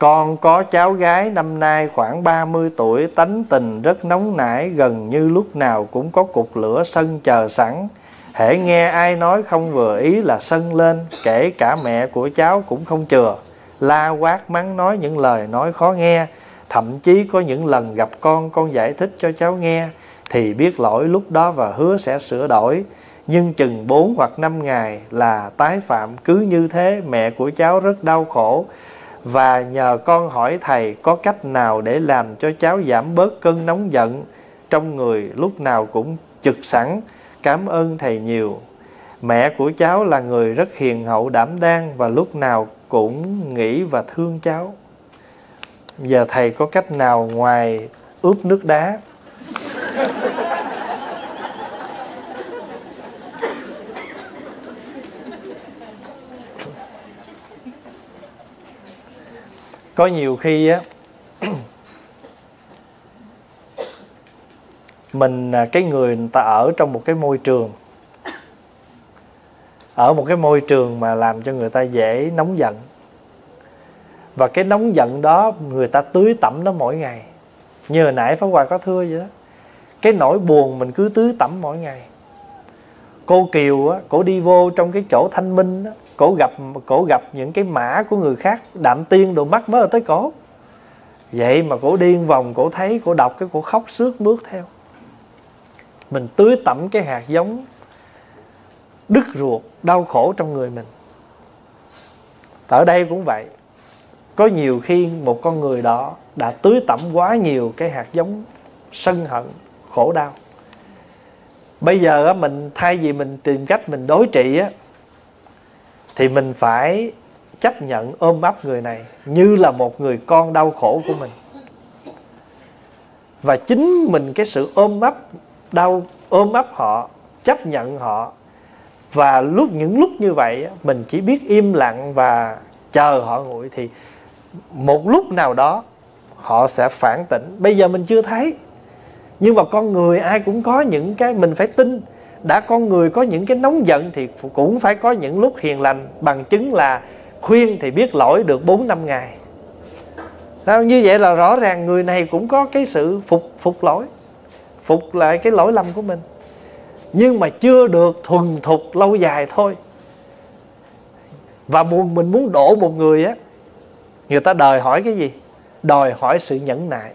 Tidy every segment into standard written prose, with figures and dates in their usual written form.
Con có cháu gái năm nay khoảng 30 tuổi, tánh tình rất nóng nảy, gần như lúc nào cũng có cục lửa sân chờ sẵn. Hễ nghe ai nói không vừa ý là sân lên, kể cả mẹ của cháu cũng không chừa, la quát mắng nói những lời nói khó nghe. Thậm chí có những lần gặp con giải thích cho cháu nghe thì biết lỗi lúc đó và hứa sẽ sửa đổi. Nhưng chừng 4 hoặc 5 ngày là tái phạm. Cứ như thế mẹ của cháu rất đau khổ, và nhờ con hỏi thầy có cách nào để làm cho cháu giảm bớt cơn nóng giận trong người lúc nào cũng trực sẵn. Cảm ơn thầy nhiều. Mẹ của cháu là người rất hiền hậu đảm đang và lúc nào cũng nghĩ và thương cháu. Giờ thầy có cách nào ngoài ướp nước đá? Có nhiều khi á cái người ta ở trong một cái môi trường, ở một cái môi trường mà làm cho người ta dễ nóng giận, và cái nóng giận đó người ta tưới tẩm nó mỗi ngày. Như hồi nãy Pháp Hòa có thưa vậy đó, cái nỗi buồn mình cứ tưới tẩm mỗi ngày. Cô Kiều á, cổ đi vô trong cái chỗ thanh minh á, cổ gặp những cái mã của người khác đạm tiên đồ mắc mới ở tới cổ. Vậy mà cổ đi vòng, cổ thấy, cổ đọc cái cổ khóc sướt mướt theo. Mình tưới tẩm cái hạt giống đứt ruột, đau khổ trong người mình. Ở đây cũng vậy. Có nhiều khi một con người đó đã tưới tẩm quá nhiều cái hạt giống sân hận, khổ đau. Bây giờ á, mình thay vì mình tìm cách mình đối trị á, thì mình phải chấp nhận ôm ấp người này như là một người con đau khổ của mình. Và chính mình cái sự ôm ấp họ, chấp nhận họ. Và những lúc như vậy mình chỉ biết im lặng và chờ họ nguội, thì một lúc nào đó họ sẽ phản tỉnh. Bây giờ mình chưa thấy, nhưng mà con người ai cũng có những cái mình phải tin. Đã con người có những cái nóng giận thì cũng phải có những lúc hiền lành. Bằng chứng là khuyên thì biết lỗi được 4-5 ngày. Như vậy là rõ ràng người này cũng có cái sự phục lỗi, phục lại cái lỗi lầm của mình, nhưng mà chưa được thuần thục lâu dài thôi. Và mình muốn độ một người á, người ta đòi hỏi cái gì? Đòi hỏi sự nhẫn nại.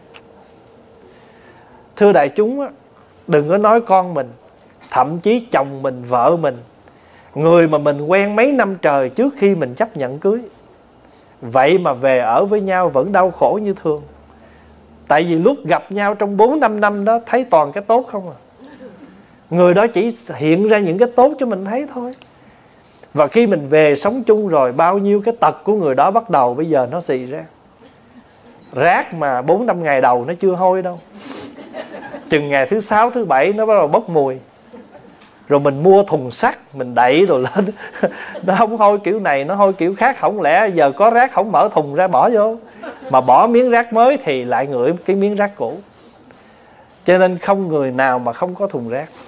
Thưa đại chúng á, đừng có nói con mình, thậm chí chồng mình, vợ mình, người mà mình quen mấy năm trời trước khi mình chấp nhận cưới, vậy mà về ở với nhau vẫn đau khổ như thường. Tại vì lúc gặp nhau trong 4-5 năm đó thấy toàn cái tốt không à. Người đó chỉ hiện ra những cái tốt cho mình thấy thôi. Và khi mình về sống chung rồi, bao nhiêu cái tật của người đó bắt đầu bây giờ nó xì ra. Rác mà 4-5 ngày đầu nó chưa hôi đâu, chừng ngày thứ 6, thứ 7 nó bắt đầu bốc mùi. Rồi mình mua thùng sắt, mình đậy rồi lên nó không hôi kiểu này, nó hôi kiểu khác. Không lẽ giờ có rác không mở thùng ra bỏ vô, mà bỏ miếng rác mới thì lại ngửi cái miếng rác cũ. Cho nên không người nào mà không có thùng rác.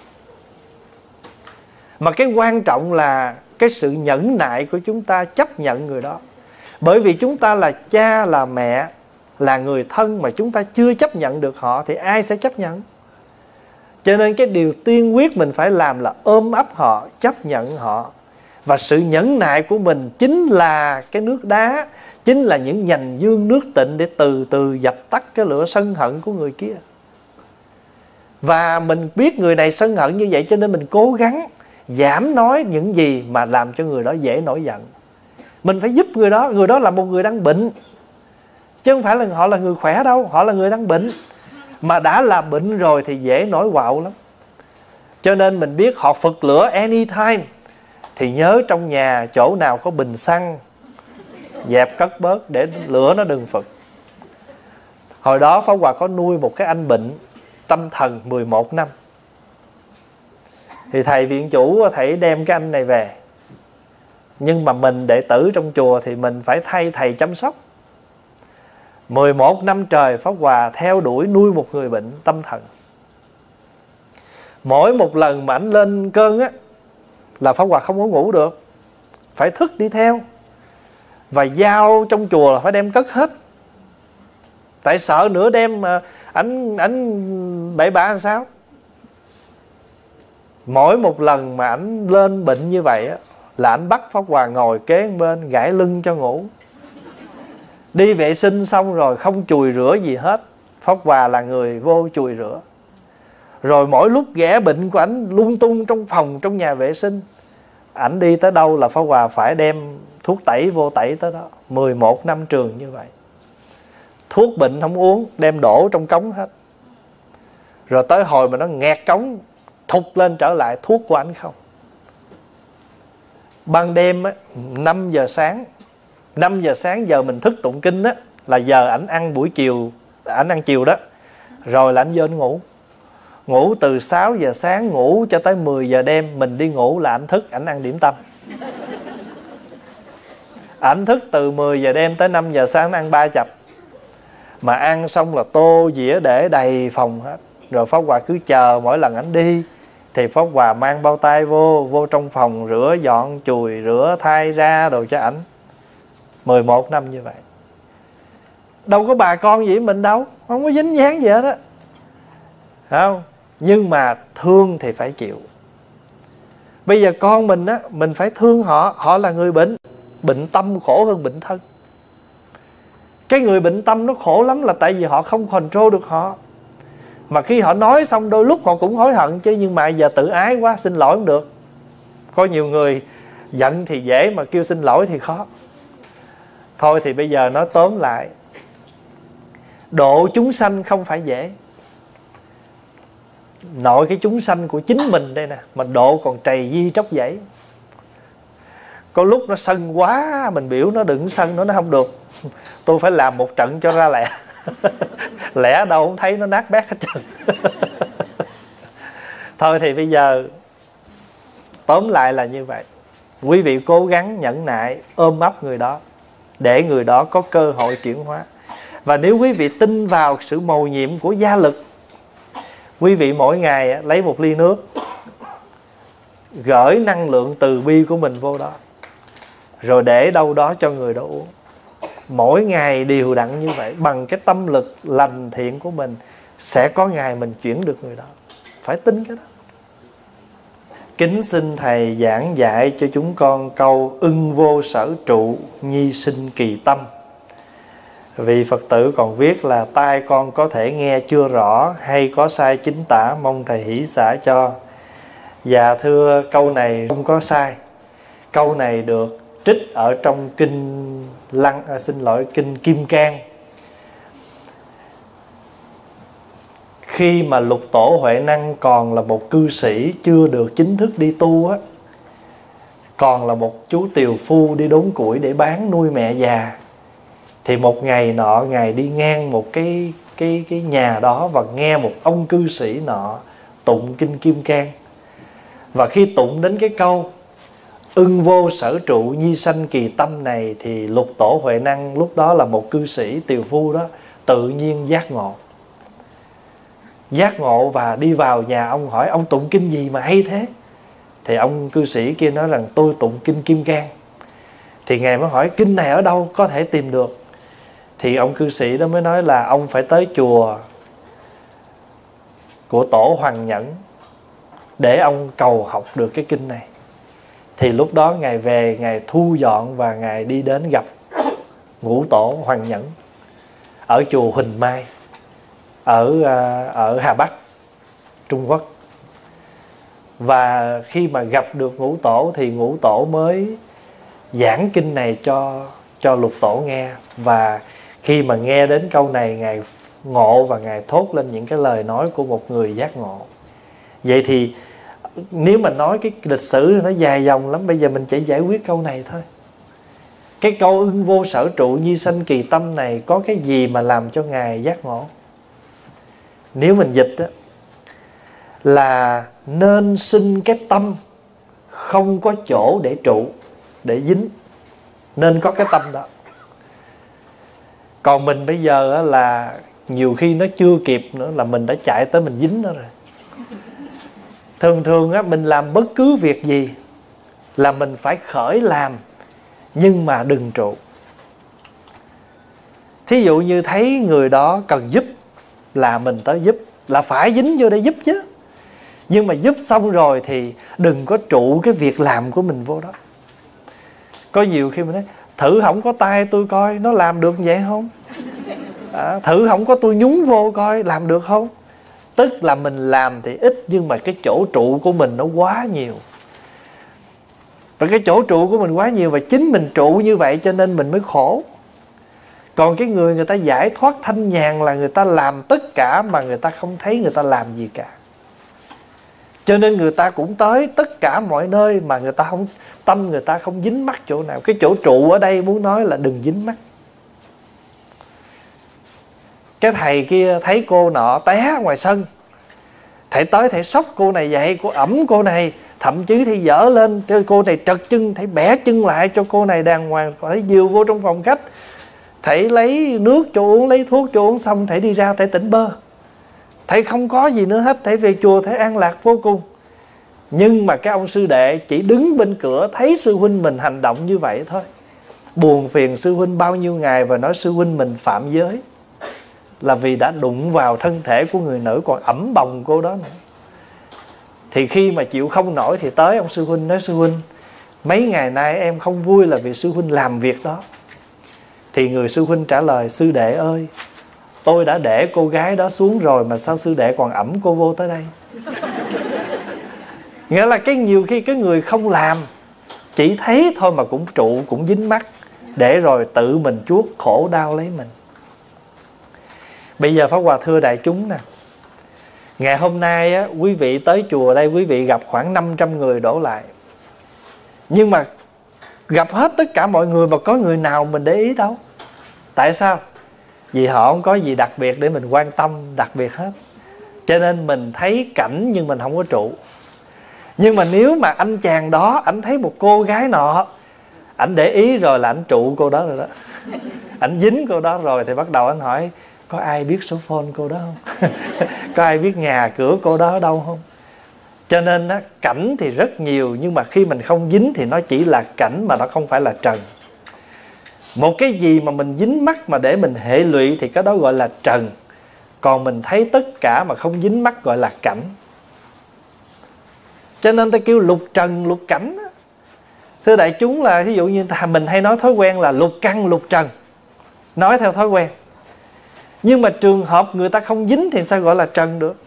Mà cái quan trọng là cái sự nhẫn nại của chúng ta chấp nhận người đó. Bởi vì chúng ta là cha, là mẹ, là người thân mà chúng ta chưa chấp nhận được họ thì ai sẽ chấp nhận? Cho nên cái điều tiên quyết mình phải làm là ôm ấp họ, chấp nhận họ. Và sự nhẫn nại của mình chính là cái nước đá, chính là những nhành dương nước tịnh để từ từ dập tắt cái lửa sân hận của người kia. Và mình biết người này sân hận như vậy, cho nên mình cố gắng giảm nói những gì mà làm cho người đó dễ nổi giận. Mình phải giúp người đó. Người đó là một người đang bệnh, chứ không phải là họ là người khỏe đâu. Họ là người đang bệnh. Mà đã là bệnh rồi thì dễ nổi quạo lắm. Cho nên mình biết họ phật lửa anytime thì nhớ trong nhà chỗ nào có bình xăng dẹp cất bớt để lửa nó đừng phật. Hồi đó Pháp Hòa có nuôi một cái anh bệnh tâm thần 11 năm. Thì thầy viện chủ thầy đem cái anh này về, nhưng mà mình đệ tử trong chùa thì mình phải thay thầy chăm sóc. 11 năm trời Pháp Hòa theo đuổi nuôi một người bệnh tâm thần. Mỗi một lần mà ảnh lên cơn á là Pháp Hòa không có ngủ được, phải thức đi theo. Và dao trong chùa là phải đem cất hết. Tại sợ nửa đêm mà ảnh bậy bạ làm sao. Mỗi một lần mà ảnh lên bệnh như vậy á, là ảnh bắt Pháp Hòa ngồi kế bên gãi lưng cho ngủ. Đi vệ sinh xong rồi không chùi rửa gì hết, Pháp Hòa là người vô chùi rửa. Rồi mỗi lúc ghẻ bệnh của ảnh lung tung trong phòng, trong nhà vệ sinh, ảnh đi tới đâu là Pháp Hòa phải đem thuốc tẩy vô tẩy tới đó. 11 năm trường như vậy. Thuốc bệnh không uống, đem đổ trong cống hết. Rồi tới hồi mà nó nghẹt cống, thục lên trở lại, thuốc của ảnh không. Ban đêm á, 5 giờ sáng 5 giờ sáng giờ mình thức tụng kinh á, là giờ ảnh ăn buổi chiều, ảnh ăn chiều đó. Rồi là ảnh vô ảnh ngủ. Ngủ từ 6 giờ sáng ngủ cho tới 10 giờ đêm. Mình đi ngủ là ảnh thức, ảnh ăn điểm tâm. Ảnh thức từ 10 giờ đêm tới 5 giờ sáng ăn 3 chập. Mà ăn xong là tô dĩa để đầy phòng hết. Rồi Pháp Hòa cứ chờ mỗi lần ảnh đi thì Pháp Hòa mang bao tay vô trong phòng rửa dọn chùi rửa thay ra đồ cho ảnh. 11 năm như vậy. Đâu có bà con gì với mình đâu, không có dính dáng gì hết á, không? Nhưng mà thương thì phải chịu. Bây giờ con mình á, mình phải thương họ. Họ là người bệnh. Bệnh tâm khổ hơn bệnh thân. Cái người bệnh tâm nó khổ lắm là tại vì họ không control được họ. Mà khi họ nói xong đôi lúc họ cũng hối hận chứ. Nhưng mà giờ tự ái quá, xin lỗi không được. Có nhiều người giận thì dễ mà kêu xin lỗi thì khó. Thôi thì bây giờ nói tóm lại, độ chúng sanh không phải dễ. Nội cái chúng sanh của chính mình đây nè, mà độ còn trầy di tróc dãy. Có lúc nó sân quá, mình biểu nó đừng sân nữa, nó không được. Tôi phải làm một trận cho ra lẽ. Lẽ đâu không thấy nó nát bét hết trơn. Thôi thì bây giờ tóm lại là như vậy. Quý vị cố gắng nhẫn nại ôm ấp người đó, để người đó có cơ hội chuyển hóa. Và nếu quý vị tin vào sự mầu nhiệm của gia lực, quý vị mỗi ngày lấy một ly nước, gửi năng lượng từ bi của mình vô đó, rồi để đâu đó cho người đó uống. Mỗi ngày đều đặn như vậy, bằng cái tâm lực lành thiện của mình, sẽ có ngày mình chuyển được người đó. Phải tin cái đó. Kính xin Thầy giảng dạy cho chúng con câu ưng vô sở trụ, nhi sinh kỳ tâm. Vị Phật tử còn viết là tai con có thể nghe chưa rõ hay có sai chính tả, mong Thầy hỷ xả cho. Dạ thưa, câu này không có sai. Câu này được trích ở trong kinh kinh Kim Cang. Khi mà Lục Tổ Huệ Năng còn là một cư sĩ, chưa được chính thức đi tu á, còn là một chú tiều phu đi đốn củi để bán nuôi mẹ già, thì một ngày nọ Ngài đi ngang một cái nhà đó và nghe một ông cư sĩ nọ tụng kinh Kim Cang. Và khi tụng đến cái câu ưng vô sở trụ, nhi sanh kỳ tâm này, thì Lục Tổ Huệ Năng lúc đó là một cư sĩ tiều phu đó, tự nhiên giác ngộ. Giác ngộ và đi vào nhà ông hỏi ông tụng kinh gì mà hay thế. Thì ông cư sĩ kia nói rằng tôi tụng kinh Kim Cang. Thì Ngài mới hỏi kinh này ở đâu có thể tìm được. Thì ông cư sĩ đó mới nói là ông phải tới chùa của Tổ Hoàng Nhẫn để ông cầu học được cái kinh này. Thì lúc đó Ngài về, Ngài thu dọn và Ngài đi đến gặp Ngũ Tổ Hoàng Nhẫn ở chùa Huỳnh Mai ở Hà Bắc, Trung Quốc. Và khi mà gặp được Ngũ Tổ thì Ngũ Tổ mới giảng kinh này cho Lục Tổ nghe. Và khi mà nghe đến câu này, Ngài ngộ và Ngài thốt lên những cái lời nói của một người giác ngộ. Vậy thì nếu mà nói cái lịch sử thì nó dài dòng lắm. Bây giờ mình chỉ giải quyết câu này thôi. Cái câu ưng vô sở trụ, nhi sanh kỳ tâm này có cái gì mà làm cho Ngài giác ngộ? Nếu mình dịch đó, là nên sinh cái tâm không có chỗ để trụ, để dính. Nên có cái tâm đó. Còn mình bây giờ là nhiều khi nó chưa kịp nữa là mình đã chạy tới mình dính nó rồi. Thường thường mình làm bất cứ việc gì là mình phải khởi làm, nhưng mà đừng trụ. Thí dụ như thấy người đó cần giúp là mình tới giúp, là phải dính vô để giúp chứ. Nhưng mà giúp xong rồi thì đừng có trụ cái việc làm của mình vô đó. Có nhiều khi mình nói thử không có tay tôi coi nó làm được vậy không, thử không có tôi nhúng vô coi làm được không. Tức là mình làm thì ít, nhưng mà cái chỗ trụ của mình nó quá nhiều. Và cái chỗ trụ của mình quá nhiều, và chính mình trụ như vậy cho nên mình mới khổ. Còn cái người ta giải thoát thanh nhàn là người ta làm tất cả mà người ta không thấy người ta làm gì cả. Cho nên người ta cũng tới tất cả mọi nơi mà người ta không, tâm người ta không dính mắc chỗ nào. Cái chỗ trụ ở đây muốn nói là đừng dính mắc. Cái thầy kia thấy cô nọ té ngoài sân, thầy tới thầy xốc cô này dậy, cô ẵm cô này, thậm chí thầy dở lên cho cô này trật chân, thầy bẻ chân lại cho cô này đàng hoàng. Thầy dìu vô trong phòng khách, thầy lấy nước cho uống, lấy thuốc cho uống, xong thầy đi ra thầy tỉnh bơ. Thầy không có gì nữa hết, thầy về chùa thầy an lạc vô cùng. Nhưng mà cái ông sư đệ chỉ đứng bên cửa thấy sư huynh mình hành động như vậy thôi, buồn phiền sư huynh bao nhiêu ngày và nói sư huynh mình phạm giới, là vì đã đụng vào thân thể của người nữ còn ẩm bồng cô đó nữa. Thì khi mà chịu không nổi thì tới ông sư huynh nói sư huynh, mấy ngày nay em không vui là vì sư huynh làm việc đó. Thì người sư huynh trả lời, sư đệ ơi, tôi đã để cô gái đó xuống rồi mà sao sư đệ còn ẵm cô vô tới đây. Nghĩa là cái nhiều khi cái người không làm, chỉ thấy thôi mà cũng trụ, cũng dính mắc, để rồi tự mình chuốc khổ đau lấy mình. Bây giờ Pháp Hòa thưa đại chúng nè, ngày hôm nay á, quý vị tới chùa đây, quý vị gặp khoảng 500 người đổ lại. Nhưng mà gặp hết tất cả mọi người mà có người nào mình để ý đâu. Tại sao? Vì họ không có gì đặc biệt để mình quan tâm đặc biệt hết. Cho nên mình thấy cảnh nhưng mình không có trụ. Nhưng mà nếu mà anh chàng đó, anh thấy một cô gái nọ, anh để ý rồi là anh trụ cô đó rồi đó. Anh dính cô đó rồi thì bắt đầu anh hỏi, có ai biết số phone cô đó không? Có ai biết nhà cửa cô đó ở đâu không? Cho nên á, cảnh thì rất nhiều, nhưng mà khi mình không dính thì nó chỉ là cảnh mà nó không phải là trần. Một cái gì mà mình dính mắc mà để mình hệ lụy thì cái đó gọi là trần. Còn mình thấy tất cả mà không dính mắc gọi là cảnh. Cho nên ta kêu lục trần lục cảnh á. Thưa đại chúng, là ví dụ như mình hay nói thói quen là lục căn lục trần, nói theo thói quen. Nhưng mà trường hợp người ta không dính thì sao gọi là trần được?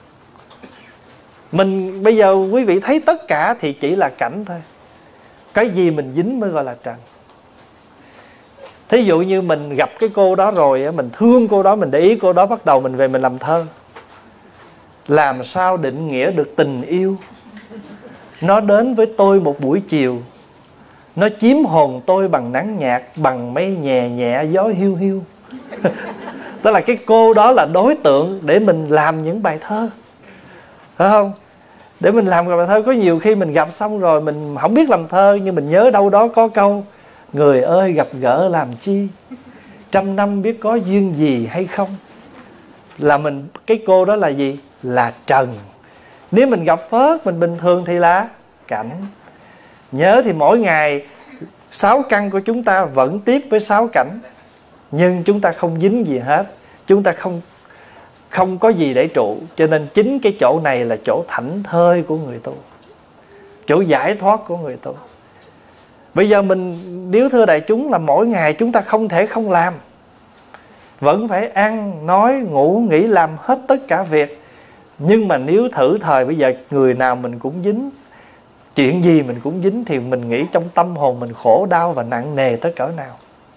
Mình bây giờ quý vị thấy tất cả thì chỉ là cảnh thôi. Cái gì mình dính mới gọi là trần. Thí dụ như mình gặp cái cô đó rồi, mình thương cô đó, mình để ý cô đó, bắt đầu mình về mình làm thơ. Làm sao định nghĩa được tình yêu? Nó đến với tôi một buổi chiều, nó chiếm hồn tôi bằng nắng nhạt, bằng mây nhẹ nhẹ gió hiu hiu. Tức là cái cô đó là đối tượng để mình làm những bài thơ, phải không? Để mình làm bài thơ. Có nhiều khi mình gặp xong rồi mình không biết làm thơ, nhưng mình nhớ đâu đó có câu: người ơi gặp gỡ làm chi, trăm năm biết có duyên gì hay không. Là mình, cái cô đó là gì? Là trần. Nếu mình gặp phớt, mình bình thường thì là cảnh. Nhớ thì mỗi ngày 6 căn của chúng ta vẫn tiếp với 6 cảnh, nhưng chúng ta không dính gì hết. Chúng ta không có gì để trụ. Cho nên chính cái chỗ này là chỗ thảnh thơi của người tu, chỗ giải thoát của người tu. Bây giờ mình, nếu thưa đại chúng, là mỗi ngày chúng ta không thể không làm, vẫn phải ăn, nói, ngủ, nghỉ, làm hết tất cả việc. Nhưng mà nếu thử thời bây giờ người nào mình cũng dính, chuyện gì mình cũng dính, thì mình nghĩ trong tâm hồn mình khổ đau và nặng nề tới cỡ nào.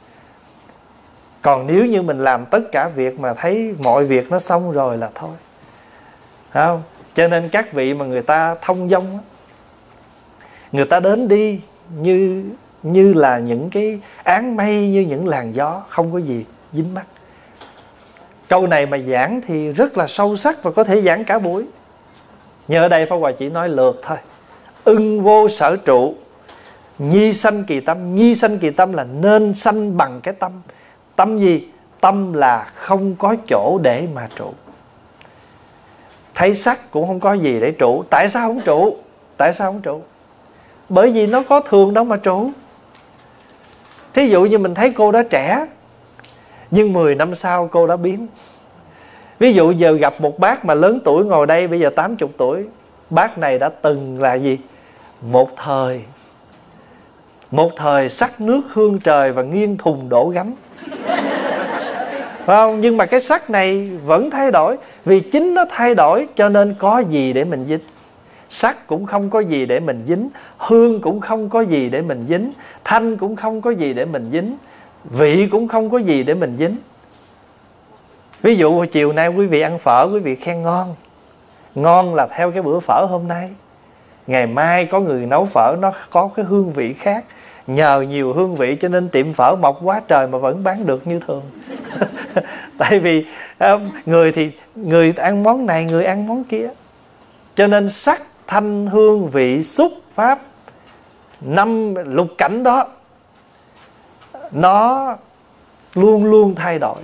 Còn nếu như mình làm tất cả việc mà thấy mọi việc nó xong rồi là thôi, phải không? Cho nên các vị mà người ta thông dong á, người ta đến đi như là những cái áng mây, như những làn gió, không có gì dính mắc. Câu này mà giảng thì rất là sâu sắc và có thể giảng cả buổi. Nhưng ở đây Pháp Hòa chỉ nói lược thôi. Ưng vô sở trụ, nhi sanh kỳ tâm. Nhi sanh kỳ tâm là nên sanh bằng cái tâm. Tâm gì? Tâm là không có chỗ để mà trụ. Thấy sắc cũng không có gì để trụ. Tại sao không trụ? Tại sao không trụ? Bởi vì nó có thường đâu mà trụ. Thí dụ như mình thấy cô đó trẻ, Nhưng 10 năm sau cô đã biến. Ví dụ giờ gặp một bác mà lớn tuổi ngồi đây, bây giờ 80 tuổi. Bác này đã từng là gì? Một thời sắc nước hương trời và nghiêng thùng đổ gấm. Phải không? Nhưng mà cái sắc này vẫn thay đổi. Vì chính nó thay đổi cho nên có gì để mình dính. Sắc cũng không có gì để mình dính, hương cũng không có gì để mình dính, thanh cũng không có gì để mình dính, vị cũng không có gì để mình dính. Ví dụ chiều nay quý vị ăn phở, quý vị khen ngon. Ngon là theo cái bữa phở hôm nay. Ngày mai có người nấu phở nó có cái hương vị khác. Nhờ nhiều hương vị cho nên tiệm phở mọc quá trời mà vẫn bán được như thường. Tại vì người thì người ăn món này, người ăn món kia. Cho nên sắc, thanh, hương, vị, xúc, pháp, 5 lục cảnh đó nó luôn luôn thay đổi.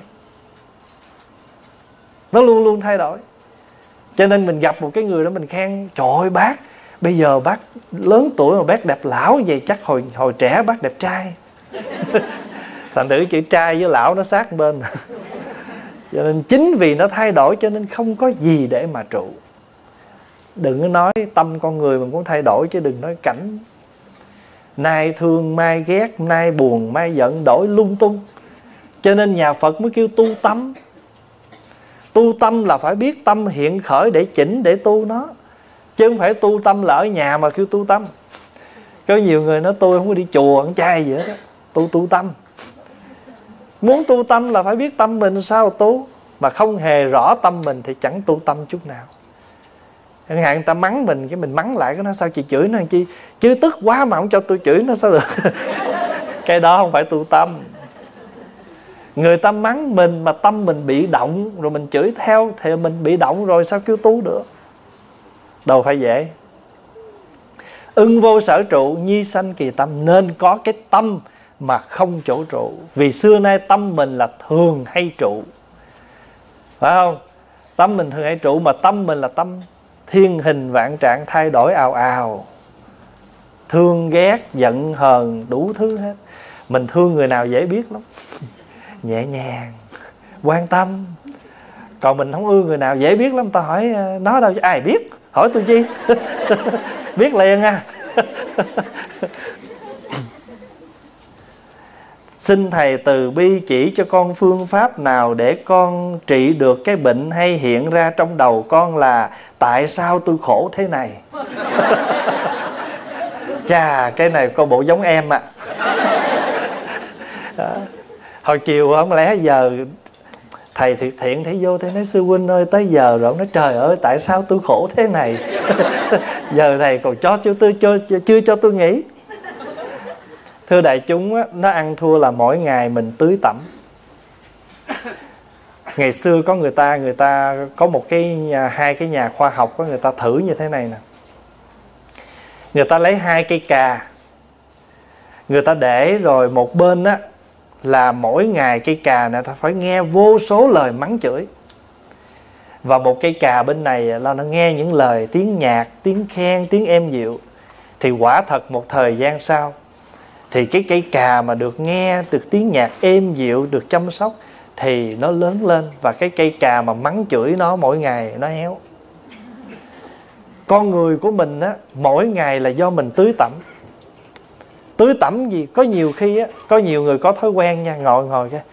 Nó luôn luôn thay đổi. Cho nên mình gặp một cái người đó mình khen: trời ơi bác, bây giờ bác lớn tuổi mà bác đẹp lão vậy, chắc hồi trẻ bác đẹp trai. Thành thử chữ trai với lão nó sát bên. Cho nên chính vì nó thay đổi cho nên không có gì để mà trụ. Đừng có nói tâm con người mình cũng thay đổi, chứ đừng nói cảnh. Nay thương, mai ghét, nay buồn, mai giận, đổi lung tung. Cho nên nhà Phật mới kêu tu tâm. Tu tâm là phải biết tâm hiện khởi để chỉnh, để tu nó. Chứ không phải tu tâm là ở nhà mà kêu tu tâm. Có nhiều người nói tôi không có đi chùa, ăn chay gì hết đó. Tu tâm. Muốn tu tâm là phải biết tâm mình sao tu. Mà không hề rõ tâm mình thì chẳng tu tâm chút nào. Chẳng hạn người ta mắng mình, cái mình mắng lại, cái nó sao chị chửi nó làm chi? Chứ tức quá mà không cho tôi chửi nó sao được? Cái đó không phải tu tâm. Người ta mắng mình mà tâm mình bị động, rồi mình chửi theo thì mình bị động rồi, sao kêu tu được? Đâu phải dễ. Ưng vô sở trụ, nhi sanh kỳ tâm. Nên có cái tâm mà không chỗ trụ. Vì xưa nay tâm mình là thường hay trụ, phải không? Tâm mình thường hay trụ, mà tâm mình là tâm thiên hình vạn trạng, thay đổi ào ào. Thương ghét, giận hờn, đủ thứ hết. Mình thương người nào dễ biết lắm. Nhẹ nhàng, quan tâm. Còn mình không ưa người nào dễ biết lắm. Ta hỏi nó đâu ai biết, hỏi tôi chi. Biết liền à. Xin Thầy từ bi chỉ cho con phương pháp nào để con trị được cái bệnh hay hiện ra trong đầu con là tại sao tôi khổ thế này. Chà, cái này có bộ giống em ạ. Hồi chiều không lẽ giờ thầy Thiệt Thiện thấy vô, thầy nói sư huynh ơi tới giờ rồi. Ông nói trời ơi tại sao tôi khổ thế này. Giờ thầy còn chưa cho tôi nghĩ. Thưa đại chúng á, nó ăn thua là mỗi ngày mình tưới tẩm. Ngày xưa có người ta có một hai cái nhà khoa học có người ta thử như thế này nè. Người ta lấy 2 cây cà, người ta để rồi một bên á là mỗi ngày cây cà này ta phải nghe vô số lời mắng chửi, và một cây cà bên này là nó nghe những lời tiếng nhạc, tiếng khen, tiếng êm dịu. Thì quả thật một thời gian sau thì cái cây cà mà được nghe được tiếng nhạc êm dịu, được chăm sóc thì nó lớn lên, và cái cây cà mà mắng chửi nó mỗi ngày nó héo. Con người của mình á, mỗi ngày là do mình tưới tẩm. Tưới tẩm gì? Có nhiều khi á, có nhiều người có thói quen nha, ngồi cái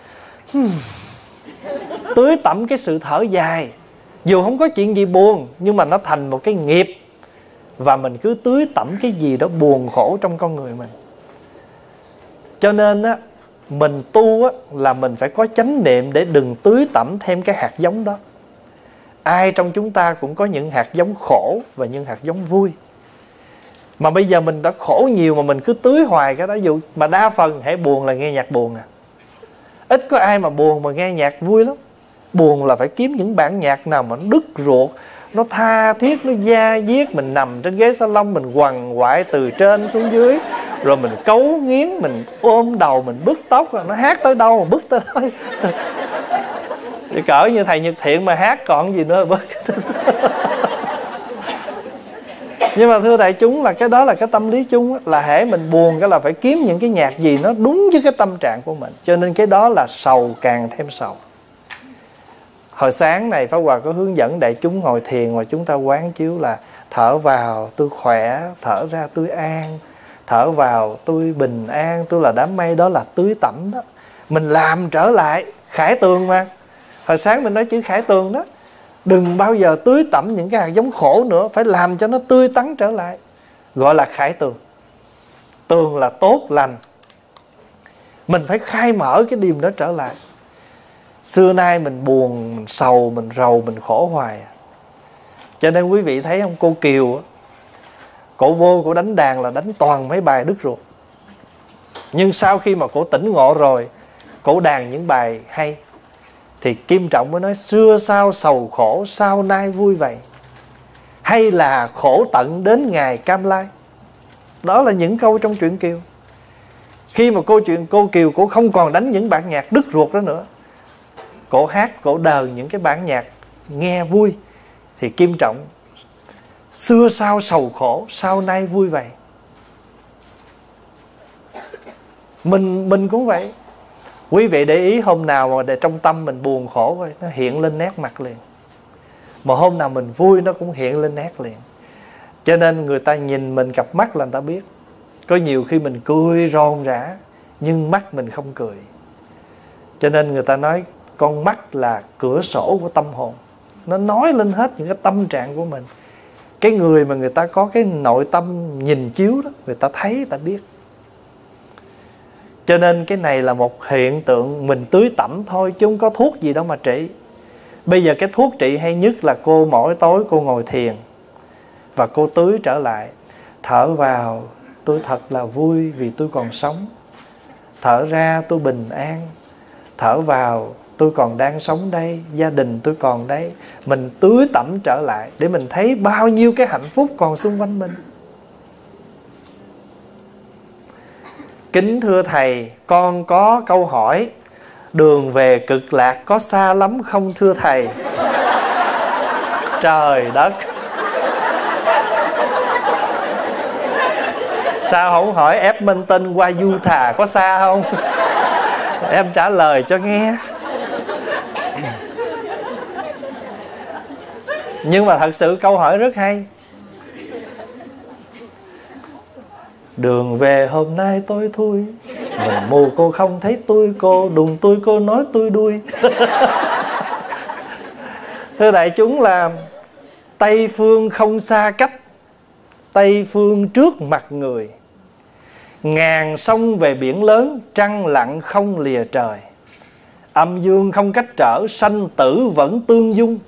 tưới tẩm cái sự thở dài. Dù không có chuyện gì buồn, nhưng mà nó thành một cái nghiệp. Và mình cứ tưới tẩm cái gì đó buồn khổ trong con người mình. Cho nên á, mình tu á, là mình phải có chánh niệm để đừng tưới tẩm thêm cái hạt giống đó. Ai trong chúng ta cũng có những hạt giống khổ và những hạt giống vui. Mà bây giờ mình đã khổ nhiều mà mình cứ tưới hoài cái đó. Dù mà đa phần hãy buồn là nghe nhạc buồn à. Ít có ai mà buồn mà nghe nhạc vui lắm. Buồn là phải kiếm những bản nhạc nào mà nó đứt ruột, nó tha thiết, nó da diết. Mình nằm trên ghế salon, mình quằn quại từ trên xuống dưới, rồi mình cấu nghiến, mình ôm đầu, mình bứt tóc. Nó hát tới đâu mà bứt tới đó. Thì cỡ như thầy Nhật Thiện mà hát còn gì nữa bứt. Nhưng mà thưa đại chúng, là cái đó là cái tâm lý chung, là hễ mình buồn cái là phải kiếm những cái nhạc gì nó đúng với cái tâm trạng của mình. Cho nên cái đó là sầu càng thêm sầu. Hồi sáng này Pháp Hòa có hướng dẫn đại chúng ngồi thiền, và chúng ta quán chiếu là thở vào tôi khỏe, thở ra tôi an, thở vào tôi bình an, tôi là đám mây. Đó là tưới tẩm đó. Mình làm trở lại khải tường mà. Hồi sáng mình nói chữ khải tường đó. Đừng bao giờ tưới tẩm những cái hạt giống khổ nữa, phải làm cho nó tươi tắn trở lại, gọi là khải tường. Tường là tốt lành. Mình phải khai mở cái điềm đó trở lại. Xưa nay mình buồn, mình sầu, mình rầu, mình khổ hoài. Cho nên quý vị thấy không, cô Kiều cổ vô, cổ đánh đàn là đánh toàn mấy bài đứt ruột. Nhưng sau khi mà cổ tỉnh ngộ rồi, cổ đàn những bài hay, thì Kim Trọng mới nói xưa sao sầu khổ, sau nay vui vậy, hay là khổ tận đến ngày cam lai. Đó là những câu trong truyện Kiều. Khi mà cô Kiều cổ không còn đánh những bản nhạc đứt ruột đó nữa, cổ hát, cổ đờn những cái bản nhạc nghe vui, thì Kim Trọng xưa sao sầu khổ, sau nay vui vậy. Mình cũng vậy. Quý vị để ý hôm nào mà để trong tâm mình buồn khổ rồi, nó hiện lên nét mặt liền. Mà hôm nào mình vui nó cũng hiện lên nét liền. Cho nên người ta nhìn mình cặp mắt là người ta biết. Có nhiều khi mình cười ròn rã, nhưng mắt mình không cười. Cho nên người ta nói con mắt là cửa sổ của tâm hồn. Nó nói lên hết những cái tâm trạng của mình. Cái người mà người ta có cái nội tâm nhìn chiếu đó, người ta thấy, người ta biết. Cho nên cái này là một hiện tượng mình tưới tẩm thôi, chứ không có thuốc gì đâu mà trị. Bây giờ cái thuốc trị hay nhất là cô mỗi tối cô ngồi thiền, và cô tưới trở lại. Thở vào tôi thật là vui vì tôi còn sống. Thở ra tôi bình an. Thở vào tôi còn đang sống đây, gia đình tôi còn đây. Mình tưới tẩm trở lại để mình thấy bao nhiêu cái hạnh phúc còn xung quanh mình. Kính thưa Thầy, con có câu hỏi. Đường về cực lạc có xa lắm không thưa Thầy? Trời đất, sao không hỏi Edmonton qua Utah có xa không? Em trả lời cho nghe. Nhưng mà thật sự câu hỏi rất hay. Đường về hôm nay tôi thui, mình mù cô không thấy tôi, cô đùng tôi cô nói tôi đuôi. Thưa đại chúng, là Tây phương không xa cách, Tây phương trước mặt người. Ngàn sông về biển lớn, trăng lặng không lìa trời. Âm dương không cách trở, sanh tử vẫn tương dung.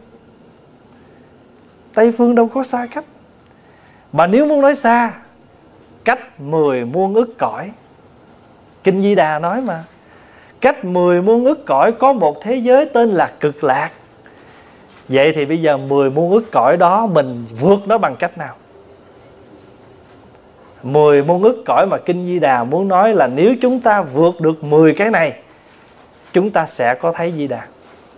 Tây phương đâu có xa cách. Mà nếu muốn nói xa, cách 10 muôn ức cõi. Kinh Di Đà nói mà, cách 10 muôn ức cõi có một thế giới tên là cực lạc. Vậy thì bây giờ 10 muôn ức cõi đó mình vượt nó bằng cách nào? 10 muôn ức cõi mà Kinh Di Đà muốn nói là nếu chúng ta vượt được 10 cái này, chúng ta sẽ có thấy Di Đà.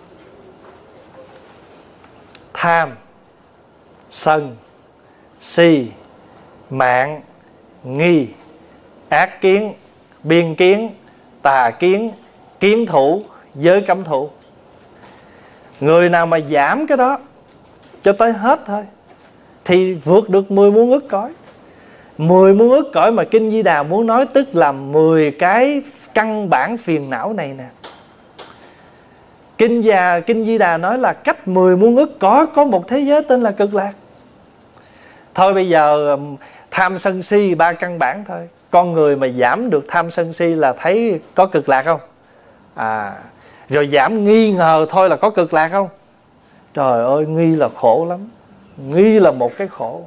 Tham, sân, si, mạn, nghi, ác kiến, biên kiến, tà kiến, kiến thủ, giới cấm thủ. Người nào mà giảm cái đó cho tới hết thôi thì vượt được 10 muôn ức cõi. 10 muôn ức cõi mà Kinh Di Đà muốn nói tức là 10 cái căn bản phiền não này nè. Kinh Di Đà nói là cách 10 muôn ức cõi có một thế giới tên là cực lạc. Thôi bây giờ tham sân si 3 căn bản thôi. Con người mà giảm được tham sân si là thấy có cực lạc không? Rồi giảm nghi ngờ thôi là có cực lạc không? Trời ơi, nghi là khổ lắm. Nghi là một cái khổ.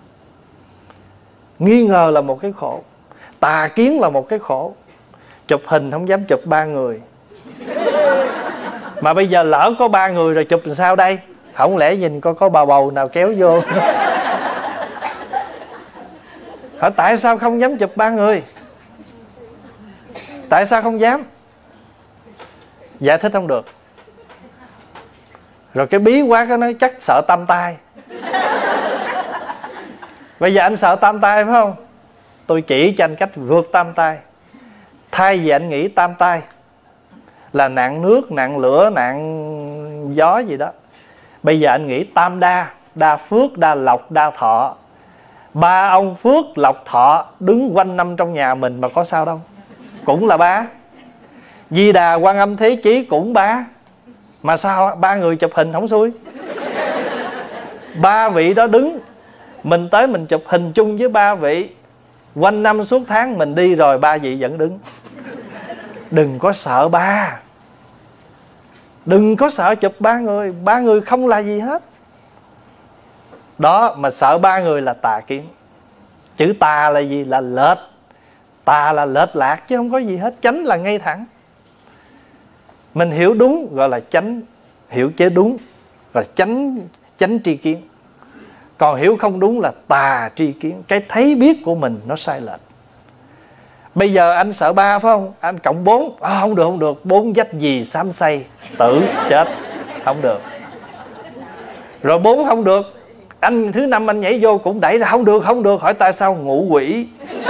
Nghi ngờ là một cái khổ. Tà kiến là một cái khổ. Chụp hình không dám chụp 3 người. Mà bây giờ lỡ có 3 người rồi chụp làm sao đây? Không lẽ nhìn có bà bầu nào kéo vô? Hỏi tại sao không dám chụp 3 người? Tại sao không dám? Giải thích không được. Rồi cái bí quá cái nói chắc sợ tam tai. Bây giờ anh sợ tam tai phải không? Tôi chỉ cho anh cách vượt tam tai. Thay vì anh nghĩ tam tai là nạn nước, nạn lửa, nạn gió gì đó, bây giờ anh nghĩ tam đa. Đa phước, đa lộc, đa thọ. Ba ông phước, lộc, thọ đứng quanh năm trong nhà mình mà có sao đâu. Cũng là ba. Di Đà, Quan Âm, Thế Chí cũng ba. Mà sao ba người chụp hình không xui? Ba vị đó đứng, mình tới mình chụp hình chung với ba vị. Quanh năm suốt tháng mình đi rồi ba vị vẫn đứng. Đừng có sợ ba. Đừng có sợ chụp ba người. Ba người không là gì hết. Đó, mà sợ ba người là tà kiến. Chữ tà là gì? Là lệch. Tà là lệch lạc chứ không có gì hết. Chánh là ngay thẳng. Mình hiểu đúng gọi là chánh. Hiểu chế đúng gọi là chánh tri kiến. Còn hiểu không đúng là tà tri kiến. Cái thấy biết của mình nó sai lệch. Bây giờ anh sợ ba phải không? Anh cộng 4. Không được, không được. 4 dách gì xám xay tử chết. Không được. Rồi 4 không được. Anh thứ 5 anh nhảy vô cũng đẩy ra. Không được, không được. Hỏi tại sao? Ngũ quỷ.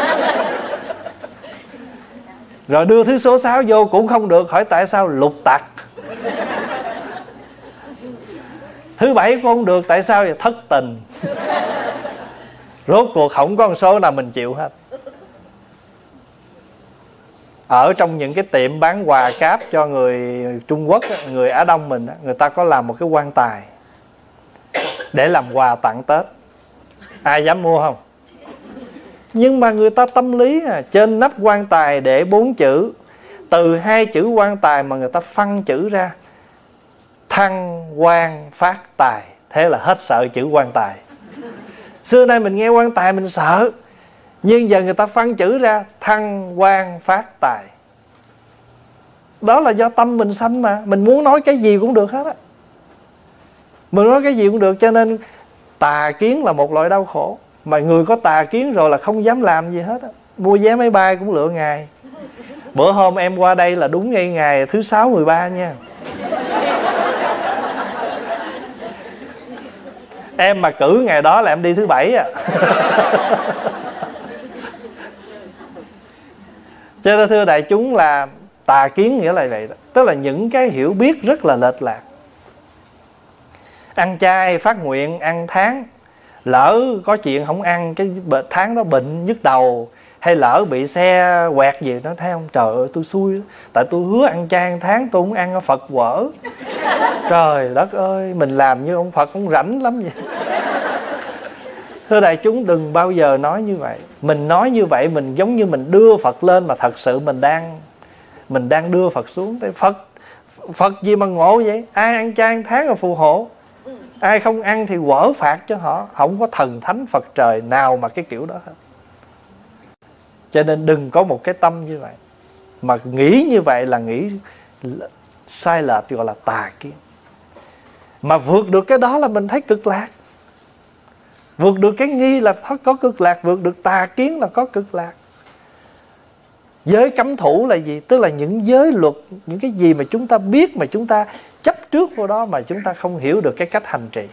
Rồi đưa thứ số 6 vô cũng không được. Hỏi tại sao? Lục tặc. Thứ 7 cũng không được. Tại sao? Vậy? Thất tình. Rốt cuộc không có con số nào mình chịu hết. Ở trong những cái tiệm bán quà cáp cho người Trung Quốc, người Á Đông mình, người ta có làm một cái quan tài để làm quà tặng Tết. Ai dám mua không? Nhưng mà người ta tâm lý trên nắp quan tài để 4 chữ. Từ 2 chữ quan tài mà người ta phân chữ ra: thăng quan phát tài. Thế là hết sợ chữ quan tài. Xưa nay mình nghe quan tài mình sợ, nhưng giờ người ta phân chữ ra: thăng quan phát tài. Đó là do tâm mình sanh mà. Mình muốn nói cái gì cũng được hết á. Mình nói cái gì cũng được. Cho nên tà kiến là một loại đau khổ. Mà người có tà kiến rồi là không dám làm gì hết á. Mua vé máy bay cũng lựa ngày. Bữa hôm em qua đây là đúng ngay ngày thứ 6 13 nha. Em mà cử ngày đó là em đi thứ 7 à. Cho nên thưa đại chúng là tà kiến nghĩa là vậy đó. Tức là những cái hiểu biết rất là lệch lạc. Ăn chay phát nguyện ăn tháng, lỡ có chuyện không ăn cái tháng đó bệnh nhức đầu, hay lỡ bị xe quẹt gì nó thấy không, trời ơi tôi xui đó. Tại tôi hứa ăn chay ăn tháng, tôi không ăn Phật quở. Trời đất ơi, mình làm như ông Phật cũng rảnh lắm vậy. Thưa đại chúng, đừng bao giờ nói như vậy. Mình nói như vậy mình giống như mình đưa Phật lên, mà thật sự mình đang đưa Phật xuống. Tại Phật gì mà ngộ vậy? Ai ăn chay ăn tháng là phù hộ, ai không ăn thì quở phạt cho họ. Không có thần thánh Phật trời nào mà cái kiểu đó hết. Cho nên đừng có một cái tâm như vậy. Mà nghĩ như vậy là nghĩ sai lệch, gọi là tà kiến. Mà vượt được cái đó là mình thấy cực lạc. Vượt được cái nghi là có cực lạc. Vượt được tà kiến là có cực lạc. Giới cấm thủ là gì? Tức là những giới luật, những cái gì mà chúng ta biết mà chúng ta chấp trước vào đó, mà chúng ta không hiểu được cái cách hành trì.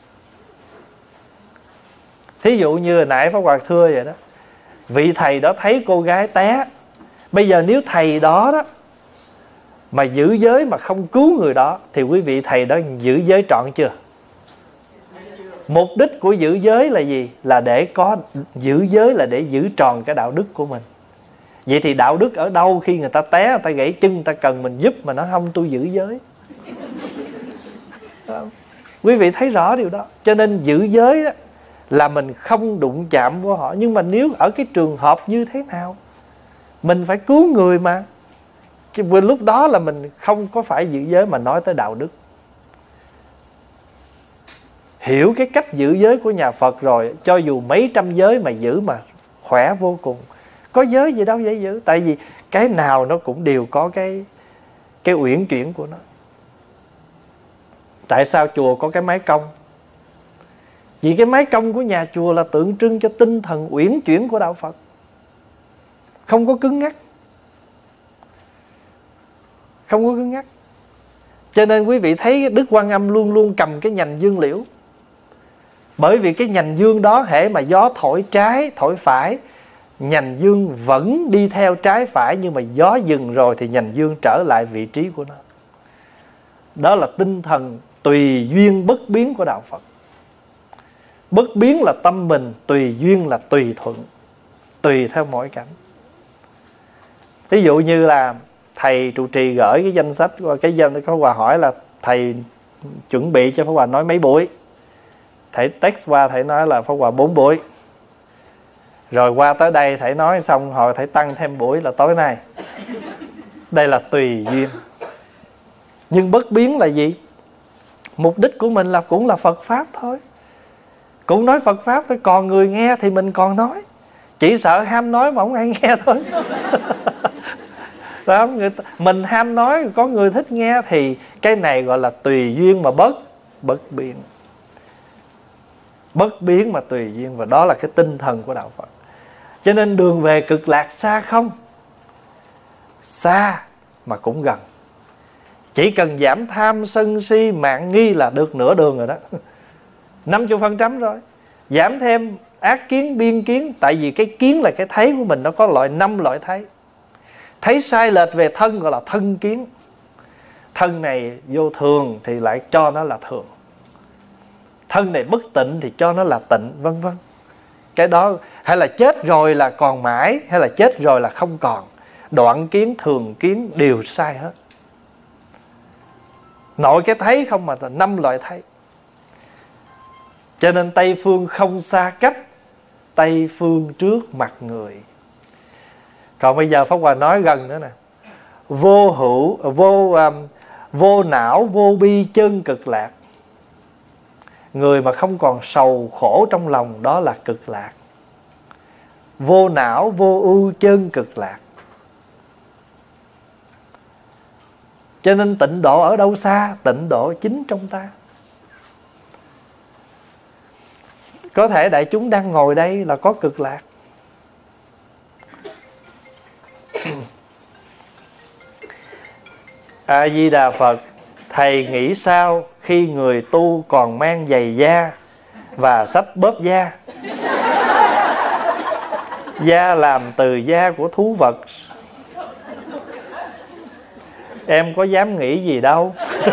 Thí dụ như hồi nãy Pháp Hòa thưa vậy đó, vị thầy đó thấy cô gái té. Bây giờ nếu thầy đó đó mà giữ giới mà không cứu người đó, thì quý vị thầy đó giữ giới trọn chưa? Mục đích của giữ giới là gì? Là để có giữ giới là để giữ tròn cái đạo đức của mình. Vậy thì đạo đức ở đâu khi người ta té, người ta gãy chân, người ta cần mình giúp mà nói không tôi giữ giới? Quý vị thấy rõ điều đó. Cho nên giữ giới đó là mình không đụng chạm vô họ. Nhưng mà nếu ở cái trường hợp như thế nào, mình phải cứu người mà. Vừa lúc đó là mình không có phải giữ giới mà nói tới đạo đức. Hiểu cái cách giữ giới của nhà Phật rồi, cho dù mấy trăm giới mà giữ mà khỏe vô cùng. Có giới gì đâu dễ giữ. Tại vì cái nào nó cũng đều có cái uyển chuyển của nó. Tại sao chùa có cái mái cong? Vì cái mái cong của nhà chùa là tượng trưng cho tinh thần uyển chuyển của đạo Phật. Không có cứng ngắc. Không có cứng ngắc. Cho nên quý vị thấy Đức Quan Âm luôn luôn cầm cái nhành dương liễu. Bởi vì cái nhành dương đó hễ mà gió thổi trái thổi phải, nhành dương vẫn đi theo trái phải, nhưng mà gió dừng rồi thì nhành dương trở lại vị trí của nó. Đó là tinh thần tùy duyên bất biến của đạo Phật. Bất biến là tâm mình, tùy duyên là tùy thuận, tùy theo mỗi cảnh. Ví dụ như là thầy trụ trì gửi cái danh sách, cái danh có Hòa hỏi là thầy chuẩn bị cho Pháp Hòa nói mấy buổi. Thầy text qua, thầy nói là Pháp Hòa 4 buổi. Rồi qua tới đây thầy nói xong, hồi thầy tăng thêm buổi là tối nay. Đây là tùy duyên. Nhưng bất biến là gì? Mục đích của mình là cũng là Phật Pháp thôi. Cũng nói Phật Pháp thôi. Còn người nghe thì mình còn nói. Chỉ sợ ham nói mà không ai nghe thôi. Đó, mình ham nói, có người thích nghe, thì cái này gọi là tùy duyên mà bất biến. Bất biến mà tùy duyên. Và đó là cái tinh thần của đạo Phật. Cho nên đường về cực lạc xa không? Xa mà cũng gần. Chỉ cần giảm tham sân si mạn nghi là được nửa đường rồi đó. 50% rồi. Giảm thêm ác kiến biên kiến. Tại vì cái kiến là cái thấy của mình, nó có 5 loại thấy. Thấy sai lệch về thân gọi là thân kiến. Thân này vô thường thì lại cho nó là thường. Thân này bất tịnh thì cho nó là tịnh, vân vân. Cái đó hay là chết rồi là còn mãi, hay là chết rồi là không còn. Đoạn kiến, thường kiến đều sai hết. Nội cái thấy không mà là 5 loại thấy. Cho nên Tây phương không xa cách, Tây phương trước mặt người. Còn bây giờ Pháp Hòa nói gần nữa nè. Vô hữu, vô não, vô bi chân cực lạc. Người mà không còn sầu khổ trong lòng, đó là cực lạc. Vô não, vô ưu chân cực lạc. Cho nên tịnh độ ở đâu xa? Tịnh độ chính trong ta. Có thể đại chúng đang ngồi đây là có cực lạc. A Di Đà Phật. Thầy nghĩ sao khi người tu còn mang giày da và sách bóp da? Da làm từ da của thú vật. Em có dám nghĩ gì đâu.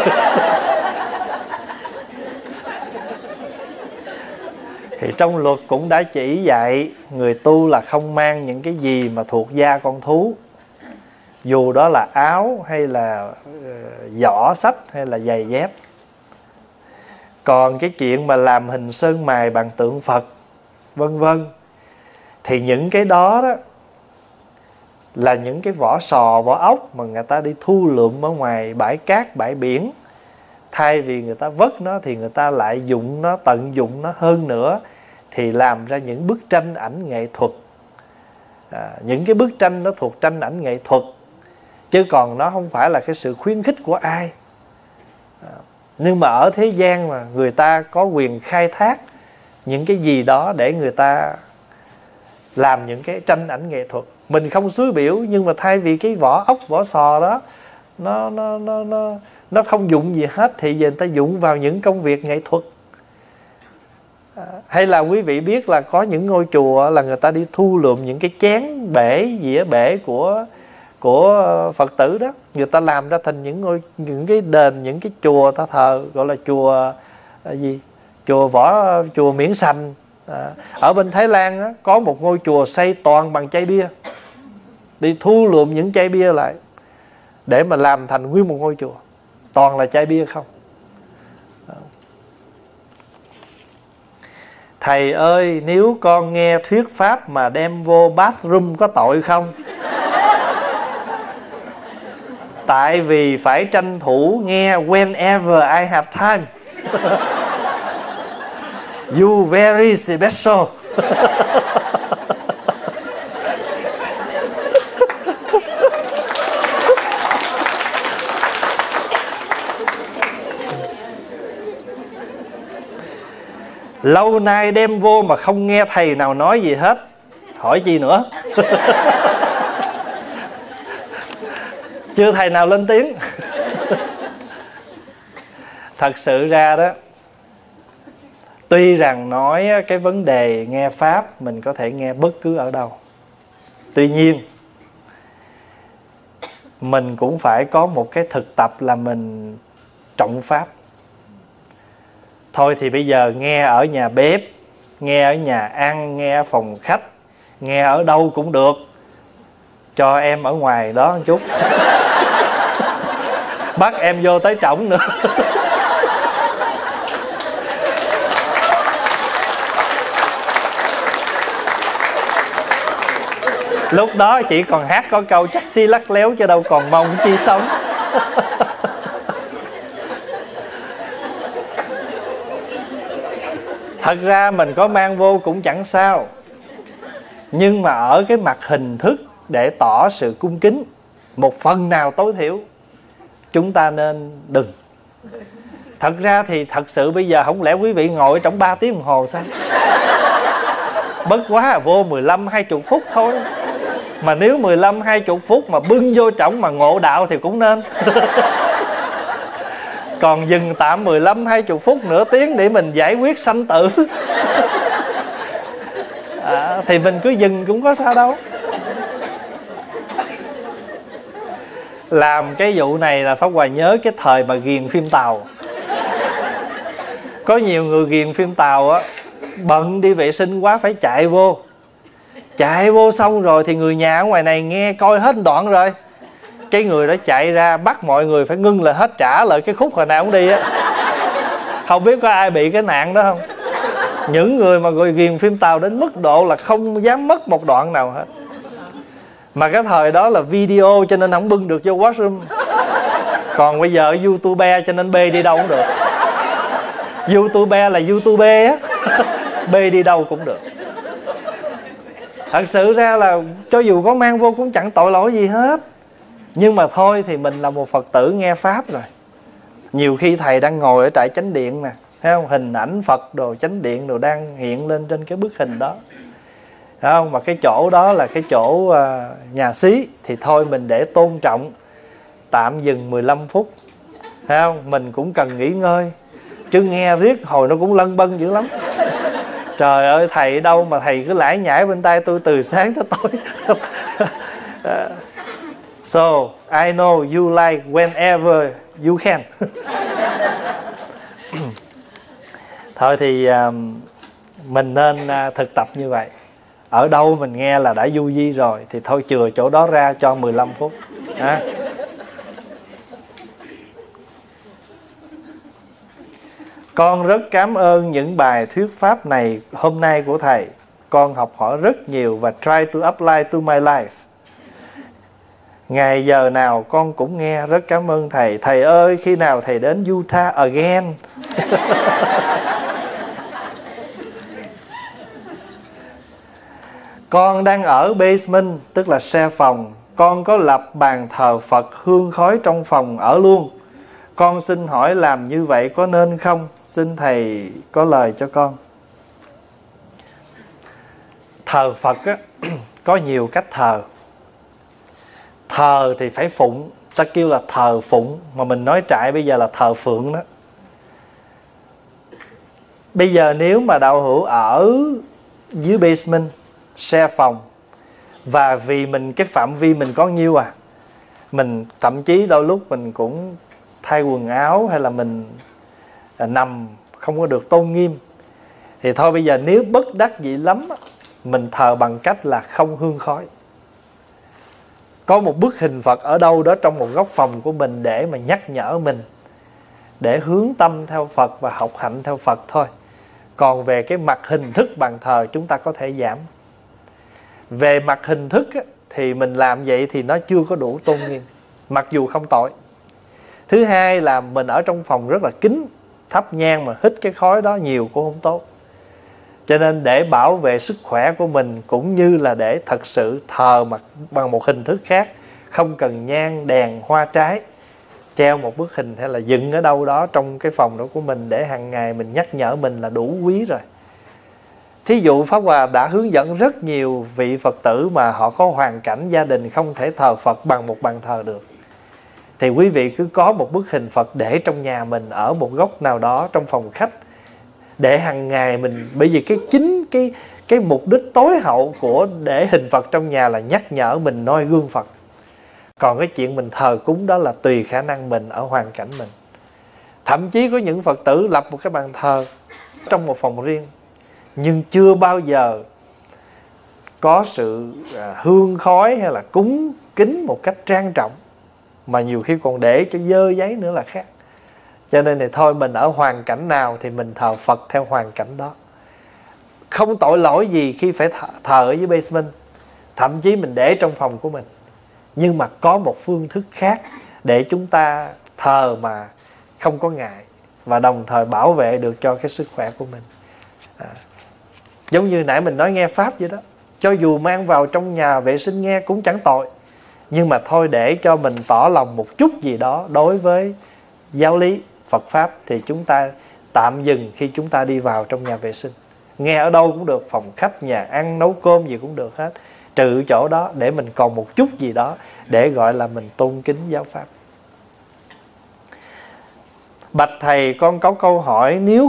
Thì trong luật cũng đã chỉ dạy người tu là không mang những cái gì mà thuộc da con thú. Dù đó là áo hay là giỏ sách hay là giày dép. Còn cái chuyện mà làm hình sơn mài bằng tượng Phật vân vân, thì những cái đó đó là những cái vỏ sò, vỏ ốc mà người ta đi thu lượm ở ngoài bãi cát, bãi biển. Thay vì người ta vất nó thì người ta lại dụng nó, tận dụng nó hơn nữa, thì làm ra những bức tranh ảnh nghệ thuật. Những cái bức tranh nó thuộc tranh ảnh nghệ thuật, chứ còn nó không phải là cái sự khuyến khích của ai. Nhưng mà ở thế gian mà người ta có quyền khai thác những cái gì đó để người ta làm những cái tranh ảnh nghệ thuật. Mình không xúi biểu, nhưng mà thay vì cái vỏ ốc, vỏ sò đó nó không dụng gì hết, thì giờ người ta dụng vào những công việc nghệ thuật. Hay là quý vị biết là có những ngôi chùa là người ta đi thu lượm những cái chén bể, dĩa bể của Phật tử đó, người ta làm ra thành những cái đền, những cái chùa ta thờ, gọi là chùa gì? Chùa Miễn Sành. Ở bên Thái Lan á, có một ngôi chùa xây toàn bằng chai bia. Đi thu lượm những chai bia lại để mà làm thành nguyên một ngôi chùa, toàn là chai bia không. Thầy ơi, nếu con nghe thuyết pháp mà đem vô bathroom có tội không? Tại vì phải tranh thủ nghe whenever I have time. You very special. Lâu nay đem vô mà không nghe thầy nào nói gì hết, hỏi chi nữa. Chưa thầy nào lên tiếng. Thật sự ra đó, Tuy rằng nói cái vấn đề nghe Pháp mình có thể nghe bất cứ ở đâu, tuy nhiên mình cũng phải có một cái thực tập là mình trọng Pháp. Thôi thì bây giờ nghe ở nhà bếp, nghe ở nhà ăn, nghe ở phòng khách, nghe ở đâu cũng được, cho em ở ngoài đó một chút. Bắt em vô tới trỏng nữa. Lúc đó chỉ còn hát có câu chắc xi lắc léo chứ đâu còn mong chi sống. Thật ra mình có mang vô cũng chẳng sao, nhưng mà ở cái mặt hình thức để tỏ sự cung kính một phần nào tối thiểu, chúng ta nên đừng. Thật ra thì thật sự bây giờ không lẽ quý vị ngồi trong 3 tiếng đồng hồ sao? Bất quá là vô 15-20 phút thôi. Mà nếu 15-20 phút mà bưng vô trỏng mà ngộ đạo thì cũng nên. Còn dừng tạm 15-20 phút, nửa tiếng để mình giải quyết sanh tử, thì mình cứ dừng cũng có sao đâu. Làm cái vụ này là Pháp Hòa nhớ cái thời mà ghiền phim Tàu. Có nhiều người ghiền phim Tàu á, bận đi vệ sinh quá phải chạy vô. Chạy vô xong rồi thì người nhà ở ngoài này nghe coi hết đoạn rồi, cái người đó chạy ra bắt mọi người phải ngưng lại hết, trả lại cái khúc hồi nào cũng đi á. Không biết có ai bị cái nạn đó không? Những người mà gọi ghiền phim Tàu đến mức độ là không dám mất một đoạn nào hết. Mà cái thời đó là video cho nên không bưng được vô washroom. Còn bây giờ YouTube cho nên bê đi đâu cũng được. YouTube là YouTube á. Bê đi đâu cũng được. Thật sự ra là cho dù có mang vô cũng chẳng tội lỗi gì hết. Nhưng mà thôi thì mình là một Phật tử nghe Pháp rồi. Nhiều khi thầy đang ngồi ở trại chánh điện nè, thấy không? Hình ảnh Phật đồ, chánh điện đồ đang hiện lên trên cái bức hình đó, thấy không? Mà cái chỗ đó là cái chỗ nhà xí, thì thôi mình để tôn trọng tạm dừng 15 phút, thấy không? Mình cũng cần nghỉ ngơi, chứ nghe riết hồi nó cũng lân bân dữ lắm. Trời ơi, thầy đâu mà thầy cứ lải nhải bên tai tôi từ sáng tới tối. So, I know you like whenever you can. Thôi thì mình nên thực tập như vậy. Ở đâu mình nghe là đã du di rồi thì thôi chừa chỗ đó ra cho 15 phút. Con rất cảm ơn những bài thuyết pháp này hôm nay của thầy. Con học hỏi rất nhiều và try to apply to my life. Ngày giờ nào con cũng nghe, rất cảm ơn thầy. Thầy ơi, khi nào thầy đến Utah again? Con đang ở basement, tức là share phòng. Con có lập bàn thờ Phật hương khói trong phòng ở luôn. Con xin hỏi làm như vậy có nên không? Xin thầy có lời cho con. Thờ Phật á, có nhiều cách thờ. Thờ thì phải phụng, ta kêu là thờ phụng, mà mình nói trại bây giờ là thờ phượng đó. Bây giờ nếu mà đạo hữu ở dưới basement, share phòng, và vì mình cái phạm vi mình có nhiêu mình thậm chí đôi lúc mình cũng thay quần áo, hay là mình nằm không có được tôn nghiêm, thì thôi bây giờ nếu bất đắc dĩ lắm, mình thờ bằng cách là không hương khói. Có một bức hình Phật ở đâu đó trong một góc phòng của mình để mà nhắc nhở mình, để hướng tâm theo Phật và học hạnh theo Phật thôi. Còn về cái mặt hình thức bàn thờ chúng ta có thể giảm. Về mặt hình thức thì mình làm vậy thì nó chưa có đủ tôn nghiêm, mặc dù không tội. Thứ hai là mình ở trong phòng rất là kín, thắp nhang mà hít cái khói đó nhiều cũng không tốt. Cho nên để bảo vệ sức khỏe của mình, cũng như là để thật sự thờ mặt bằng một hình thức khác, không cần nhang, đèn, hoa trái, treo một bức hình hay là dựng ở đâu đó trong cái phòng đó của mình để hàng ngày mình nhắc nhở mình là đủ quý rồi. Thí dụ Pháp Hòa đã hướng dẫn rất nhiều vị Phật tử mà họ có hoàn cảnh gia đình không thể thờ Phật bằng một bàn thờ được, thì quý vị cứ có một bức hình Phật để trong nhà mình ở một góc nào đó trong phòng khách, để hàng ngày mình, bởi vì cái mục đích tối hậu của để hình Phật trong nhà là nhắc nhở mình noi gương Phật. Còn cái chuyện mình thờ cúng đó là tùy khả năng mình ở hoàn cảnh mình. Thậm chí có những Phật tử lập một cái bàn thờ trong một phòng riêng, nhưng chưa bao giờ có sự hương khói hay là cúng kính một cách trang trọng, mà nhiều khi còn để cho dơ giấy nữa là khác. Cho nên thì thôi, mình ở hoàn cảnh nào thì mình thờ Phật theo hoàn cảnh đó. Không tội lỗi gì khi phải thờ ở dưới basement, thậm chí mình để trong phòng của mình. Nhưng mà có một phương thức khác để chúng ta thờ mà không có ngại, và đồng thời bảo vệ được cho cái sức khỏe của mình. Giống như nãy mình nói nghe Pháp vậy đó, cho dù mang vào trong nhà vệ sinh nghe cũng chẳng tội, nhưng mà thôi, để cho mình tỏ lòng một chút gì đó đối với giáo lý Phật Pháp thì chúng ta tạm dừng khi chúng ta đi vào trong nhà vệ sinh. Nghe ở đâu cũng được, phòng khách, nhà ăn, nấu cơm gì cũng được hết, trừ chỗ đó để mình còn một chút gì đó để gọi là mình tôn kính giáo Pháp. Bạch thầy, con có câu hỏi, nếu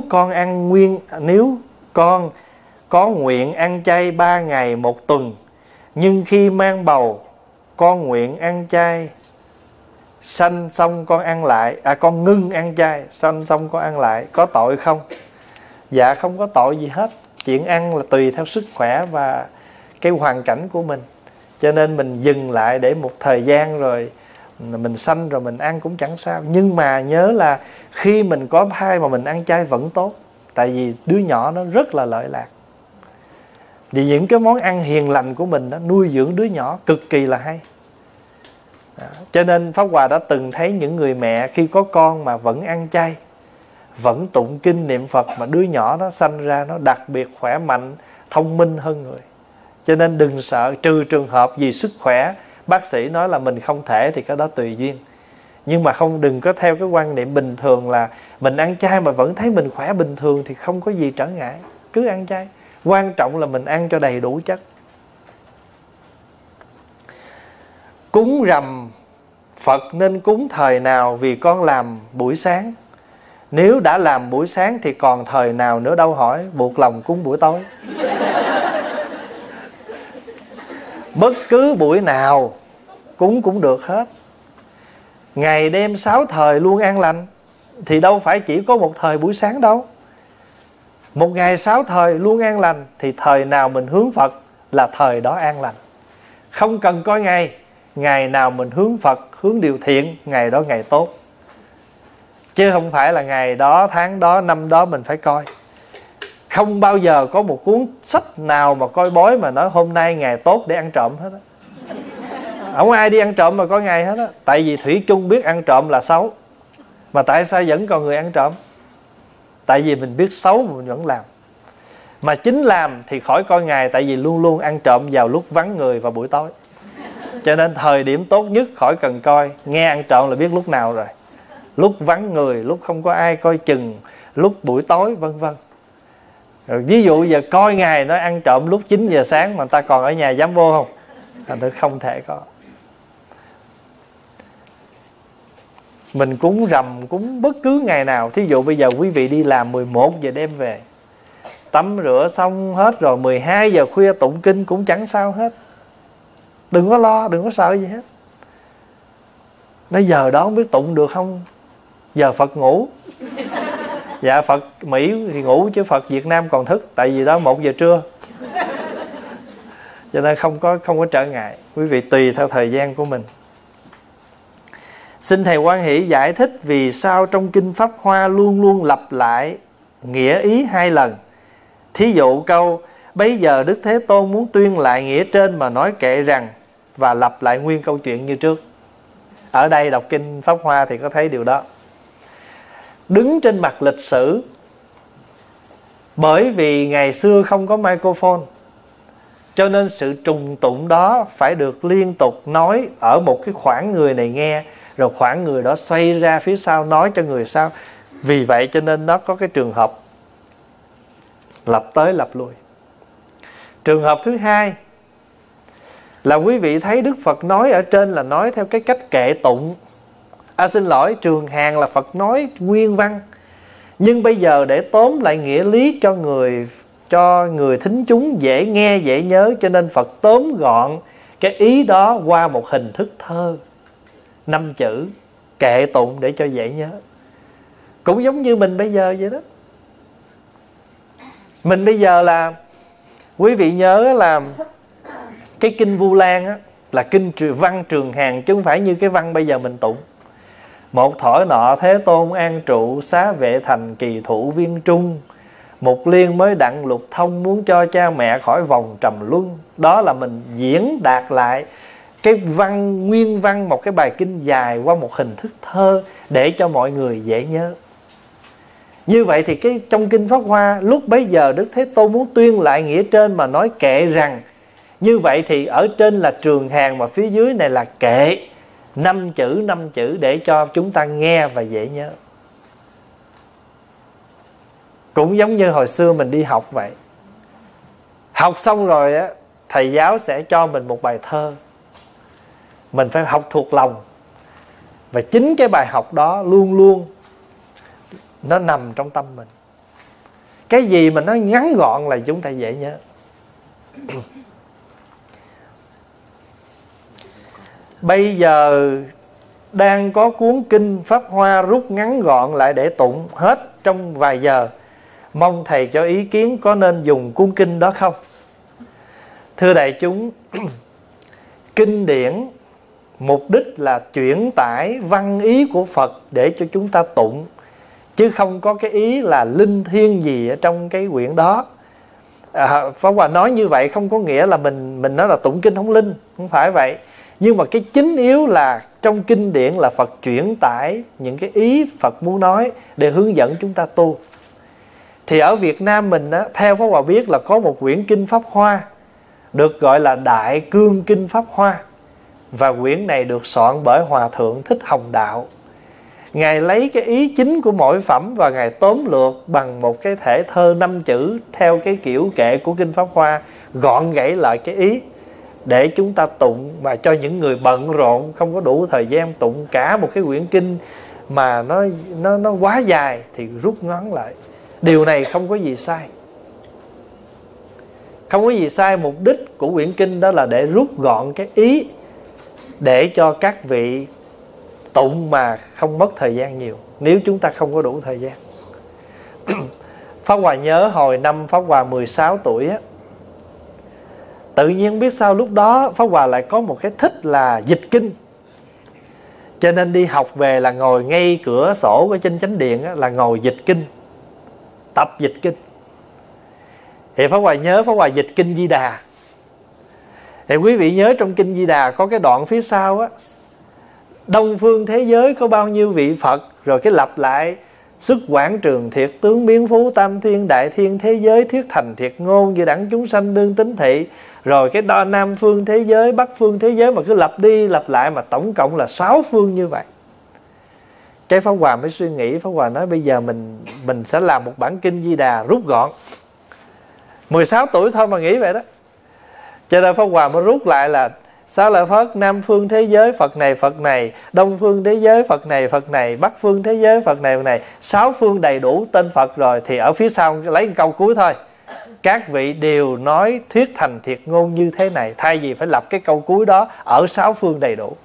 con có nguyện ăn chay 3 ngày một tuần, nhưng khi mang bầu con nguyện ăn chay sanh xong con ăn lại, con ngưng ăn chay sanh xong con ăn lại, có tội không? Dạ không có tội gì hết. Chuyện ăn là tùy theo sức khỏe và cái hoàn cảnh của mình, cho nên mình dừng lại để một thời gian rồi mình sanh rồi mình ăn cũng chẳng sao. Nhưng mà nhớ là khi mình có thai mà mình ăn chay vẫn tốt, tại vì đứa nhỏ nó rất là lợi lạc. Vì những cái món ăn hiền lành của mình đó, nuôi dưỡng đứa nhỏ cực kỳ là hay. Cho nên Pháp Hòa đã từng thấy những người mẹ khi có con mà vẫn ăn chay, vẫn tụng kinh niệm Phật, mà đứa nhỏ nó sanh ra nó đặc biệt khỏe mạnh, thông minh hơn người. Cho nên đừng sợ, trừ trường hợp vì sức khỏe bác sĩ nói là mình không thể thì cái đó tùy duyên. Nhưng mà đừng có theo cái quan niệm bình thường là mình ăn chay mà vẫn thấy mình khỏe bình thường thì không có gì trở ngại, cứ ăn chay. Quan trọng là mình ăn cho đầy đủ chất. Cúng rằm Phật nên cúng thời nào, vì con làm buổi sáng. Nếu đã làm buổi sáng thì còn thời nào nữa đâu hỏi, buộc lòng cúng buổi tối. Bất cứ buổi nào cúng cũng được hết. Ngày đêm 6 thời luôn an lành, thì đâu phải chỉ có một thời buổi sáng đâu. Một ngày 6 thời luôn an lành thì thời nào mình hướng Phật là thời đó an lành. Không cần coi ngày, ngày nào mình hướng Phật, hướng điều thiện, ngày đó ngày tốt. Chứ không phải là ngày đó, tháng đó, năm đó mình phải coi. Không bao giờ có một cuốn sách nào mà coi bói mà nói hôm nay ngày tốt để ăn trộm hết á. Không ai đi ăn trộm mà coi ngày hết á. Tại vì thủy chung biết ăn trộm là xấu. Mà tại sao vẫn còn người ăn trộm? Tại vì mình biết xấu mà mình vẫn làm. Mà chính làm thì khỏi coi ngày, tại vì luôn luôn ăn trộm vào lúc vắng người và buổi tối. Cho nên thời điểm tốt nhất khỏi cần coi. Nghe ăn trộm là biết lúc nào rồi. Lúc vắng người, lúc không có ai coi chừng, lúc buổi tối, vân vân. Rồi ví dụ giờ coi ngày nó ăn trộm lúc 9 giờ sáng mà người ta còn ở nhà dám vô không? Thành thử không thể có. Mình cúng rằm, cúng bất cứ ngày nào. Thí dụ bây giờ quý vị đi làm 11 giờ đêm về, tắm rửa xong hết rồi 12 giờ khuya tụng kinh cũng chẳng sao hết. Đừng có lo, đừng có sợ gì hết. Nói giờ đó không biết tụng được không? Giờ Phật ngủ. Dạ Phật Mỹ thì ngủ chứ Phật Việt Nam còn thức. Tại vì đó 1 giờ trưa. Cho nên không có trở ngại. Quý vị tùy theo thời gian của mình. Xin Thầy Hoan Hỷ giải thích vì sao trong Kinh Pháp Hoa luôn luôn lặp lại nghĩa ý 2 lần. Thí dụ câu bấy giờ Đức Thế Tôn muốn tuyên lại nghĩa trên mà nói kệ rằng, và lặp lại nguyên câu chuyện như trước. Ở đây đọc Kinh Pháp Hoa thì có thấy điều đó. Đứng trên mặt lịch sử, bởi vì ngày xưa không có microphone, cho nên sự trùng tụng đó phải được liên tục nói ở một cái khoảng người này nghe, rồi khoảng người đó xoay ra phía sau nói cho người sau. Vì vậy cho nên nó có cái trường hợp lặp tới lặp lui. Trường hợp thứ hai là quý vị thấy Đức Phật nói ở trên là nói theo cái cách kệ tụng. Xin lỗi, trường hàng là Phật nói nguyên văn. Nhưng bây giờ để tóm lại nghĩa lý cho người thính chúng dễ nghe dễ nhớ, cho nên Phật tóm gọn cái ý đó qua một hình thức thơ 5 chữ kệ tụng để cho dễ nhớ. Cũng giống như mình bây giờ vậy đó. Mình bây giờ là, quý vị nhớ là cái kinh Vu Lan á, là kinh văn Trường Hàn, chứ không phải như cái văn bây giờ mình tụng. Một thỏi nọ Thế Tôn an trụ, xá vệ thành kỳ thủ viên trung. Một liên mới đặng lục thông, muốn cho cha mẹ khỏi vòng trầm luân. Đó là mình diễn đạt lại cái văn, nguyên văn một cái bài kinh dài qua một hình thức thơ để cho mọi người dễ nhớ. Như vậy thì trong kinh Pháp Hoa lúc bấy giờ Đức Thế Tôn muốn tuyên lại nghĩa trên mà nói kệ rằng, như vậy thì ở trên là Trường Hàn mà phía dưới này là kệ, 5 chữ để cho chúng ta nghe và dễ nhớ. Cũng giống như hồi xưa mình đi học vậy. Học xong rồi á, thầy giáo sẽ cho mình một bài thơ, mình phải học thuộc lòng. Và chính cái bài học đó luôn luôn nó nằm trong tâm mình. Cái gì mà nó ngắn gọn là chúng ta dễ nhớ. Bây giờ đang có cuốn kinh Pháp Hoa rút ngắn gọn lại để tụng hết trong vài giờ. Mong thầy cho ý kiến có nên dùng cuốn kinh đó không? Thưa đại chúng, kinh điển mục đích là chuyển tải văn ý của Phật để cho chúng ta tụng, chứ không có cái ý là linh thiêng gì ở trong cái quyển đó. Pháp Hòa nói như vậy không có nghĩa là mình nói là tụng kinh không linh, không phải vậy. Nhưng mà cái chính yếu là trong kinh điển là Phật chuyển tải những cái ý Phật muốn nói để hướng dẫn chúng ta tu. Thì ở Việt Nam mình á, theo Pháp Hòa biết là có một quyển kinh Pháp Hoa được gọi là Đại Cương Kinh Pháp Hoa. Và quyển này được soạn bởi Hòa Thượng Thích Hồng Đạo. Ngài lấy cái ý chính của mỗi phẩm và Ngài tóm lược bằng một cái thể thơ 5 chữ theo cái kiểu kệ của kinh Pháp Hoa, gọn gãy lại cái ý để chúng ta tụng. Mà cho những người bận rộn không có đủ thời gian tụng cả một cái quyển kinh mà nó quá dài thì rút ngắn lại. Điều này không có gì sai. Không có gì sai. Mục đích của quyển kinh đó là để rút gọn cái ý, để cho các vị tụng mà không mất thời gian nhiều, nếu chúng ta không có đủ thời gian. Pháp Hòa nhớ hồi năm Pháp Hòa 16 tuổi á, tự nhiên biết sao lúc đó Pháp Hòa lại có một cái thích là dịch kinh. Cho nên đi học về là ngồi ngay cửa sổ ở trên chánh điện á, là ngồi dịch kinh, tập dịch kinh. Thì Pháp Hòa nhớ Pháp Hòa dịch kinh Di Đà. Thì quý vị nhớ trong kinh Di Đà có cái đoạn phía sau á, Đông phương thế giới có bao nhiêu vị Phật, rồi cái lặp lại xuất quảng trường thiệt tướng biến phú tam thiên đại thiên thế giới thuyết thành thiệt ngôn như đẳng chúng sanh đương tính thị. Rồi cái đo Nam phương thế giới, Bắc phương thế giới mà cứ lặp đi lặp lại mà tổng cộng là 6 phương như vậy. Cái Pháp Hòa mới suy nghĩ, Pháp Hòa nói bây giờ mình sẽ làm một bản kinh Di Đà rút gọn. 16 tuổi thôi mà nghĩ vậy đó. Cho nên Pháp Hòa mới rút lại là Xá lợi Phất, Nam phương thế giới Phật này, Đông phương thế giới Phật này, Bắc phương thế giới Phật này, 6 phương đầy đủ tên Phật rồi. Thì ở phía sau lấy câu cuối thôi, các vị đều nói thuyết thành thiệt ngôn như thế này, thay vì phải lập cái câu cuối đó ở 6 phương đầy đủ.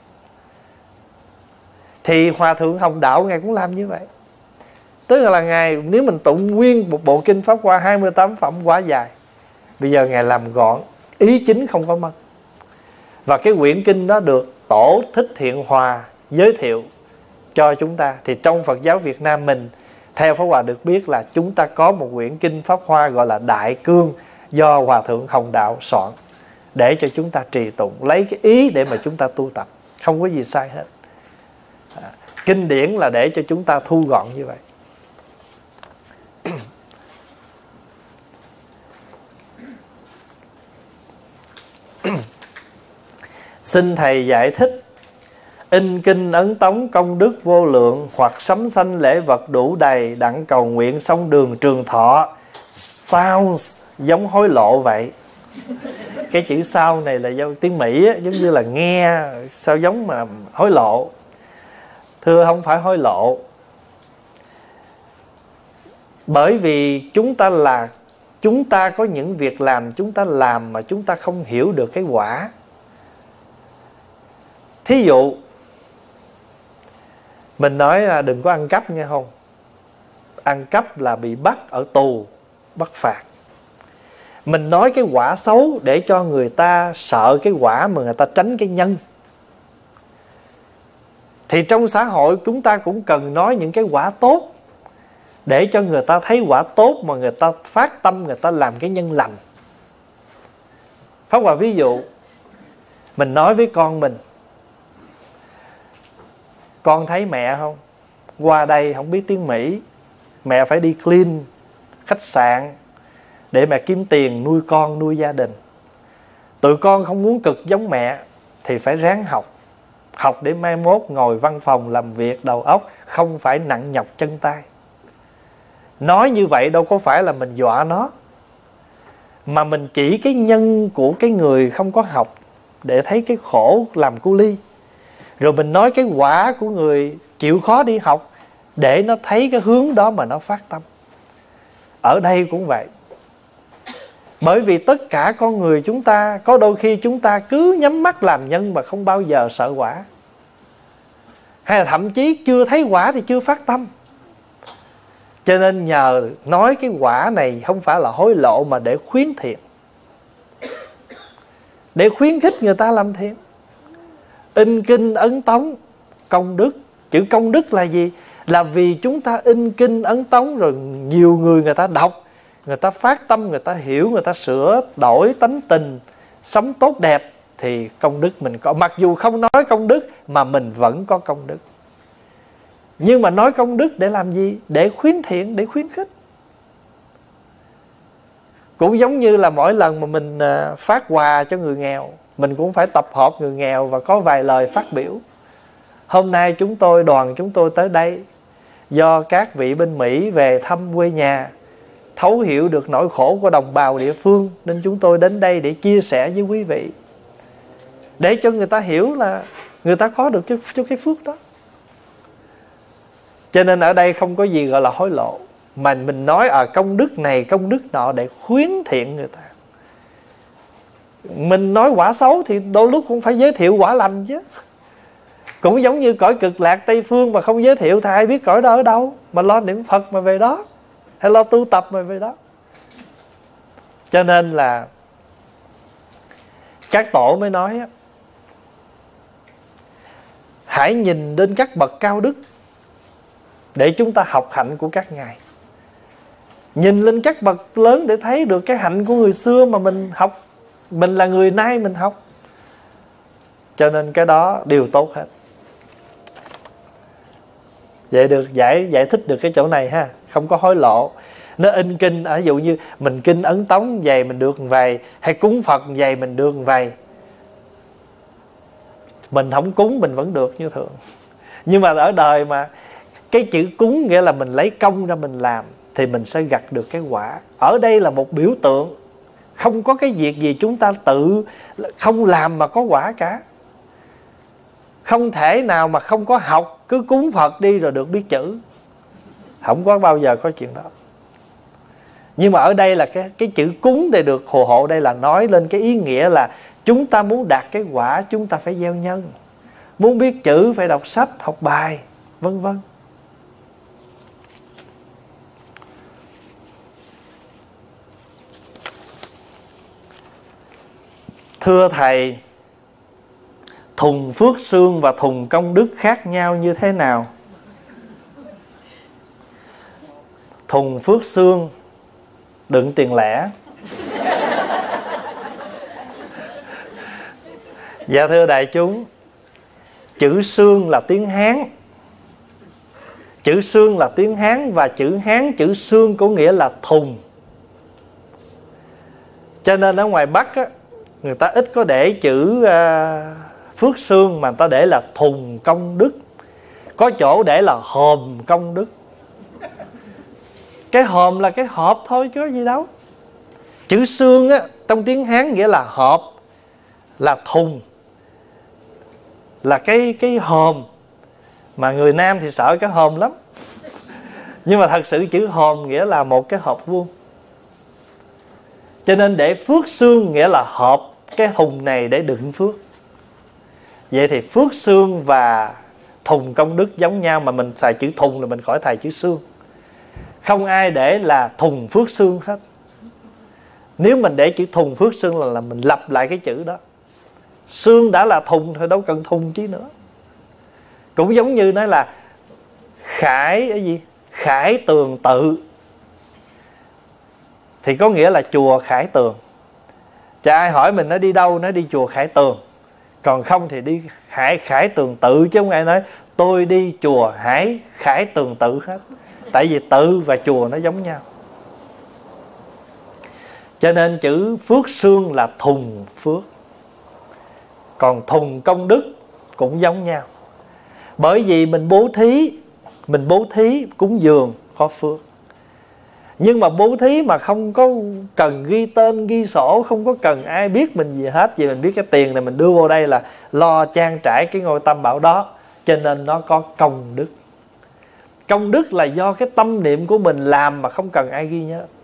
Thì Hòa Thượng Hồng Đạo Ngài cũng làm như vậy. Tức là Ngài, nếu mình tụng nguyên một bộ kinh Pháp Hoa 28 phẩm quá dài, bây giờ Ngài làm gọn, ý chính không có mất. Và cái quyển kinh đó được Tổ Thích Thiện Hòa giới thiệu cho chúng ta. Thì trong Phật giáo Việt Nam mình, theo Pháp Hòa được biết là chúng ta có một quyển kinh Pháp Hoa gọi là Đại Cương, do Hòa Thượng Hồng Đạo soạn để cho chúng ta trì tụng, lấy cái ý để mà chúng ta tu tập. Không có gì sai hết. Kinh điển là để cho chúng ta thu gọn như vậy. Xin Thầy giải thích, in kinh ấn tống công đức vô lượng, hoặc sắm sanh lễ vật đủ đầy, đặng cầu nguyện xong đường trường thọ. Sounds giống hối lộ vậy. Cái chữ sau này là do tiếng Mỹ á, giống như là nghe sao giống mà hối lộ. Thưa, không phải hối lộ. Bởi vì chúng ta có những việc làm chúng ta làm mà chúng ta không hiểu được cái quả. Thí dụ mình nói là đừng có ăn cắp nghe không? Ăn cắp là bị bắt ở tù, bắt phạt. Mình nói cái quả xấu để cho người ta sợ cái quả mà người ta tránh cái nhân. Thì trong xã hội chúng ta cũng cần nói những cái quả tốt để cho người ta thấy quả tốt mà người ta phát tâm, người ta làm cái nhân lành. Pháp Hòa ví dụ, mình nói với con mình: con thấy mẹ không? Qua đây không biết tiếng Mỹ, mẹ phải đi clean khách sạn để mẹ kiếm tiền nuôi con, nuôi gia đình. Tụi con không muốn cực giống mẹ thì phải ráng học. Học để mai mốt ngồi văn phòng làm việc đầu óc không phải nặng nhọc chân tay. Nói như vậy đâu có phải là mình dọa nó, mà mình chỉ cái nhân của cái người không có học để thấy cái khổ làm cu ly. Rồi mình nói cái quả của người chịu khó đi học để nó thấy cái hướng đó mà nó phát tâm. Ở đây cũng vậy. Bởi vì tất cả con người chúng ta, có đôi khi chúng ta cứ nhắm mắt làm nhân mà không bao giờ sợ quả. Hay là thậm chí chưa thấy quả thì chưa phát tâm. Cho nên nhờ nói cái quả này không phải là hối lộ mà để khuyến thiện, để khuyến khích người ta làm thiện. In kinh ấn tống công đức. Chữ công đức là gì? Là vì chúng ta in kinh ấn tống rồi nhiều người ta đọc, người ta phát tâm, người ta hiểu, người ta sửa đổi tánh tình, sống tốt đẹp, thì công đức mình có. Mặc dù không nói công đức mà mình vẫn có công đức. Nhưng mà nói công đức để làm gì? Để khuyến thiện, để khuyến khích. Cũng giống như là mỗi lần mà mình phát quà cho người nghèo, mình cũng phải tập hợp người nghèo và có vài lời phát biểu. Hôm nay đoàn chúng tôi tới đây do các vị bên Mỹ về thăm quê nhà, thấu hiểu được nỗi khổ của đồng bào địa phương, nên chúng tôi đến đây để chia sẻ với quý vị, để cho người ta hiểu là người ta có được cho cái phước đó. Cho nên ở đây không có gì gọi là hối lộ, mà mình nói công đức này công đức nọ để khuyến thiện người ta. Mình nói quả xấu thì đôi lúc cũng phải giới thiệu quả lành chứ. Cũng giống như cõi cực lạc Tây Phương mà không giới thiệu thì ai biết cõi đó ở đâu. Mà lo niệm Phật mà về đó, hay lo tu tập mà về đó. Cho nên là các tổ mới nói: hãy nhìn đến các bậc cao đức để chúng ta học hạnh của các ngài. Nhìn lên các bậc lớn để thấy được cái hạnh của người xưa mà mình học. Mình là người nay mình học. Cho nên cái đó đều tốt hết. Vậy được giải thích được cái chỗ này ha. Không có hối lộ. Nó in kinh, ví dụ như mình kinh ấn tống vậy mình được vầy, hay cúng Phật vậy mình được vầy. Mình không cúng mình vẫn được như thường. Nhưng mà ở đời mà cái chữ cúng nghĩa là mình lấy công ra mình làm, thì mình sẽ gặt được cái quả. Ở đây là một biểu tượng. Không có cái việc gì chúng ta tự không làm mà có quả cả. Không thể nào mà không có học cứ cúng Phật đi rồi được biết chữ. Không có bao giờ có chuyện đó. Nhưng mà ở đây là cái chữ cúng để được phù hộ, đây là nói lên cái ý nghĩa là chúng ta muốn đạt cái quả chúng ta phải gieo nhân. Muốn biết chữ phải đọc sách, học bài, vân vân. Thưa Thầy, thùng phước xương và thùng công đức khác nhau như thế nào? Thùng phước xương đựng tiền lẻ. Dạ thưa đại chúng, chữ xương là tiếng Hán. Chữ xương là tiếng Hán, và chữ Hán, chữ xương có nghĩa là thùng. Cho nên ở ngoài Bắc á, người ta ít có để chữ phước xương, mà người ta để là thùng công đức. Có chỗ để là hòm công đức. Cái hòm là cái hộp thôi chứ có gì đâu. Chữ xương á, trong tiếng Hán nghĩa là hộp, là thùng, là cái hòm. Mà người Nam thì sợ cái hòm lắm. Nhưng mà thật sự chữ hòm nghĩa là một cái hộp vuông. Cho nên để phước xương nghĩa là hộp cái thùng này để đựng phước. Vậy thì phước xương và thùng công đức giống nhau, mà mình xài chữ thùng là mình khỏi xài chữ xương. Không ai để là thùng phước xương hết. Nếu mình để chữ thùng phước xương là mình lặp lại cái chữ đó. Xương đã là thùng thôi, đâu cần thùng chứ nữa. Cũng giống như nói là khải cái gì? Khải Tường Tự thì có nghĩa là chùa Khải Tường. Chả ai hỏi mình nó đi đâu, nó đi chùa Khải Tường. Còn không thì đi Khải Tường Tự, chứ không ai nói tôi đi chùa Khải Tường Tự hết. Tại vì tự và chùa nó giống nhau. Cho nên chữ phước xương là thùng phước. Còn thùng công đức cũng giống nhau. Bởi vì mình bố thí cúng dường có phước. Nhưng mà bố thí mà không có cần ghi tên ghi sổ, không có cần ai biết mình gì hết, vì mình biết cái tiền này mình đưa vô đây là lo trang trải cái ngôi tam bảo đó, cho nên nó có công đức. Công đức là do cái tâm niệm của mình làm mà không cần ai ghi nhớ.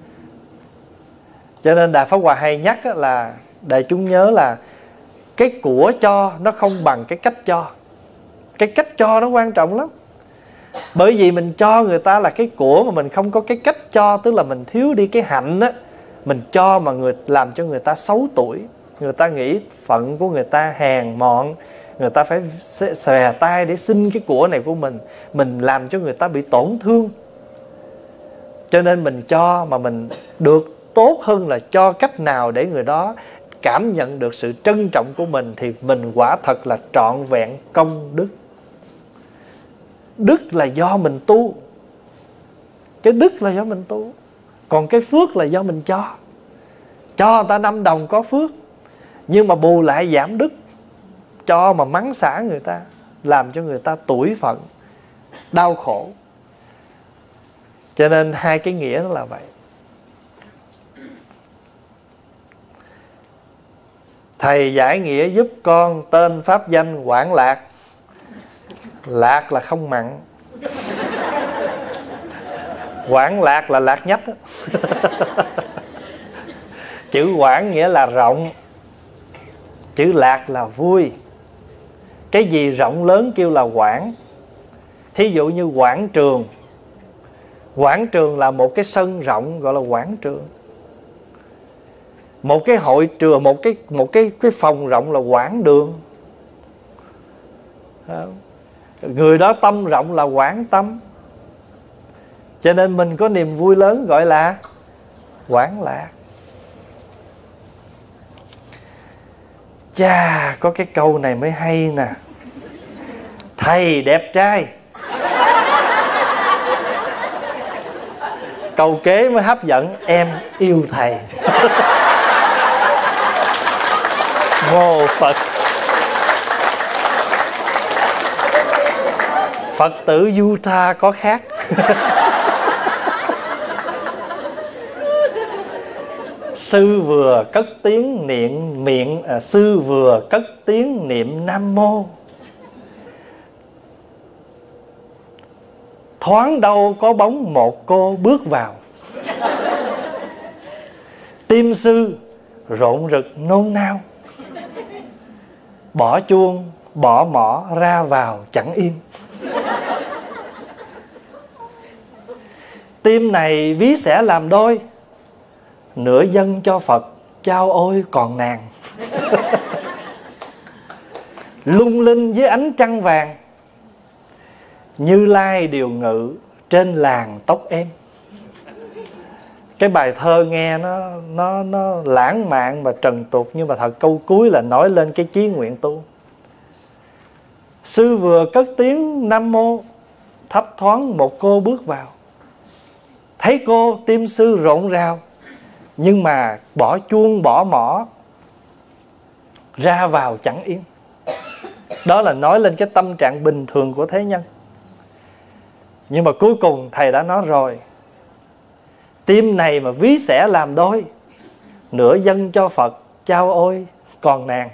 Cho nên Đại Pháp Hòa hay nhắc là đại chúng nhớ là cái của cho nó không bằng cái cách cho. Cái cách cho nó quan trọng lắm. Bởi vì mình cho người ta là cái của mà mình không có cái cách cho, tức là mình thiếu đi cái hạnh á. Mình cho mà làm cho người ta xấu tuổi. Người ta nghĩ phận của người ta hèn mọn, người ta phải xòe tay để xin cái của này của mình. Mình làm cho người ta bị tổn thương. Cho nên mình cho mà mình được tốt hơn là cho cách nào để người đó cảm nhận được sự trân trọng của mình, thì mình quả thật là trọn vẹn công đức. Đức là do mình tu. Cái đức là do mình tu. Còn cái phước là do mình cho. Cho người ta 5 đồng có phước, nhưng mà bù lại giảm đức. Cho mà mắng xả người ta, làm cho người ta tủi phận, đau khổ. Cho nên hai cái nghĩa nó là vậy. Thầy giải nghĩa giúp con tên pháp danh Quảng Lạc. Lạc là không mặn. Quảng Lạc là lạc nhách đó. Chữ quảng nghĩa là rộng, chữ lạc là vui. Cái gì rộng lớn kêu là quảng. Thí dụ như quảng trường. Quảng trường là một cái sân rộng gọi là quảng trường. Một cái hội trường, một cái phòng rộng là quảng đường. Người đó tâm rộng là quảng tâm. Cho nên mình có niềm vui lớn gọi là quảng lạc. Chà, có cái câu này mới hay nè. Thầy đẹp trai. Câu kế mới hấp dẫn. Em yêu thầy. Mô Phật. Phật tử Utah có khác. Sư vừa cất tiếng sư vừa cất tiếng niệm Nam Mô, thoáng đâu có bóng một cô bước vào. Tim sư rộn rực nôn nao, bỏ chuông bỏ mỏ ra vào chẳng im. Tim này ví sẽ làm đôi, nửa dâng cho Phật trao ôi còn nàng. Lung linh với ánh trăng vàng, Như Lai điều ngự trên làn tóc em. Cái bài thơ nghe nó lãng mạn và trần tục, nhưng mà thật câu cuối là nói lên cái chí nguyện tu. Sư vừa cất tiếng Nam Mô, thấp thoáng một cô bước vào. Thấy cô tim sư rộn rào, nhưng mà bỏ chuông bỏ mỏ ra vào chẳng yên. Đó là nói lên cái tâm trạng bình thường của thế nhân. Nhưng mà cuối cùng thầy đã nói rồi, tim này mà ví sẽ làm đôi, nửa dâng cho Phật trao ôi còn nàng.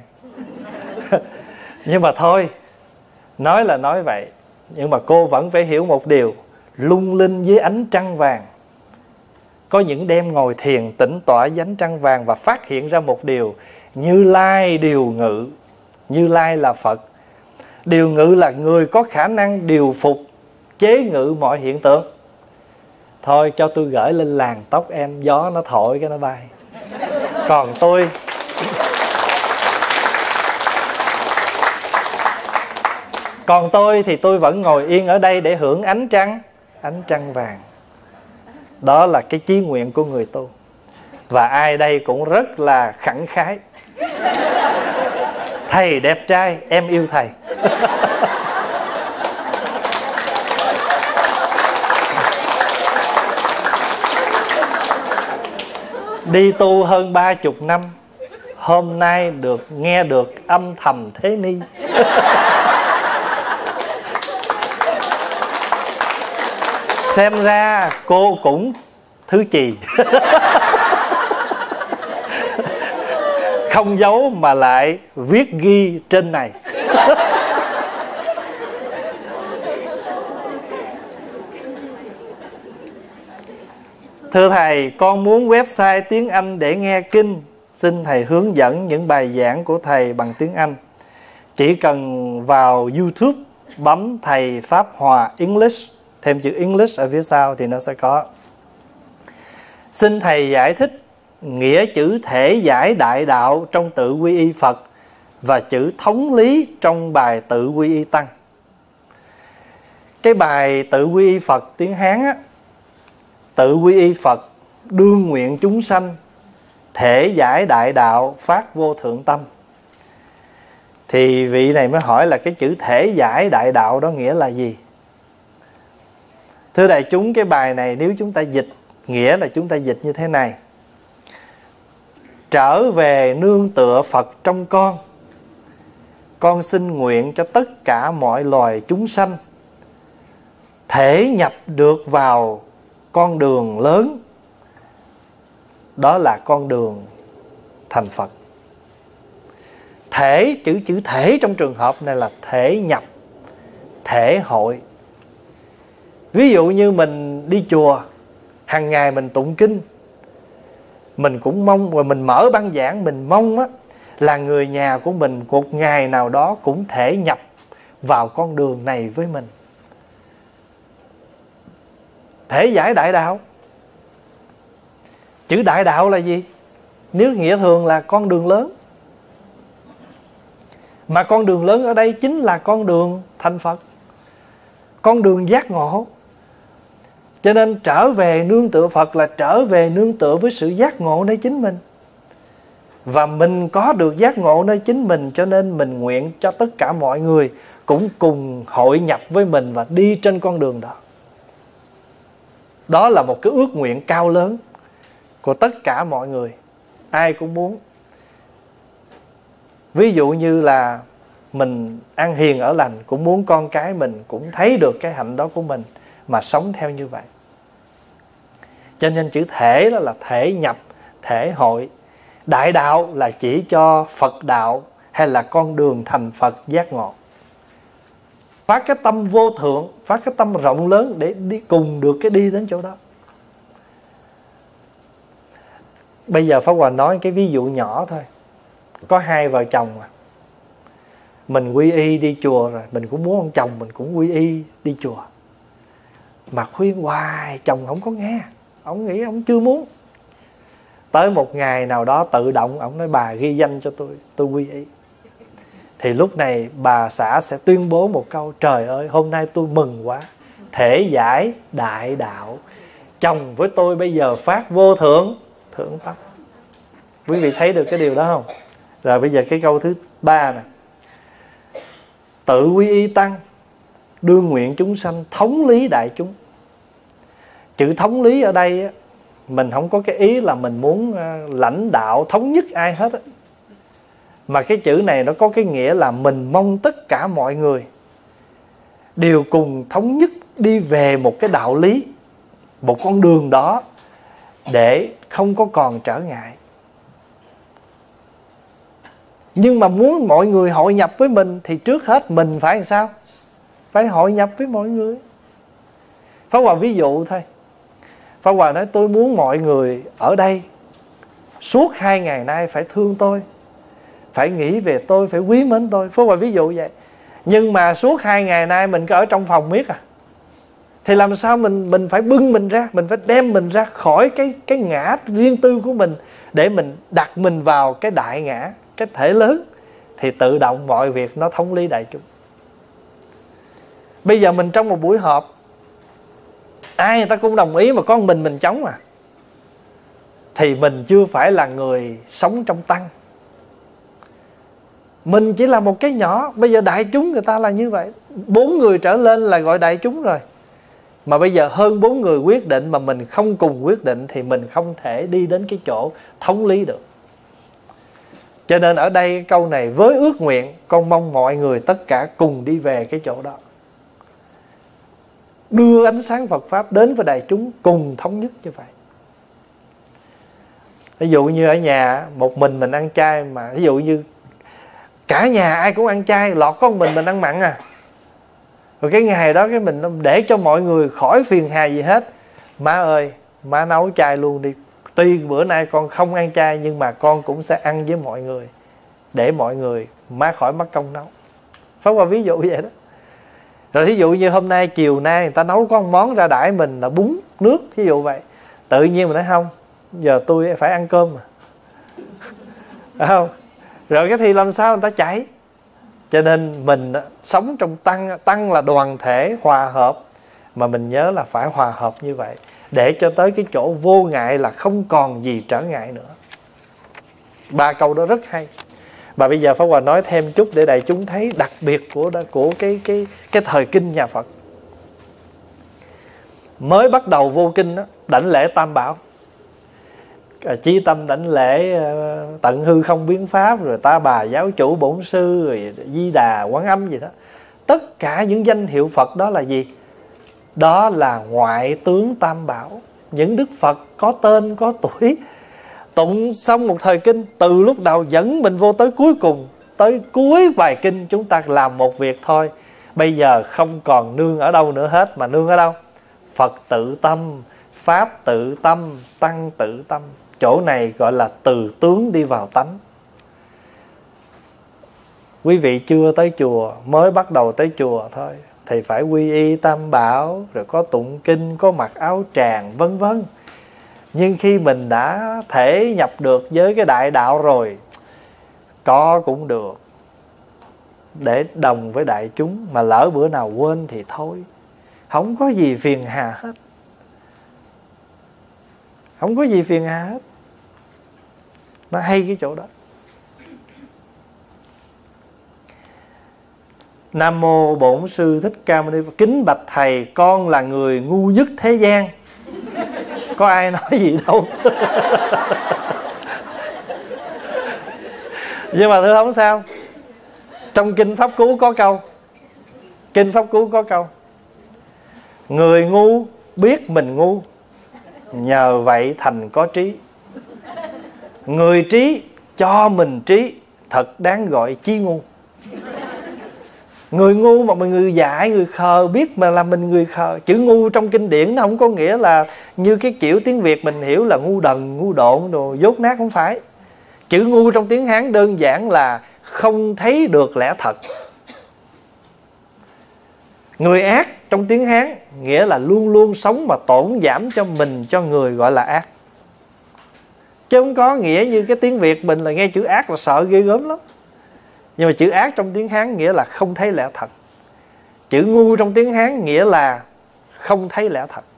Nhưng mà thôi, nói là nói vậy, nhưng mà cô vẫn phải hiểu một điều lung linh dưới ánh trăng vàng. Có những đêm ngồi thiền tĩnh tọa dưới ánh trăng vàng và phát hiện ra một điều: Như Lai điều ngự. Như Lai là Phật. Điều ngự là người có khả năng điều phục, chế ngự mọi hiện tượng. Thôi cho tôi gửi lên làng tóc em, gió nó thổi cái nó bay. Còn tôi thì tôi vẫn ngồi yên ở đây để hưởng ánh trăng vàng. Đó là cái chí nguyện của người tu. Và ai đây cũng rất là khẳng khái. Thầy đẹp trai, em yêu thầy. Đi tu hơn 30 năm, hôm nay nghe được âm thầm thế ni. Xem ra cô cũng thứ trì. Không giấu mà lại viết ghi trên này. Thưa thầy, con muốn website tiếng Anh để nghe kinh. Xin thầy hướng dẫn những bài giảng của thầy bằng tiếng Anh. Chỉ cần vào YouTube bấm thầy Pháp Hòa English, thêm chữ English ở phía sau thì nó sẽ có. Xin thầy giải thích nghĩa chữ thể giải đại đạo trong tự quy y Phật và chữ thống lý trong bài tự quy y Tăng. Cái bài tự quy y Phật tiếng Hán á, tự quy y Phật, đương nguyện chúng sanh, thể giải đại đạo, phát vô thượng tâm. Thì vị này mới hỏi là cái chữ thể giải đại đạo đó nghĩa là gì? Thưa đại chúng, cái bài này nếu chúng ta dịch, nghĩa là chúng ta dịch như thế này: trở về nương tựa Phật trong con xin nguyện cho tất cả mọi loài chúng sanh thể nhập được vào con đường lớn, đó là con đường thành Phật. Thể, chữ thể trong trường hợp này là thể nhập, thể hội. Ví dụ như mình đi chùa, hàng ngày mình tụng kinh, mình cũng mong, và mình mở băng giảng, mình mong á, là người nhà của mình một ngày nào đó cũng thể nhập vào con đường này với mình. Thể giải đại đạo. Chữ đại đạo là gì? Nếu nghĩa thường là con đường lớn. Mà con đường lớn ở đây chính là con đường thành Phật, con đường giác ngộ. Cho nên trở về nương tựa Phật là trở về nương tựa với sự giác ngộ nơi chính mình. Và mình có được giác ngộ nơi chính mình, cho nên mình nguyện cho tất cả mọi người cũng cùng hội nhập với mình và đi trên con đường đó. Đó là một cái ước nguyện cao lớn của tất cả mọi người. Ai cũng muốn. Ví dụ như là mình ăn hiền ở lành, cũng muốn con cái mình cũng thấy được cái hạnh đó của mình mà sống theo như vậy. Cho nên chữ thể đó là thể nhập, thể hội. Đại đạo là chỉ cho Phật đạo hay là con đường thành Phật giác ngộ. Phát cái tâm vô thượng, phát cái tâm rộng lớn để đi cùng được cái đi đến chỗ đó. Bây giờ Pháp Hòa nói cái ví dụ nhỏ thôi. Có hai vợ chồng mà mình quy y đi chùa rồi, mình cũng muốn ông chồng mình cũng quy y đi chùa. Mà khuyên hoài chồng không có nghe. Ông nghĩ ông chưa muốn. Tới một ngày nào đó tự động ông nói bà ghi danh cho tôi quy y. Thì lúc này bà xã sẽ tuyên bố một câu: trời ơi, hôm nay tôi mừng quá, thể giải đại đạo, chồng với tôi bây giờ phát vô thượng tâm. Quý vị thấy được cái điều đó không? Rồi bây giờ cái câu thứ 3 nè: tự quy y Tăng, đương nguyện chúng sanh, thống lý đại chúng. Chữ thống lý ở đây á, mình không có cái ý là mình muốn lãnh đạo thống nhất ai hết á. Mà cái chữ này nó có cái nghĩa là mình mong tất cả mọi người đều cùng thống nhất đi về một cái đạo lý, một con đường đó để không có còn trở ngại. Nhưng mà muốn mọi người hội nhập với mình thì trước hết mình phải làm sao? Phải hội nhập với mọi người. Pháp Hòa ví dụ thôi. Pháp Hòa nói tôi muốn mọi người ở đây suốt 2 ngày nay phải thương tôi, phải nghĩ về tôi, phải quý mến tôi. Pháp Hòa ví dụ vậy. Nhưng mà suốt 2 ngày nay mình cứ ở trong phòng miết à, thì làm sao mình phải bưng mình ra, mình phải đem mình ra khỏi cái ngã riêng tư của mình, để mình đặt mình vào cái đại ngã, cái thể lớn, thì tự động mọi việc nó thống lý đại chúng. Bây giờ mình trong một buổi họp, ai người ta cũng đồng ý mà có mình chống à, thì mình chưa phải là người sống trong tăng. Mình chỉ là một cái nhỏ. Bây giờ đại chúng người ta là như vậy, 4 người trở lên là gọi đại chúng rồi. Mà bây giờ hơn 4 người quyết định mà mình không cùng quyết định, thì mình không thể đi đến cái chỗ thống lý được. Cho nên ở đây câu này, với ước nguyện con mong mọi người tất cả cùng đi về cái chỗ đó, đưa ánh sáng Phật Pháp đến với đại chúng, cùng thống nhất như vậy. Ví dụ như ở nhà một mình ăn chay, mà ví dụ như cả nhà ai cũng ăn chay, lọt có một mình ăn mặn à, rồi cái ngày đó cái mình để cho mọi người khỏi phiền hà gì hết. Má ơi, má nấu chay luôn đi, tuy bữa nay con không ăn chay nhưng mà con cũng sẽ ăn với mọi người, để mọi người má khỏi mất công nấu. Pháp Hòa ví dụ vậy đó. Rồi ví dụ như hôm nay chiều nay người ta nấu có một món ra đãi mình là bún nước, ví dụ vậy. Tự nhiên mình nói không, giờ tôi phải ăn cơm mà, phải không? Rồi cái thì làm sao người ta chạy. Cho nên mình sống trong tăng, tăng là đoàn thể hòa hợp, mà mình nhớ là phải hòa hợp như vậy, để cho tới cái chỗ vô ngại là không còn gì trở ngại nữa. 3 câu đó rất hay. Và bây giờ Pháp Hòa nói thêm chút để đại chúng thấy đặc biệt của cái thời kinh nhà Phật. Mới bắt đầu vô kinh đó, đảnh lễ Tam Bảo, chí tâm đảnh lễ tận hư không biến pháp, rồi Ta Bà giáo chủ bổn sư, rồi Di Đà Quán Âm gì đó. Tất cả những danh hiệu Phật đó là gì? Đó là ngoại tướng Tam Bảo, những Đức Phật có tên có tuổi. Tụng xong một thời kinh, từ lúc đầu dẫn mình vô tới cuối cùng, tới cuối bài kinh chúng ta làm một việc thôi. Bây giờ không còn nương ở đâu nữa hết, mà nương ở đâu? Phật tự tâm, Pháp tự tâm, Tăng tự tâm. Chỗ này gọi là từ tướng đi vào tánh. Quý vị chưa tới chùa, mới bắt đầu tới chùa thôi, thì phải quy y Tam Bảo, rồi có tụng kinh, có mặc áo tràng, vân vân. Nhưng khi mình đã thể nhập được với cái đại đạo rồi, có cũng được, để đồng với đại chúng. Mà lỡ bữa nào quên thì thôi, không có gì phiền hà hết. Không có gì phiền hà hết. Nó hay cái chỗ đó. Nam mô Bổn Sư Thích Ca Mâu Ni Phật. Kính bạch thầy, con là người ngu nhất thế gian. Có ai nói gì đâu. Nhưng mà thưa không sao, trong Kinh Pháp Cú có câu, Kinh Pháp Cú có câu: người ngu biết mình ngu, nhờ vậy thành có trí. Người trí cho mình trí, thật đáng gọi chí ngu. Người ngu mà mình người dại, người khờ, biết mà là mình người khờ. Chữ ngu trong kinh điển nó không có nghĩa là như cái kiểu tiếng Việt mình hiểu là ngu đần, ngu độn, đồ dốt nát, không phải. Chữ ngu trong tiếng Hán đơn giản là không thấy được lẽ thật. Người ác trong tiếng Hán nghĩa là luôn luôn sống mà tổn giảm cho mình, cho người, gọi là ác. Chứ không có nghĩa như cái tiếng Việt mình là nghe chữ ác là sợ ghê gớm lắm. Nhưng mà chữ ác trong tiếng Hán nghĩa là không thấy lẽ thật. Chữ ngu trong tiếng Hán nghĩa là không thấy lẽ thật.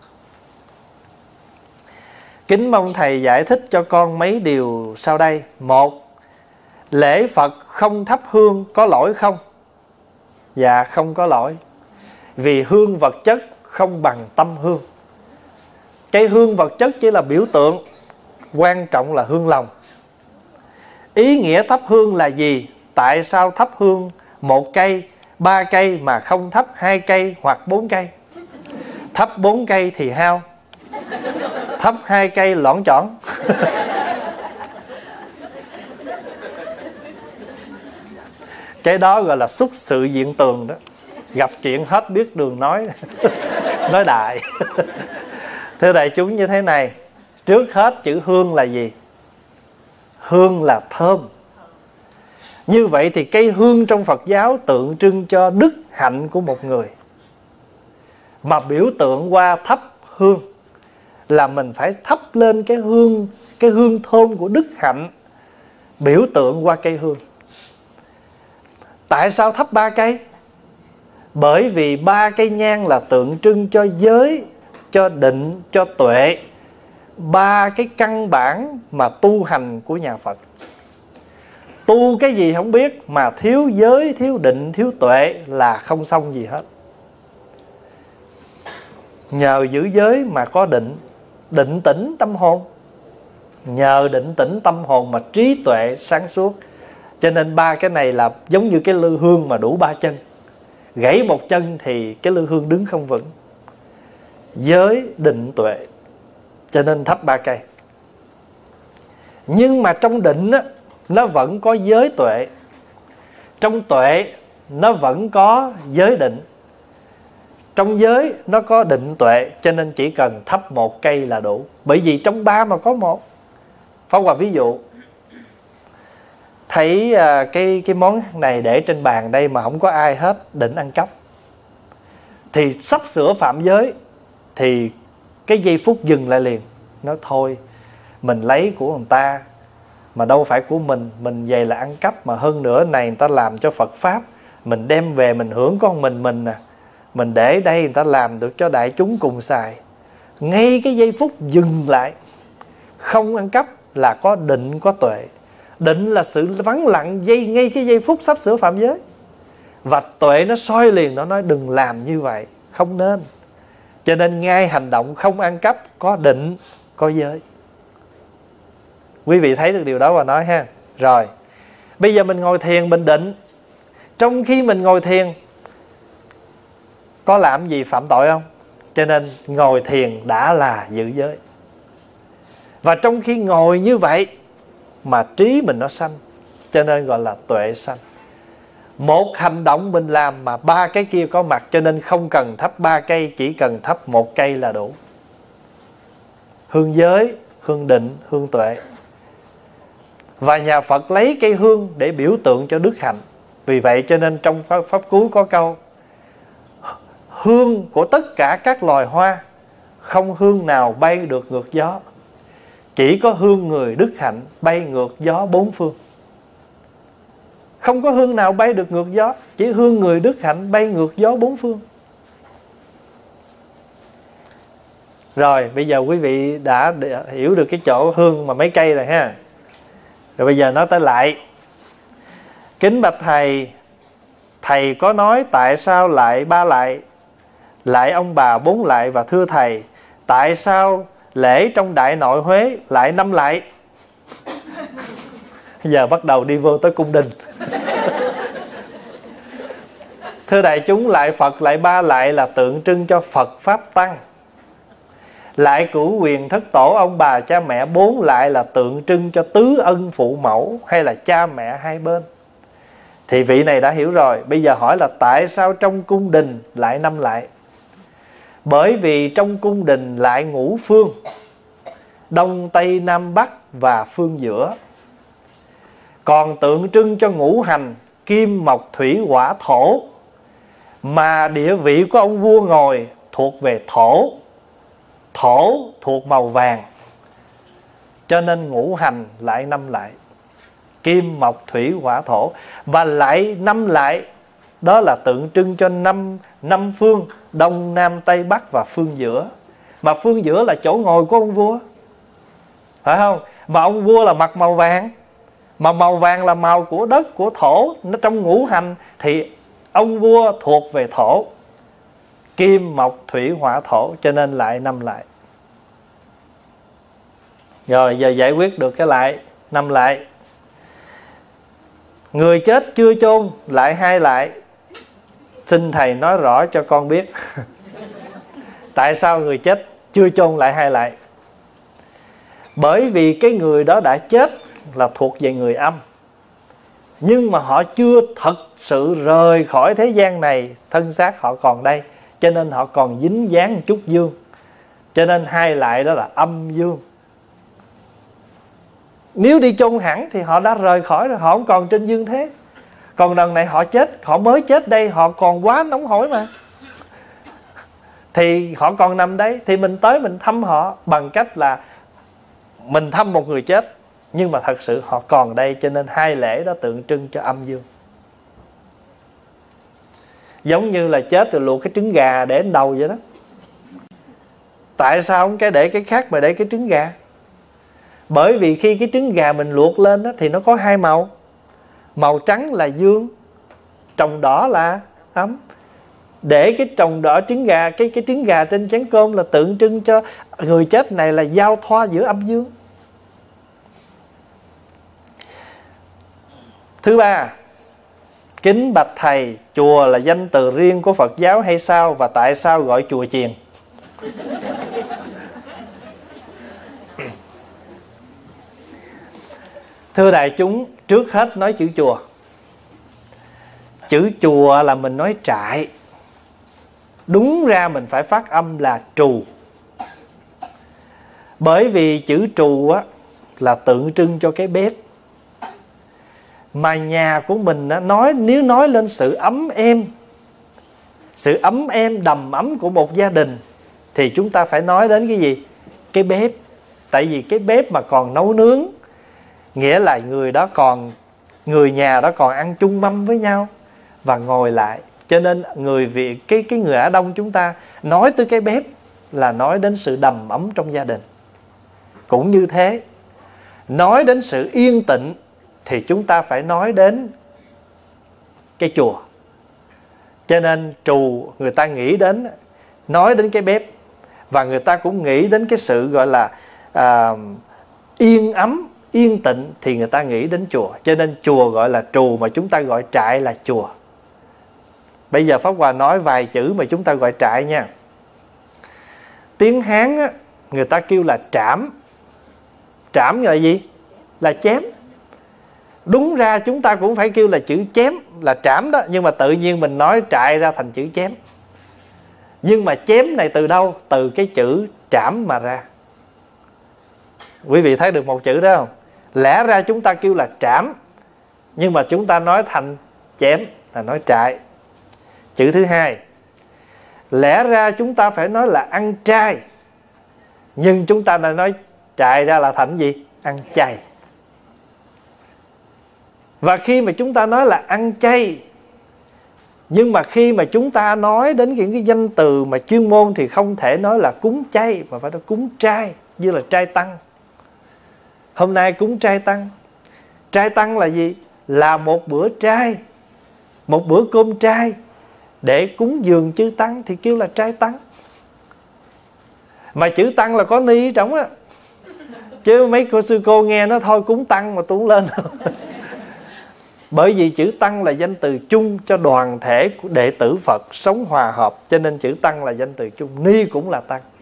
Kính mong thầy giải thích cho con mấy điều sau đây. 1. Lễ Phật không thắp hương có lỗi không? Dạ không có lỗi. Vì hương vật chất không bằng tâm hương. Cái hương vật chất chỉ là biểu tượng, quan trọng là hương lòng. Ý nghĩa thắp hương là gì? Tại sao thắp hương 1 cây, 3 cây mà không thắp 2 cây hoặc 4 cây? Thắp 4 cây thì hao, thắp 2 cây lõn chỏn. Cái đó gọi là xúc sự diện tường đó. Gặp chuyện hết biết đường nói. Nói đại. Thưa đại chúng như thế này, trước hết chữ hương là gì? Hương là thơm. Như vậy thì cây hương trong Phật giáo tượng trưng cho đức hạnh của một người. Mà biểu tượng qua thắp hương là mình phải thắp lên cái hương thơm của đức hạnh, biểu tượng qua cây hương. Tại sao thắp 3 cây? Bởi vì 3 cây nhang là tượng trưng cho giới, cho định, cho tuệ. 3 cái căn bản mà tu hành của nhà Phật. Tu cái gì không biết mà thiếu giới, thiếu định, thiếu tuệ là không xong gì hết. Nhờ giữ giới mà có định, định tĩnh tâm hồn. Nhờ định tĩnh tâm hồn mà trí tuệ sáng suốt. Cho nên 3 cái này là giống như cái lư hương mà đủ 3 chân. Gãy một chân thì cái lư hương đứng không vững. Giới, định, tuệ. Cho nên thắp 3 cây. Nhưng mà trong định á, nó vẫn có giới tuệ. Trong tuệ nó vẫn có giới định. Trong giới nó có định tuệ. Cho nên chỉ cần thắp 1 cây là đủ. Bởi vì trong 3 mà có 1. Pháp Hòa ví dụ, thấy cái món này để trên bàn đây mà không có ai hết, định ăn cắp, thì sắp sửa phạm giới, thì cái giây phút dừng lại liền. Nói thôi, mình lấy của người ta mà đâu phải của mình về là ăn cắp. Mà hơn nữa này người ta làm cho Phật Pháp, mình đem về mình hưởng con mình nè, mình để đây người ta làm được cho đại chúng cùng xài. Ngay cái giây phút dừng lại, không ăn cắp là có định, có tuệ. Định là sự vắng lặng ngay cái giây phút sắp sửa phạm giới. Và tuệ nó soi liền, nó nói đừng làm như vậy, không nên. Cho nên ngay hành động không ăn cắp có định, có giới. Quý vị thấy được điều đó và nói ha. Rồi, bây giờ mình ngồi thiền, mình định. Trong khi mình ngồi thiền có làm gì phạm tội không? Cho nên ngồi thiền đã là giữ giới. Và trong khi ngồi như vậy mà trí mình nó sanh, cho nên gọi là tuệ sanh. Một hành động mình làm mà 3 cái kia có mặt, cho nên không cần thắp 3 cây, chỉ cần thắp 1 cây là đủ. Hương giới, hương định, hương tuệ. Và nhà Phật lấy cây hương để biểu tượng cho đức hạnh. Vì vậy cho nên trong Pháp Cú có câu: hương của tất cả các loài hoa, không hương nào bay được ngược gió. Chỉ có hương người đức hạnh bay ngược gió 4 phương. Không có hương nào bay được ngược gió, chỉ hương người đức hạnh bay ngược gió 4 phương. Rồi bây giờ quý vị đã hiểu được cái chỗ hương mà mấy cây rồi ha. Rồi bây giờ nói tới lại. Kính bạch thầy, thầy có nói tại sao lại 3 lại, lại ông bà 4 lại, và thưa thầy, tại sao lễ trong Đại Nội Huế lại 5 lại? Giờ bắt đầu đi vô tới cung đình. Thưa đại chúng, lại Phật lại 3 lại là tượng trưng cho Phật Pháp Tăng. Lại cửu quyền thất tổ ông bà cha mẹ 4 lại là tượng trưng cho tứ ân phụ mẫu hay là cha mẹ hai bên. Thì vị này đã hiểu rồi. Bây giờ hỏi là tại sao trong cung đình lại 5 lại? Bởi vì trong cung đình lại ngũ phương, Đông Tây Nam Bắc và phương giữa. Còn tượng trưng cho ngũ hành kim mộc thủy hỏa thổ, mà địa vị của ông vua ngồi thuộc về thổ. Thổ thuộc màu vàng, cho nên ngũ hành lại 5 lại, kim mộc thủy hỏa thổ. Và lại 5 lại đó là tượng trưng cho năm phương, Đông Nam Tây Bắc và phương giữa. Mà phương giữa là chỗ ngồi của ông vua, phải không? Mà ông vua là mặc màu vàng, mà màu vàng là màu của đất, của thổ. Nó trong ngũ hành thì ông vua thuộc về thổ, kim mộc thủy hỏa thổ, cho nên lại 5 lại. Rồi giờ giải quyết được cái lại 5 lại. Người chết chưa chôn lại 2 lại. Xin thầy nói rõ cho con biết. Tại sao người chết chưa chôn lại 2 lại? Bởi vì cái người đó đã chết là thuộc về người âm, nhưng mà họ chưa thật sự rời khỏi thế gian này, thân xác họ còn đây, cho nên họ còn dính dáng một chút dương. Cho nên hai lại đó là âm dương. Nếu đi chôn hẳn thì họ đã rời khỏi rồi, họ không còn trên dương thế. Còn lần này họ chết, họ mới chết đây, họ còn quá nóng hổi mà, thì họ còn nằm đấy. Thì mình tới mình thăm họ bằng cách là mình thăm một người chết, nhưng mà thật sự họ còn đây. Cho nên hai lễ đó tượng trưng cho âm dương. Giống như là chết rồi luộc cái trứng gà để lên đầu vậy đó. Tại sao không cái để cái khác mà để cái trứng gà? Bởi vì khi cái trứng gà mình luộc lên đó, thì nó có hai màu. Màu trắng là dương, trồng đỏ là ấm. Để cái trồng đỏ trứng gà, cái trứng gà trên chén cơm là tượng trưng cho người chết này là giao thoa giữa âm dương. Thứ ba, kính bạch thầy, chùa là danh từ riêng của Phật giáo hay sao? Và tại sao gọi chùa chiền? Thưa đại chúng, trước hết nói chữ chùa. Chữ chùa là mình nói trại. Đúng ra mình phải phát âm là trù. Bởi vì chữ trù á, là tượng trưng cho cái bếp. Mà nhà của mình á, nếu nói lên sự ấm êm, sự ấm êm đầm ấm của một gia đình, thì chúng ta phải nói đến cái gì? Cái bếp. Tại vì cái bếp mà còn nấu nướng, nghĩa là người nhà đó còn ăn chung mâm với nhau và ngồi lại. Cho nên người Việt, cái người Á Đông chúng ta nói tới cái bếp là nói đến sự đầm ấm trong gia đình. Cũng như thế, nói đến sự yên tĩnh thì chúng ta phải nói đến cái chùa. Cho nên trù người ta nghĩ đến, nói đến cái bếp, và người ta cũng nghĩ đến cái sự gọi là yên ấm, yên tĩnh, thì người ta nghĩ đến chùa. Cho nên chùa gọi là trù, mà chúng ta gọi trại là chùa. Bây giờ Pháp Hòa nói vài chữ mà chúng ta gọi trại nha. Tiếng Hán á, người ta kêu là trảm. Trảm là gì? Là chém. Đúng ra chúng ta cũng phải kêu là chữ chém, là trảm đó. Nhưng mà tự nhiên mình nói trại ra thành chữ chém. Nhưng mà chém này từ đâu? Từ cái chữ trảm mà ra. Quý vị thấy được một chữ đó không? Lẽ ra chúng ta kêu là trảm, nhưng mà chúng ta nói thành chém, là nói trại. Chữ thứ hai, lẽ ra chúng ta phải nói là ăn chay, nhưng chúng ta đã nói trại ra là thành gì? Ăn chay. Và khi mà chúng ta nói là ăn chay, nhưng mà khi mà chúng ta nói đến những cái danh từ mà chuyên môn thì không thể nói là cúng chay, mà phải nói cúng trai, như là trai tăng. Hôm nay cúng trai tăng. Trai tăng là gì? Là một bữa trai, một bữa cơm trai để cúng dường chư tăng thì kêu là trai tăng. Mà chữ tăng là có ni ở trong á, chứ mấy cô sư cô nghe nó thôi cúng tăng mà tôi không lên đâu. Bởi vì chữ tăng là danh từ chung cho đoàn thể của đệ tử Phật sống hòa hợp, cho nên chữ tăng là danh từ chung. Ni cũng là tăng.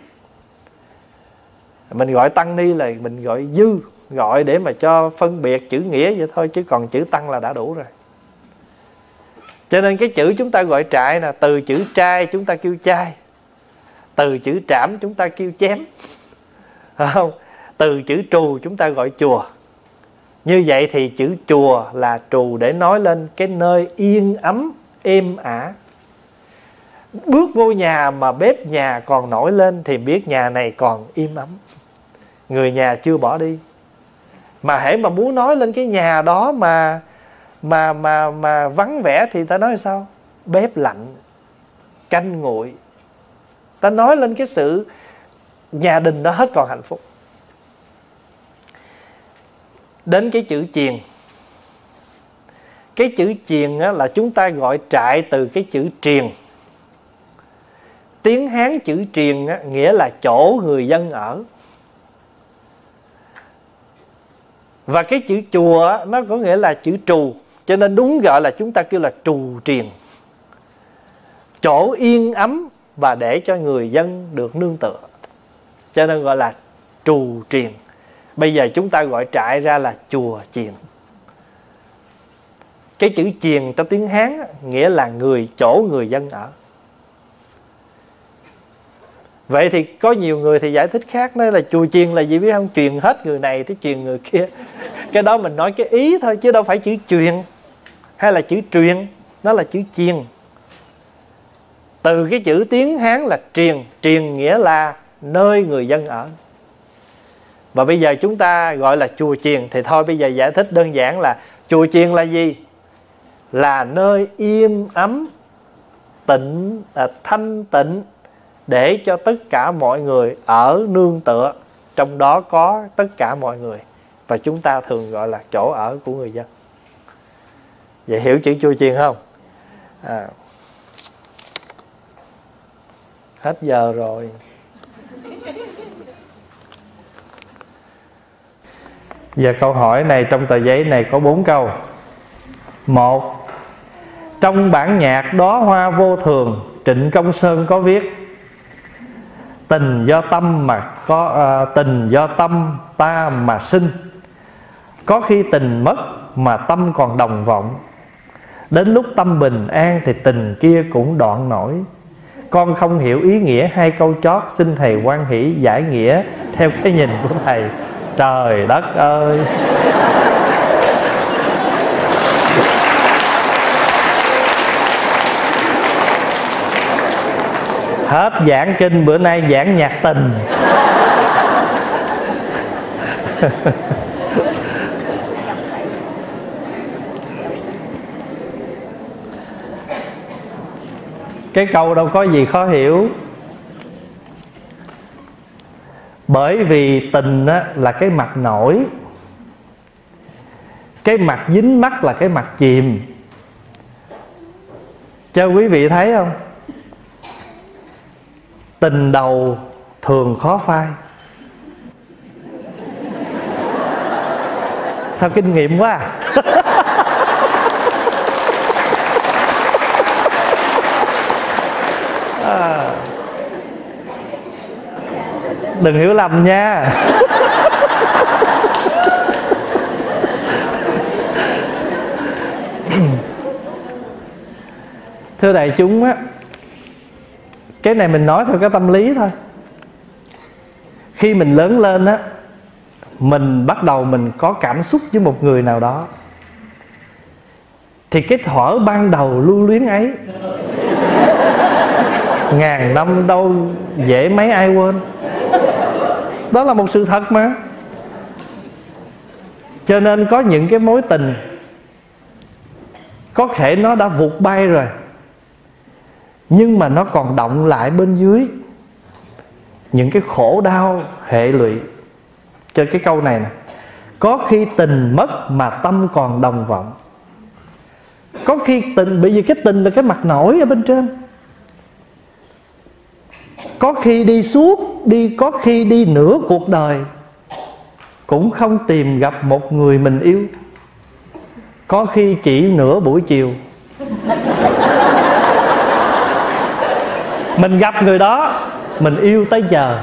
Mình gọi tăng ni là mình gọi dư, gọi để mà cho phân biệt chữ nghĩa vậy thôi, chứ còn chữ tăng là đã đủ rồi. Cho nên cái chữ chúng ta gọi trại là từ chữ trai chúng ta kêu chai, từ chữ trảm chúng ta kêu chém, phải không? Từ chữ trù chúng ta gọi chùa. Như vậy thì chữ chùa là trù để nói lên cái nơi yên ấm, êm ả. Bước vô nhà mà bếp nhà còn nổi lên thì biết nhà này còn im ấm, người nhà chưa bỏ đi. Mà hễ mà muốn nói lên cái nhà đó mà vắng vẻ thì ta nói sao? Bếp lạnh, canh nguội. Ta nói lên cái sự gia đình đó hết còn hạnh phúc. Đến cái chữ chiền. Cái chữ chiền là chúng ta gọi trại từ cái chữ triền. Tiếng Hán chữ triền nghĩa là chỗ người dân ở. Và cái chữ chùa nó có nghĩa là chữ trù, cho nên đúng gọi là chúng ta kêu là trù triền. Chỗ yên ấm và để cho người dân được nương tựa, cho nên gọi là trù triền. Bây giờ chúng ta gọi trại ra là chùa chiền. Cái chữ chiền trong tiếng Hán nghĩa là chỗ người dân ở. Vậy thì có nhiều người thì giải thích khác, nói là chùa chiền là gì biết không? Truyền hết người này tới truyền người kia. Cái đó mình nói cái ý thôi, chứ đâu phải chữ truyền hay là chữ truyền. Nó là chữ chiền. Từ cái chữ tiếng Hán là triền. Triền nghĩa là nơi người dân ở. Và bây giờ chúng ta gọi là chùa chiền. Thì thôi bây giờ giải thích đơn giản là chùa chiền là gì? Là nơi im ấm, thanh tịnh, để cho tất cả mọi người ở nương tựa. Trong đó có tất cả mọi người. Và chúng ta thường gọi là chỗ ở của người dân. Vậy hiểu chữ chùa chiền không? Hết giờ rồi. Giờ câu hỏi này trong tờ giấy này có 4 câu. 1. Trong bản nhạc Đóa Hoa Vô Thường, Trịnh Công Sơn có viết: tình do tâm ta mà sinh, có khi tình mất mà tâm còn đồng vọng. Đến lúc tâm bình an thì tình kia cũng đoạn nổi. Con không hiểu ý nghĩa hai câu chót, xin thầy hoan hỷ giải nghĩa theo cái nhìn của thầy. Trời đất ơi! Hết giảng kinh, bữa nay giảng nhạc tình. Cái câu đâu có gì khó hiểu. Bởi vì tình á, là cái mặt nổi, cái mặt dính mắt là cái mặt chìm. Cho quý vị thấy không? Tình đầu thường khó phai. Sao kinh nghiệm quá à? Đừng hiểu lầm nha. Thưa đại chúng á, cái này mình nói theo cái tâm lý thôi. Khi mình lớn lên á, mình bắt đầu mình có cảm xúc với một người nào đó, thì cái thuở ban đầu lưu luyến ấy ngàn năm đâu dễ mấy ai quên. Đó là một sự thật mà. Cho nên có những cái mối tình có thể nó đã vụt bay rồi, nhưng mà nó còn đọng lại bên dưới những cái khổ đau hệ lụy. Cho cái câu này nè: có khi tình mất mà tâm còn đồng vọng. Có khi tình, bởi vì cái tình là cái mặt nổi ở bên trên. Có khi đi suốt, có khi đi nửa cuộc đời cũng không tìm gặp một người mình yêu. Có khi chỉ nửa buổi chiều mình gặp người đó, mình yêu tới giờ.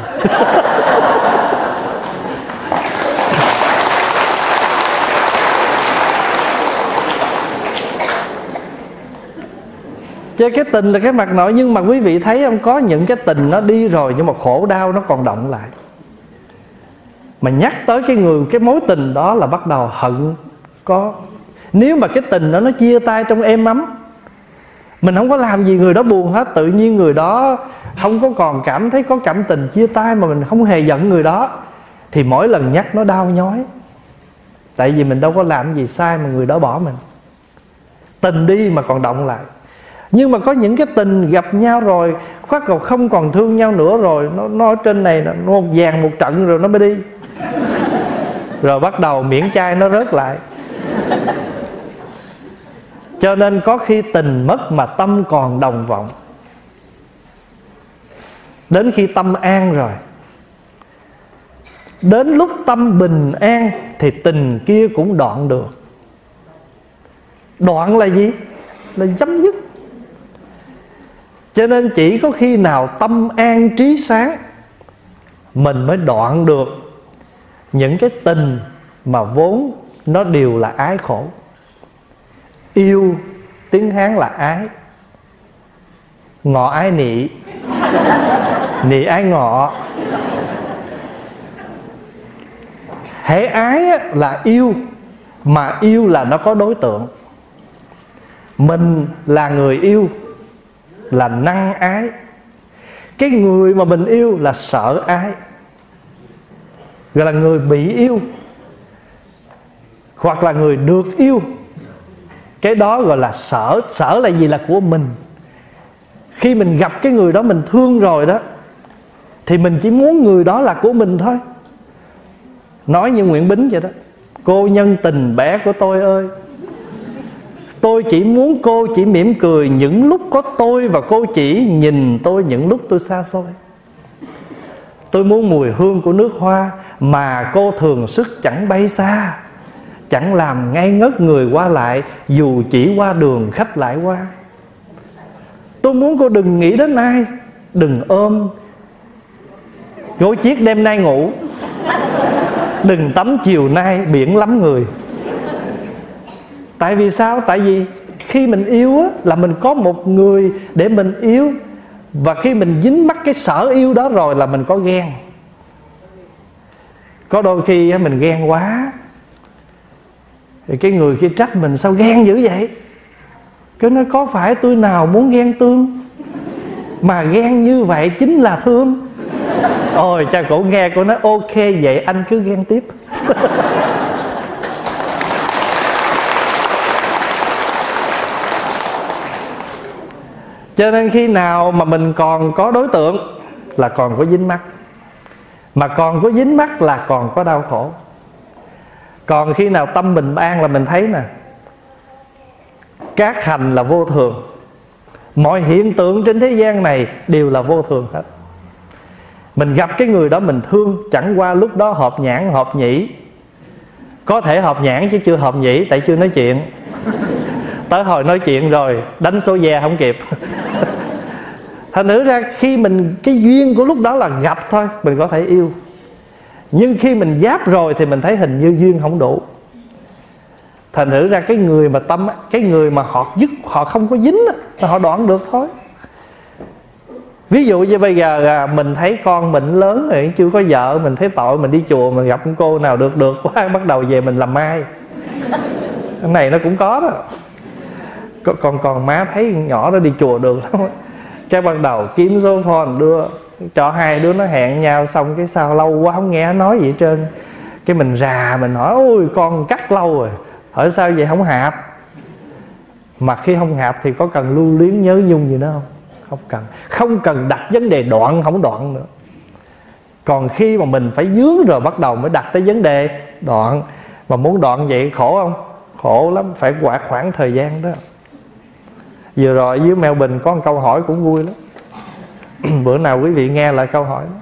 Chứ cái tình là cái mặt nổi. Nhưng mà quý vị thấy không, có những cái tình nó đi rồi nhưng mà khổ đau nó còn đọng lại. Mà nhắc tới cái mối tình đó là bắt đầu hận có. Nếu mà cái tình đó nó chia tay trong êm ấm, mình không có làm gì người đó buồn hết, tự nhiên người đó không có còn cảm thấy có cảm tình chia tay, mà mình không hề giận người đó, thì mỗi lần nhắc nó đau nhói. Tại vì mình đâu có làm gì sai mà người đó bỏ mình. Tình đi mà còn động lại. Nhưng mà có những cái tình gặp nhau rồi khoát cầu không còn thương nhau nữa rồi, nó ở trên này nó một vàng một trận rồi nó mới đi. Rồi bắt đầu miễn chai nó rớt lại. Cho nên có khi tình mất mà tâm còn đồng vọng. Đến khi tâm an rồi, đến lúc tâm bình an thì tình kia cũng đoạn được. Đoạn là gì? Là chấm dứt. Cho nên chỉ có khi nào tâm an trí sáng, mình mới đoạn được những cái tình mà vốn nó đều là ái khổ. Yêu tiếng Hán là ái, ngọ ái nị, Nị ái ngọ. Hễ ái là yêu, mà yêu là nó có đối tượng. Mình là người yêu là năng ái. Cái người mà mình yêu là sợ ái, gọi là người bị yêu, hoặc là người được yêu. Cái đó gọi là sở. Sở là gì? Là của mình. Khi mình gặp cái người đó mình thương rồi đó, thì mình chỉ muốn người đó là của mình thôi. Nói như Nguyễn Bính vậy đó: cô nhân tình bé của tôi ơi, tôi chỉ muốn cô chỉ mỉm cười những lúc có tôi, và cô chỉ nhìn tôi những lúc tôi xa xôi. Tôi muốn mùi hương của nước hoa mà cô thường sức chẳng bay xa, chẳng làm ngây ngất người qua lại, dù chỉ qua đường khách lại qua. Tôi muốn cô đừng nghĩ đến ai, đừng ôm gối chiếc đêm nay ngủ, đừng tắm chiều nay biển lắm người. Tại vì sao? Tại vì khi mình yêu á, là mình có một người để mình yêu. Và khi mình dính mắc cái sở yêu đó rồi là mình có ghen. Có đôi khi mình ghen quá, thì cái người kia trách mình: sao ghen dữ vậy? Cái nói: có phải tôi nào muốn ghen tương, mà ghen như vậy chính là thương. Ôi cha, cổ nghe, cổ nói: ok vậy anh cứ ghen tiếp. Cho nên khi nào mà mình còn có đối tượng là còn có dính mắc. Mà còn có dính mắc là còn có đau khổ. Còn khi nào tâm bình an là mình thấy nè, các hành là vô thường. Mọi hiện tượng trên thế gian này đều là vô thường hết. Mình gặp cái người đó mình thương, chẳng qua lúc đó hợp nhãn hợp nhĩ. Có thể hợp nhãn chứ chưa hợp nhĩ, tại chưa nói chuyện. Tới hồi nói chuyện rồi đánh số ve không kịp. Thành thử ra khi mình, cái duyên của lúc đó là gặp thôi, mình có thể yêu. Nhưng khi mình giáp rồi thì mình thấy hình như duyên không đủ. Thành thử ra cái người mà tâm, cái người mà họ dứt, họ không có dính là họ đoạn được thôi. Ví dụ như bây giờ mình thấy con mình lớn rồi, chưa có vợ, mình thấy tội, mình đi chùa mình gặp cô nào được quá, bắt đầu về mình làm mai. Cái này nó cũng có đó. Còn má thấy nhỏ nó đi chùa được lắm, cái bắt đầu kiếm số phone đưa cho hai đứa nó hẹn nhau. Xong cái sao lâu quá không nghe nói gì hết trơn. Cái mình rà mình hỏi: ôi con cắt lâu rồi. Hỏi sao vậy? Không hạp. Mà khi không hạp thì có cần lưu luyến nhớ nhung gì nữa không? Không cần. Không cần đặt vấn đề đoạn không đoạn nữa. Còn khi mà mình phải dướng rồi bắt đầu mới đặt tới vấn đề đoạn. Mà muốn đoạn vậy khổ không? Khổ lắm, phải quả khoảng thời gian đó. Vừa rồi dưới Melbourne có một câu hỏi cũng vui lắm. Bữa nào quý vị nghe lại câu hỏi đó.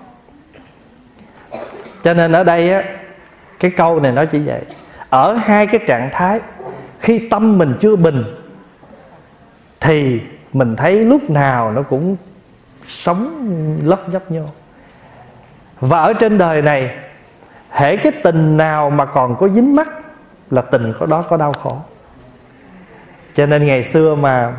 Cho nên ở đây á, cái câu này nó chỉ vậy. Ở hai cái trạng thái, khi tâm mình chưa bình thì mình thấy lúc nào nó cũng sống lấp nhấp nhô. Và ở trên đời này, hễ cái tình nào mà còn có dính mắc là tình có đó có đau khổ. Cho nên ngày xưa mà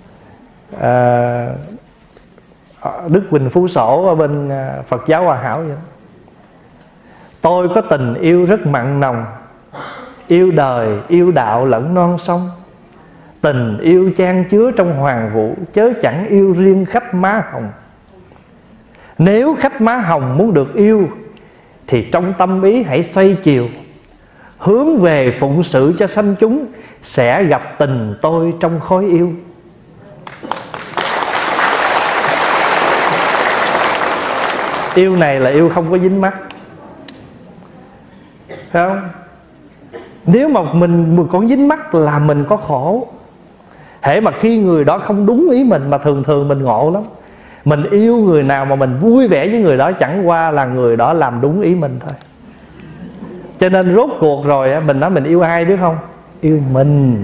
Đức Quỳnh Phú Sổ ở bên Phật giáo Hòa Hảo vậy: tôi có tình yêu rất mặn nồng, yêu đời, yêu đạo lẫn non sông. Tình yêu chan chứa trong hoàng vũ, chớ chẳng yêu riêng khách má hồng. Nếu khách má hồng muốn được yêu thì trong tâm ý hãy xoay chiều, hướng về phụng sự cho sanh chúng, sẽ gặp tình tôi trong khói yêu. Yêu này là yêu không có dính mắc, phải không? Nếu mà mình còn dính mắc là mình có khổ. Hễ mà khi người đó không đúng ý mình, mà thường mình ngộ lắm. Mình yêu người nào mà mình vui vẻ với người đó, chẳng qua là người đó làm đúng ý mình thôi. Cho nên rốt cuộc rồi mình nói mình yêu ai biết không? Yêu mình.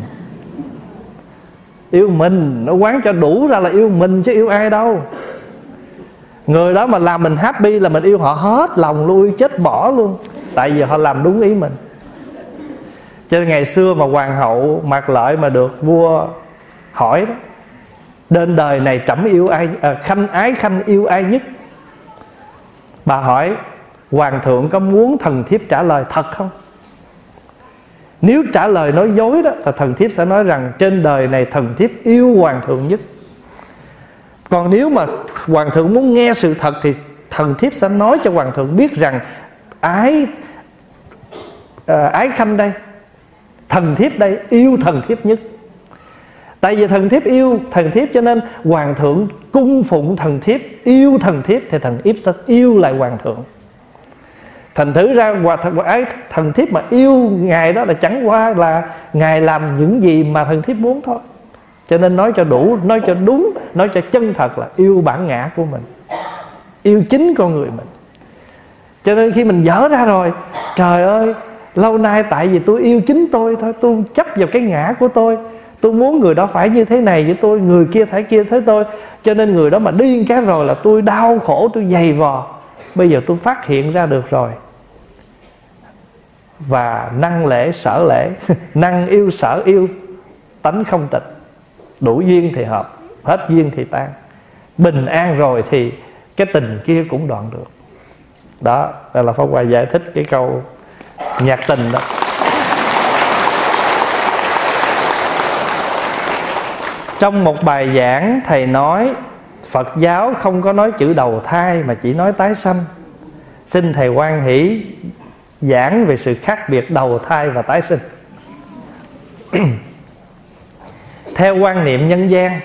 Yêu mình, nó quán cho đủ ra là yêu mình chứ yêu ai đâu. Người đó mà làm mình happy là mình yêu họ hết lòng luôn, chết bỏ luôn. Tại vì họ làm đúng ý mình. Cho nên ngày xưa mà hoàng hậu Mạc Lợi mà được vua hỏi đó: đến đời này trẫm yêu ai, khanh ái khanh yêu ai nhất? Bà hỏi hoàng thượng có muốn thần thiếp trả lời thật không? Nếu trả lời nói dối đó thì thần thiếp sẽ nói rằng trên đời này thần thiếp yêu hoàng thượng nhất. Còn nếu mà hoàng thượng muốn nghe sự thật thì thần thiếp sẽ nói cho hoàng thượng biết rằng Ái Khanh đây, thần thiếp đây yêu thần thiếp nhất. Tại vì thần thiếp yêu thần thiếp cho nên hoàng thượng cung phụng thần thiếp, yêu thần thiếp thì thần thiếp sẽ yêu lại hoàng thượng. Thành thử ra thần thiếp mà yêu ngài đó là chẳng qua là ngài làm những gì mà thần thiếp muốn thôi. Cho nên nói cho đủ, nói cho đúng, nói cho chân thật là yêu bản ngã của mình, yêu chính con người mình. Cho nên khi mình dở ra rồi, trời ơi, lâu nay tại vì tôi yêu chính tôi thôi, tôi chấp vào cái ngã của tôi muốn người đó phải như thế này với tôi, người kia phải kia thế tôi, cho nên người đó mà điên cái rồi là tôi đau khổ, tôi dày vò. Bây giờ tôi phát hiện ra được rồi, và năng lễ sở lễ năng yêu sở yêu, tánh không tịch. Đủ duyên thì hợp, hết duyên thì tan. Bình an rồi thì cái tình kia cũng đoạn được. Đó, đây là Pháp Hòa giải thích cái câu nhạc tình đó. Trong một bài giảng, thầy nói Phật giáo không có nói chữ đầu thai mà chỉ nói tái sanh. Xin thầy hoan hỷ giảng về sự khác biệt đầu thai và tái sinh. Theo quan niệm nhân gian,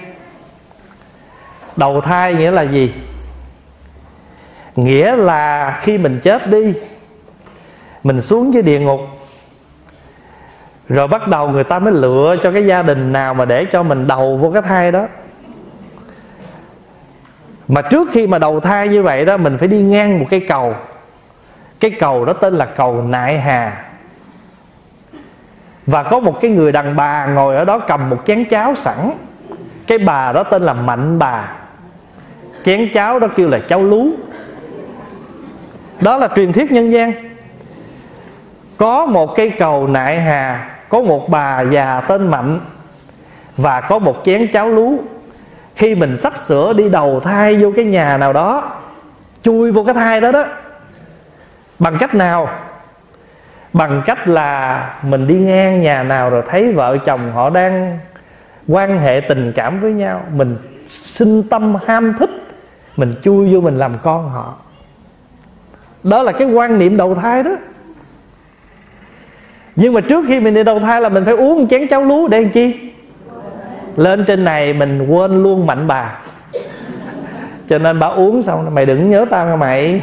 đầu thai nghĩa là gì? Nghĩa là khi mình chết đi, mình xuống dưới địa ngục, rồi bắt đầu người ta mới lựa cho cái gia đình nào mà để cho mình đầu vô cái thai đó. Mà trước khi mà đầu thai như vậy đó, mình phải đi ngang một cái cầu. Cái cầu đó tên là cầu Nại Hà. Và có một cái người đàn bà ngồi ở đó cầm một chén cháo sẵn. Cái bà đó tên là Mạnh Bà. Chén cháo đó kêu là cháo lú. Đó là truyền thuyết nhân gian. Có một cây cầu Nại Hà, có một bà già tên Mạnh, và có một chén cháo lú. Khi mình sắp sửa đi đầu thai vô cái nhà nào đó, chui vô cái thai đó đó, bằng cách nào? Bằng cách là mình đi ngang nhà nào rồi thấy vợ chồng họ đang quan hệ tình cảm với nhau, mình sinh tâm ham thích, mình chui vô mình làm con họ. Đó là cái quan niệm đầu thai đó. Nhưng mà trước khi mình đi đầu thai là mình phải uống một chén cháo lú để làm chi? Lên trên này mình quên luôn Mạnh Bà. Cho nên bà uống xong, mày đừng nhớ tao nha mày.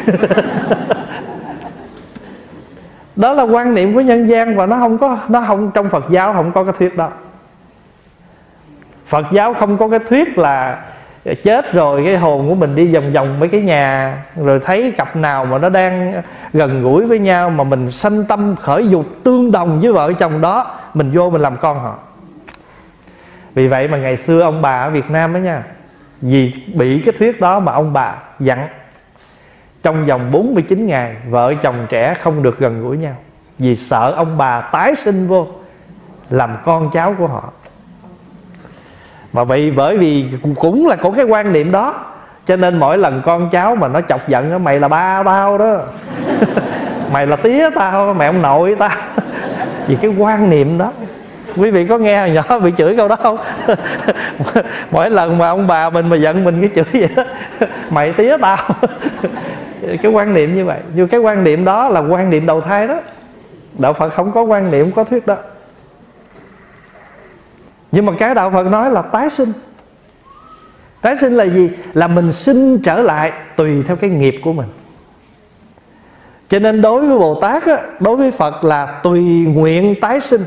Đó là quan niệm của nhân gian, và nó không trong Phật giáo không có cái thuyết đó. Phật giáo không có cái thuyết là chết rồi cái hồn của mình đi vòng vòng mấy cái nhà, rồi thấy cặp nào mà nó đang gần gũi với nhau mà mình sanh tâm khởi dục tương đồng với vợ chồng đó, mình vô mình làm con họ. Vì vậy mà ngày xưa ông bà ở Việt Nam đó nha, vì bị cái thuyết đó mà ông bà dặn trong vòng 49 ngày vợ chồng trẻ không được gần gũi nhau, vì sợ ông bà tái sinh vô làm con cháu của họ. Mà bởi vì cũng là có cái quan niệm đó, cho nên mỗi lần con cháu mà nó chọc giận đó, mày là ba tao đó. Mày là tía tao, mẹ ông nội tao. Vì cái quan niệm đó. Quý vị có nghe hồi nhỏ bị chửi câu đó không? Mỗi lần mà ông bà mình mà giận mình cái chửi vậy đó, mày tía tao. Cái quan niệm như vậy. Nhưng cái quan niệm đó là quan niệm đầu thai đó. Đạo Phật không có quan niệm, có thuyết đó. Nhưng mà cái Đạo Phật nói là tái sinh. Tái sinh là gì? Là mình sinh trở lại tùy theo cái nghiệp của mình. Cho nên đối với Bồ Tát á, đối với Phật là tùy nguyện tái sinh.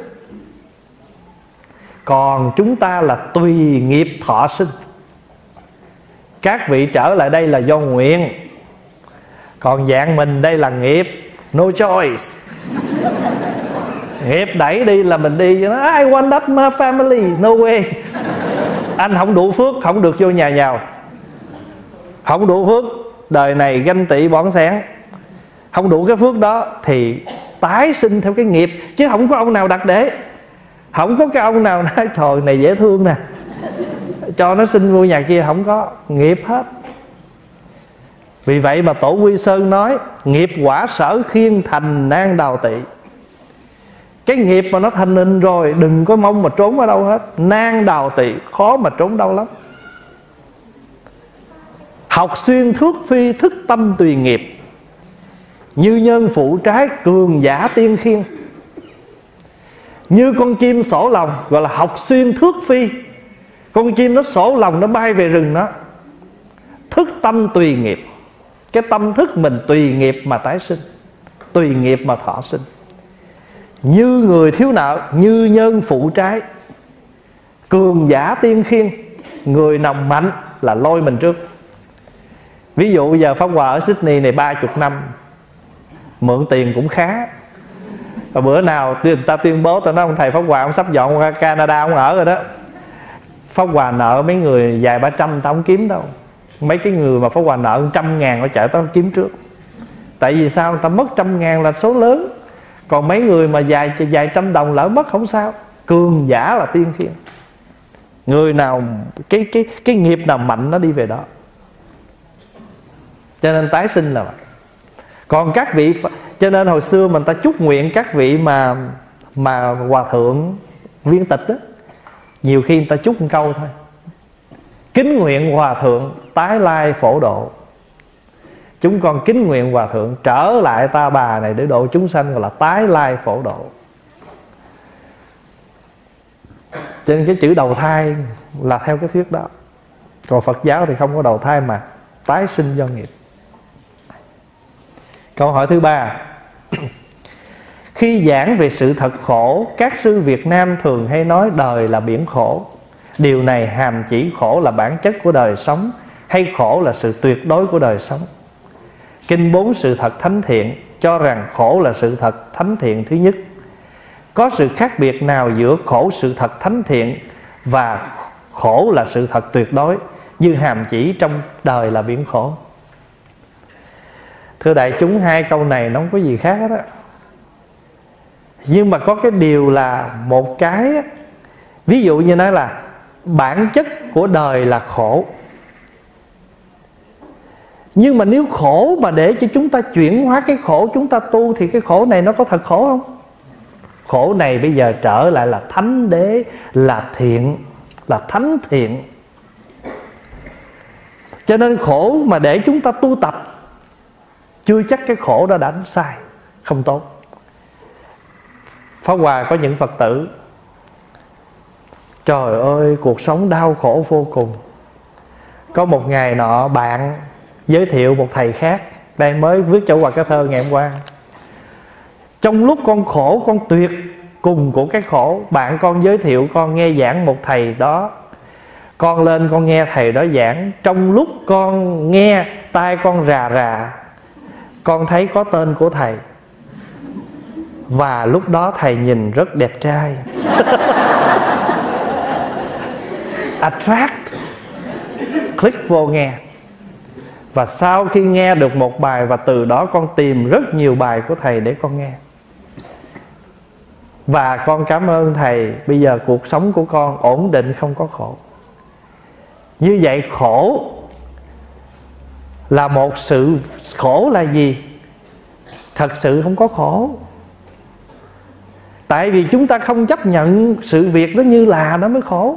Còn chúng ta là tùy nghiệp thọ sinh. Các vị trở lại đây là do nguyện, còn dạng mình đây là nghiệp, no choice. Nghiệp đẩy đi là mình đi. I want that my family, no way. Anh không đủ phước, không được vô nhà giàu. Không đủ phước, đời này ganh tị bỏng sáng. Không đủ cái phước đó thì tái sinh theo cái nghiệp. Chứ không có ông nào đặt để. Không có cái ông nào nói trời này dễ thương nè, cho nó sinh vô nhà kia. Không có, nghiệp hết. Vì vậy mà Tổ Quy Sơn nói: nghiệp quả sở khiên thành nan đào tị. Cái nghiệp mà nó thành hình rồi, đừng có mong mà trốn ở đâu hết. Nan đào tị, khó mà trốn đâu lắm. Học xuyên thước phi, thức tâm tùy nghiệp. Như nhân phụ trái, cường giả tiên khiên. Như con chim sổ lòng, gọi là học xuyên thước phi. Con chim nó sổ lòng, nó bay về rừng đó. Thức tâm tùy nghiệp. Cái tâm thức mình tùy nghiệp mà tái sinh, tùy nghiệp mà thọ sinh. Như người thiếu nợ, như nhân phụ trái, cường giả tiên khiên. Người nào mạnh là lôi mình trước. Ví dụ giờ Pháp Hòa ở Sydney này 30 năm, mượn tiền cũng khá. Và bữa nào người ta tuyên bố, ta nói ông thầy Pháp Hòa ông sắp dọn qua Canada ông ở rồi đó. Pháp Hòa nợ mấy người vài 300 tao không kiếm đâu. Mấy cái người mà Pháp Hòa nợ 100.000 nó chạy tao kiếm trước. Tại vì sao? Người ta mất 100.000 là số lớn. Còn mấy người mà vài trăm đồng lỡ mất không sao. Cường giả là tiên khiên. Người nào cái nghiệp nào mạnh nó đi về đó. Cho nên tái sinh là vậy. Còn các vị, cho nên hồi xưa mình ta chúc nguyện các vị mà hòa thượng viên tịch đó, nhiều khi người ta chúc một câu thôi: kính nguyện hòa thượng tái lai phổ độ. Chúng con kính nguyện hòa thượng trở lại Ta Bà này để độ chúng sanh, gọi là tái lai phổ độ. Cho nên cái chữ đầu thai là theo cái thuyết đó. Còn Phật giáo thì không có đầu thai mà tái sinh do nghiệp. Câu hỏi thứ 3. Khi giảng về sự thật khổ, các sư Việt Nam thường hay nói đời là biển khổ. Điều này hàm chỉ khổ là bản chất của đời sống, hay khổ là sự tuyệt đối của đời sống? Kinh 4 sự thật thánh thiện cho rằng khổ là sự thật thánh thiện thứ nhất. Có sự khác biệt nào giữa khổ sự thật thánh thiện và khổ là sự thật tuyệt đối, như hàm chỉ trong đời là biển khổ? Thưa đại chúng, hai câu này nó không có gì khác hết á. Nhưng mà có cái điều là một cái, ví dụ như nói là bản chất của đời là khổ. Nhưng mà nếu khổ mà để cho chúng ta chuyển hóa cái khổ chúng ta tu, thì cái khổ này nó có thật khổ không? Khổ này bây giờ trở lại là thánh đế, là thiện, là thánh thiện. Cho nên khổ mà để chúng ta tu tập, chưa chắc cái khổ đó đã sai, không tốt. Pháp Hòa có những Phật tử, trời ơi cuộc sống đau khổ vô cùng. Có một ngày nọ bạn giới thiệu một thầy khác, đây mới viết cho Hòa cái thơ ngày hôm qua. Trong lúc con khổ, con tuyệt cùng của cái khổ, bạn con giới thiệu con nghe giảng một thầy đó. Con lên con nghe thầy đó giảng. Trong lúc con nghe, tai con rà rà, con thấy có tên của thầy. Và lúc đó thầy nhìn rất đẹp trai. Attract. Click vô nghe. Và sau khi nghe được một bài, và từ đó con tìm rất nhiều bài của thầy để con nghe. Và con cảm ơn thầy, bây giờ cuộc sống của con ổn định, không có khổ. Như vậy khổ là một sự, khổ là gì? Thật sự không có khổ. Tại vì chúng ta không chấp nhận sự việc đó như là nó mới khổ.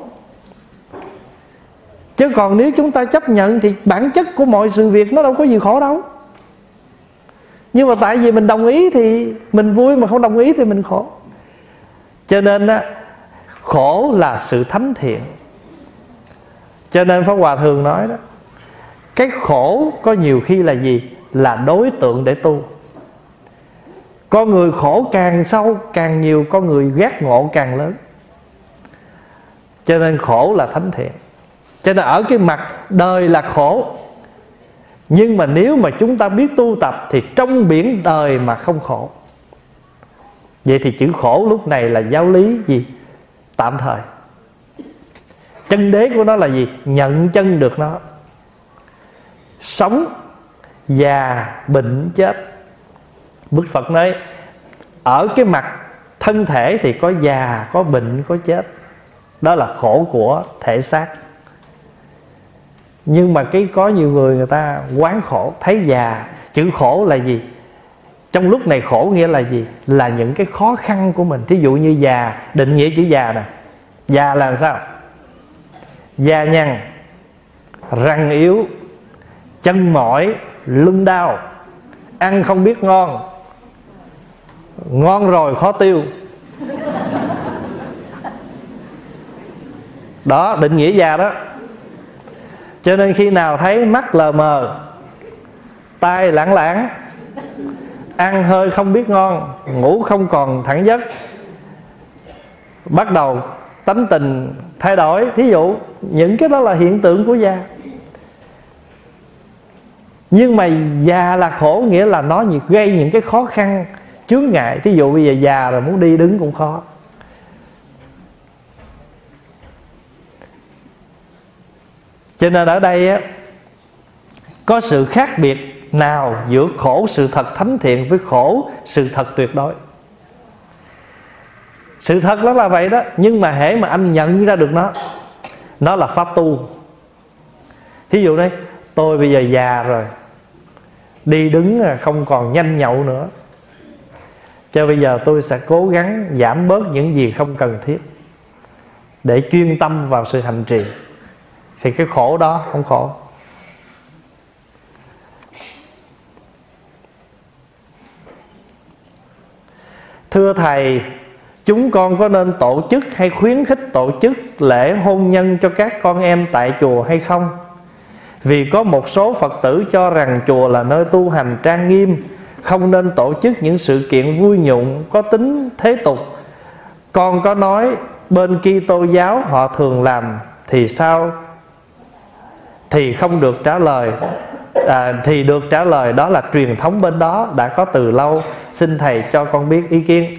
Chứ còn nếu chúng ta chấp nhận thì bản chất của mọi sự việc nó đâu có gì khổ đâu. Nhưng mà tại vì mình đồng ý thì mình vui, mà không đồng ý thì mình khổ. Cho nên khổ là sự thánh thiện. Cho nên Pháp Hòa thường nói đó, cái khổ có nhiều khi là gì? Là đối tượng để tu. Con người khổ càng sâu càng nhiều, con người giác ngộ càng lớn. Cho nên khổ là thánh thiện. Cho nên ở cái mặt đời là khổ, nhưng mà nếu mà chúng ta biết tu tập thì trong biển đời mà không khổ. Vậy thì chữ khổ lúc này là giáo lý gì? Tạm thời. Chân đế của nó là gì? Nhận chân được nó. Sống, già, bệnh, chết. Đức Phật nói ở cái mặt thân thể thì có già, có bệnh, có chết. Đó là khổ của thể xác. Nhưng mà có nhiều người, người ta quán khổ. Thấy già, chữ khổ là gì? Trong lúc này khổ nghĩa là gì? Là những cái khó khăn của mình. Thí dụ như già, định nghĩa chữ già nè. Già là sao? Da nhăn, răng yếu, chân mỏi, lưng đau, ăn không biết ngon, ngon rồi khó tiêu. Đó, định nghĩa già đó. Cho nên khi nào thấy mắt lờ mờ, tai lãng lãng, ăn hơi không biết ngon, ngủ không còn thẳng giấc, bắt đầu tánh tình thay đổi, thí dụ những cái đó là hiện tượng của già. Nhưng mà già là khổ, nghĩa là nó gây những cái khó khăn, chướng ngại. Thí dụ bây giờ già rồi muốn đi đứng cũng khó. Cho nên ở đây á, có sự khác biệt nào giữa khổ sự thật thánh thiện với khổ sự thật tuyệt đối? Sự thật nó là vậy đó. Nhưng mà hễ mà anh nhận ra được nó là pháp tu. Thí dụ đây, tôi bây giờ già rồi, đi đứng không còn nhanh nhậu nữa, cho bây giờ tôi sẽ cố gắng giảm bớt những gì không cần thiết để chuyên tâm vào sự hành trì. Thì cái khổ đó không khổ. Thưa Thầy, chúng con có nên tổ chức hay khuyến khích tổ chức lễ hôn nhân cho các con em tại chùa hay không? Vì có một số Phật tử cho rằng chùa là nơi tu hành trang nghiêm, không nên tổ chức những sự kiện vui nhộn có tính thế tục. Con có nói bên Kitô giáo họ thường làm thì sao? Thì không được trả lời. Thì được trả lời đó là truyền thống bên đó đã có từ lâu. Xin Thầy cho con biết ý kiến.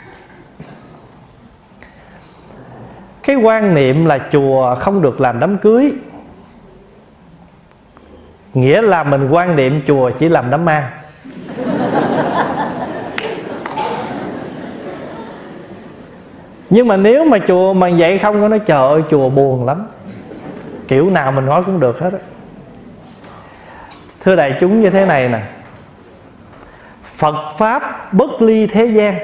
Cái quan niệm là chùa không được làm đám cưới, nghĩa là mình quan niệm chùa chỉ làm đám ma. Nhưng mà nếu mà chùa mà vậy không, có nói trời ơi chùa buồn lắm, kiểu nào mình nói cũng được hết á. Thưa đại chúng, như thế này nè, Phật Pháp bất ly thế gian.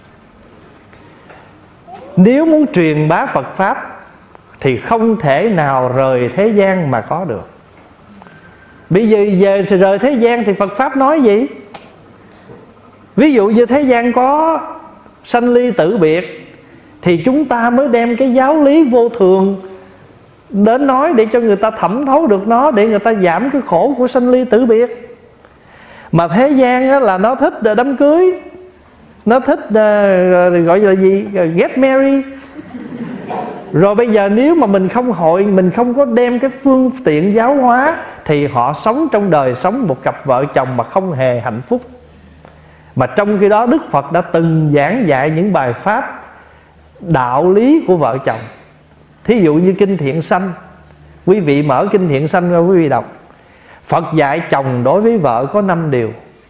Nếu muốn truyền bá Phật Pháp thì không thể nào rời thế gian mà có được. Bây giờ rời thế gian thì Phật Pháp nói gì? Ví dụ như thế gian có sanh ly tử biệt, thì chúng ta mới đem cái giáo lý vô thường đến nói để cho người ta thẩm thấu được nó, để người ta giảm cái khổ của sanh ly tử biệt. Mà thế gian là nó thích đám cưới, nó thích gọi là gì? Get married. Rồi bây giờ nếu mà mình không có đem cái phương tiện giáo hóa, thì họ sống trong đời sống một cặp vợ chồng mà không hề hạnh phúc. Mà trong khi đó Đức Phật đã từng giảng dạy những bài pháp đạo lý của vợ chồng. Thí dụ như Kinh Thiện Sanh, quý vị mở Kinh Thiện Sanh ra quý vị đọc. Phật dạy chồng đối với vợ có 5 điều,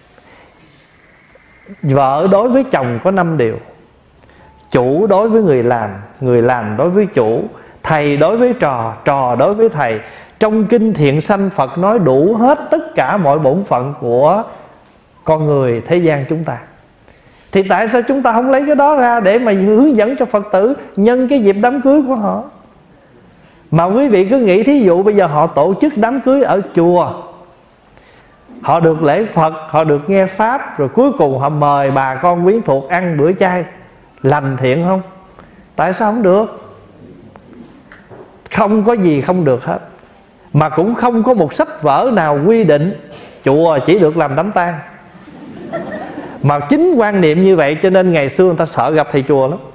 vợ đối với chồng có 5 điều, chủ đối với người làm đối với chủ, thầy đối với trò, trò đối với thầy. Trong Kinh Thiện Sanh Phật nói đủ hết tất cả mọi bổn phận của con người thế gian chúng ta. Thì tại sao chúng ta không lấy cái đó ra để mà hướng dẫn cho Phật tử nhân cái dịp đám cưới của họ? Mà quý vị cứ nghĩ thí dụ bây giờ họ tổ chức đám cưới ở chùa, họ được lễ Phật, họ được nghe Pháp, rồi cuối cùng họ mời bà con quyến thuộc ăn bữa chay, lành thiện không? Tại sao không được? Không có gì không được hết. Mà cũng không có một sách vở nào quy định chùa chỉ được làm đám tang. Mà chính quan niệm như vậy cho nên ngày xưa người ta sợ gặp thầy chùa lắm.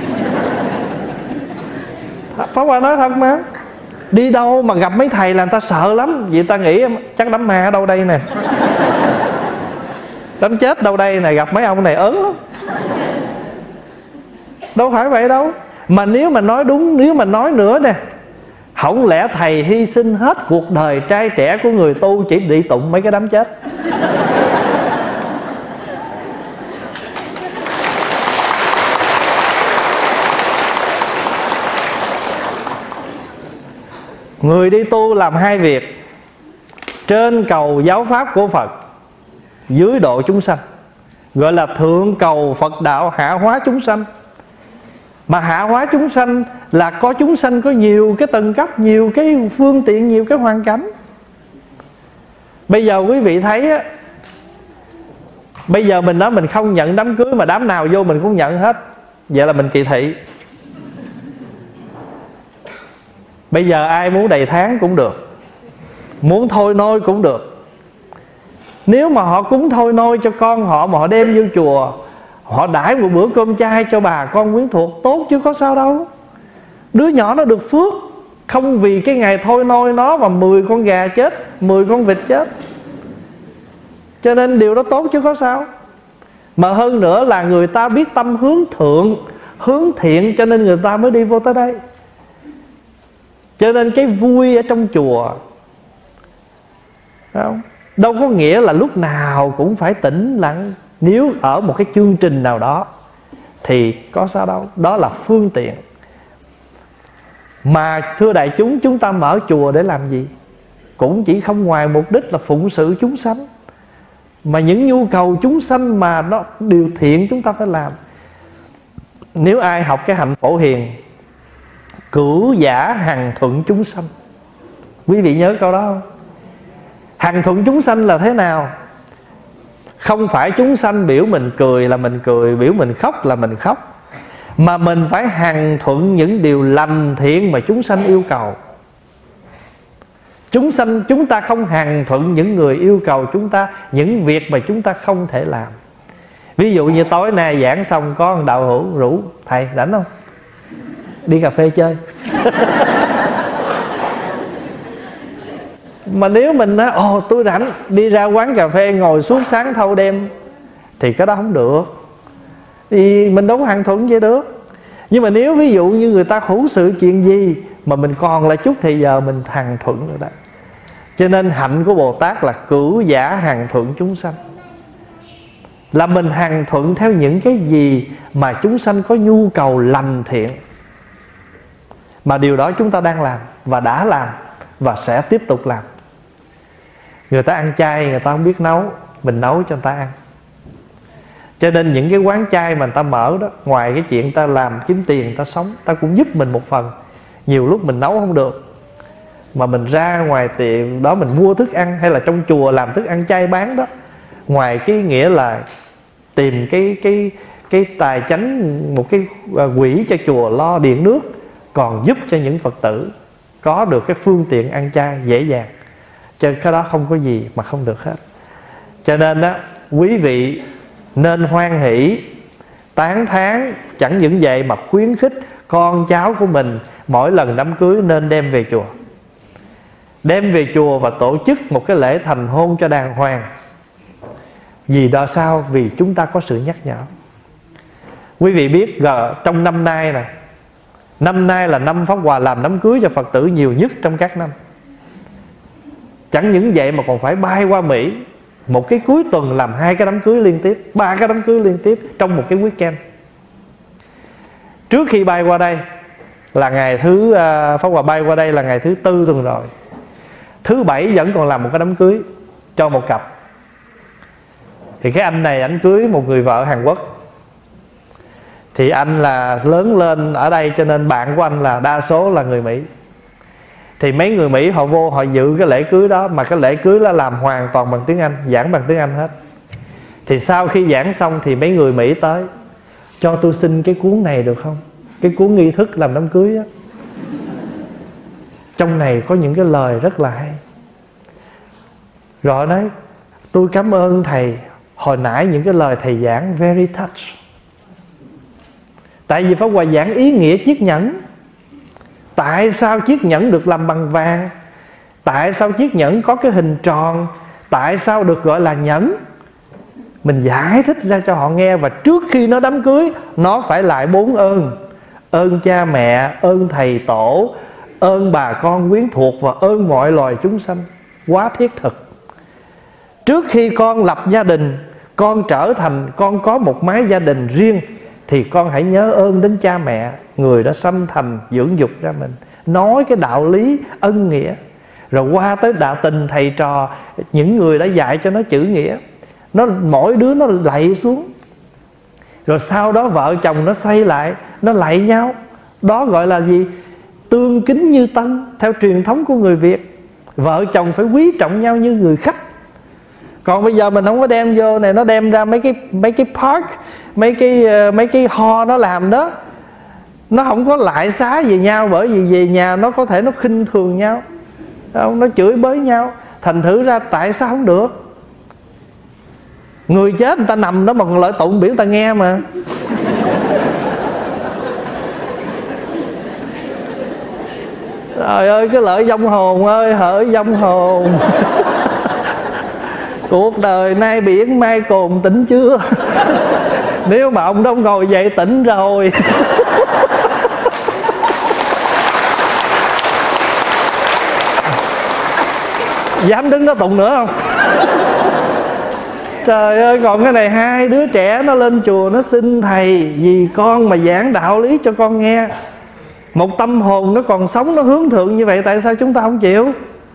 Pháp Hòa nói thật mà, đi đâu mà gặp mấy thầy là người ta sợ lắm. Vì ta nghĩ chắc đám ma ở đâu đây nè, đám chết đâu đây nè, gặp mấy ông này ớn lắm. Đâu phải vậy đâu. Mà nếu mà nói đúng, nếu mà nói nữa nè, không lẽ thầy hy sinh hết cuộc đời trai trẻ của người tu chỉ đi tụng mấy cái đám chết? Người đi tu làm hai việc: trên cầu giáo pháp của Phật, dưới độ chúng sanh. Gọi là thượng cầu Phật đạo, hạ hóa chúng sanh. Mà hạ hóa chúng sanh là có chúng sanh có nhiều cái tầng cấp, nhiều cái phương tiện, nhiều cái hoàn cảnh. Bây giờ quý vị thấy á, bây giờ mình nói mình không nhận đám cưới mà đám nào vô mình cũng nhận hết, vậy là mình kỳ thị. Bây giờ ai muốn đầy tháng cũng được, muốn thôi nôi cũng được. Nếu mà họ cúng thôi nôi cho con họ mà họ đem vô chùa, họ đãi một bữa cơm chay cho bà con quyến thuộc, tốt chứ có sao đâu. Đứa nhỏ nó được phước, không vì cái ngày thôi nôi nó mà 10 con gà chết, 10 con vịt chết. Cho nên điều đó tốt chứ có sao. Mà hơn nữa là người ta biết tâm hướng thượng, hướng thiện, cho nên người ta mới đi vô tới đây. Cho nên cái vui ở trong chùa không? Đâu có nghĩa là lúc nào cũng phải tĩnh lặng. Nếu ở một cái chương trình nào đó thì có sao đâu. Đó là phương tiện. Mà thưa đại chúng, chúng ta mở chùa để làm gì? Cũng chỉ không ngoài mục đích là phụng sự chúng sanh. Mà những nhu cầu chúng sanh mà nó điều thiện chúng ta phải làm. Nếu ai học cái hạnh Phổ Hiền, cửu giả hằng thuận chúng sanh, quý vị nhớ câu đó không? Hằng thuận chúng sanh là thế nào? Không phải chúng sanh biểu mình cười là mình cười, biểu mình khóc là mình khóc, mà mình phải hằng thuận những điều lành thiện mà chúng sanh yêu cầu. Chúng ta không hằng thuận những người yêu cầu chúng ta những việc mà chúng ta không thể làm. Ví dụ như tối nay giảng xong có một đạo hữu rủ: thầy rảnh không? Đi cà phê chơi. Mà nếu mình nói ồ tôi rảnh, đi ra quán cà phê ngồi suốt sáng thâu đêm, thì cái đó không được. Thì mình đâu có hằng thuận vậy được. Nhưng mà nếu ví dụ như người ta hữu sự chuyện gì mà mình còn lại chút thì giờ mình hằng thuận rồi đó. Cho nên hạnh của Bồ Tát là cửu giả hằng thuận chúng sanh, là mình hằng thuận theo những cái gì mà chúng sanh có nhu cầu lành thiện. Mà điều đó chúng ta đang làm và đã làm và sẽ tiếp tục làm. Người ta ăn chay, người ta không biết nấu, mình nấu cho người ta ăn. Cho nên những cái quán chay mà người ta mở đó, ngoài cái chuyện người ta làm kiếm tiền, người ta sống, ta cũng giúp mình một phần. Nhiều lúc mình nấu không được, mà mình ra ngoài tiệm đó mình mua thức ăn, hay là trong chùa làm thức ăn chay bán đó, ngoài cái nghĩa là tìm cái tài chánh, một cái quỹ cho chùa lo điện nước, còn giúp cho những Phật tử có được cái phương tiện ăn chay dễ dàng. Cho cái đó không có gì mà không được hết. Cho nên đó, quý vị nên hoan hỷ, tán thán, chẳng những vậy mà khuyến khích con cháu của mình mỗi lần đám cưới nên đem về chùa. Đem về chùa và tổ chức một cái lễ thành hôn cho đàng hoàng. Vì đó sao? Vì chúng ta có sự nhắc nhở. Quý vị biết trong năm nay này, năm nay là năm Pháp Hòa làm đám cưới cho Phật tử nhiều nhất trong các năm. Chẳng những vậy mà còn phải bay qua Mỹ, một cái cuối tuần làm 2 cái đám cưới liên tiếp, 3 cái đám cưới liên tiếp trong một cái weekend. Trước khi bay qua đây là ngày thứ Pháp Hòa bay qua đây là ngày thứ 4 tuần rồi. Thứ 7 vẫn còn làm một cái đám cưới cho một cặp. Thì cái anh này ảnh cưới một người vợ Hàn Quốc. Thì anh là lớn lên ở đây, cho nên bạn của anh là đa số là người Mỹ. Thì mấy người Mỹ họ vô họ dự cái lễ cưới đó, mà cái lễ cưới đó làm hoàn toàn bằng tiếng Anh, giảng bằng tiếng Anh hết. Thì sau khi giảng xong thì mấy người Mỹ tới: cho tôi xin cái cuốn này được không? Cái cuốn nghi thức làm đám cưới á. Trong này có những cái lời rất là hay. Rồi nói: tôi cảm ơn thầy, hồi nãy những cái lời thầy giảng very touch. Tại vì Pháp Hòa giảng ý nghĩa chiếc nhẫn. Tại sao chiếc nhẫn được làm bằng vàng? Tại sao chiếc nhẫn có cái hình tròn? Tại sao được gọi là nhẫn? Mình giải thích ra cho họ nghe. Và trước khi nó đám cưới, nó phải lại 4 ơn: ơn cha mẹ, ơn thầy tổ, ơn bà con quyến thuộc, và ơn mọi loài chúng sanh. Quá thiết thực. Trước khi con lập gia đình, con trở thành, con có một mái gia đình riêng, thì con hãy nhớ ơn đến cha mẹ, người đã sanh thành dưỡng dục ra mình. nói cái đạo lý ân nghĩa, rồi qua tới đạo tình thầy trò, những người đã dạy cho nó chữ nghĩa, nó mỗi đứa nó lạy xuống, rồi sau đó vợ chồng nó xoay lại, nó lạy nhau. Đó gọi là gì? Tương kính như tân. Theo truyền thống của người Việt, vợ chồng phải quý trọng nhau như người khách. Còn bây giờ mình không có đem vô này, nó đem ra mấy cái park, mấy cái ho nó làm đó, nó không có lại xá về nhau. Bởi vì về nhà nó có thể nó khinh thường nhau, nó chửi bới nhau. Thành thử ra tại sao không được? Người chết người ta nằm đó mà còn lợi tụng biểu người ta nghe mà. Trời ơi, cái lợi vong hồn ơi, hỡi vong hồn. Cuộc đời nay biển mai cồn tỉnh chưa? Nếu mà ông đó ngồi dậy tỉnh rồi. Dám đứng đó tụng nữa không? Trời ơi, còn cái này hai đứa trẻ nó lên chùa nó xin thầy vì con mà giảng đạo lý cho con nghe. Một tâm hồn nó còn sống, nó hướng thượng như vậy, tại sao chúng ta không chịu?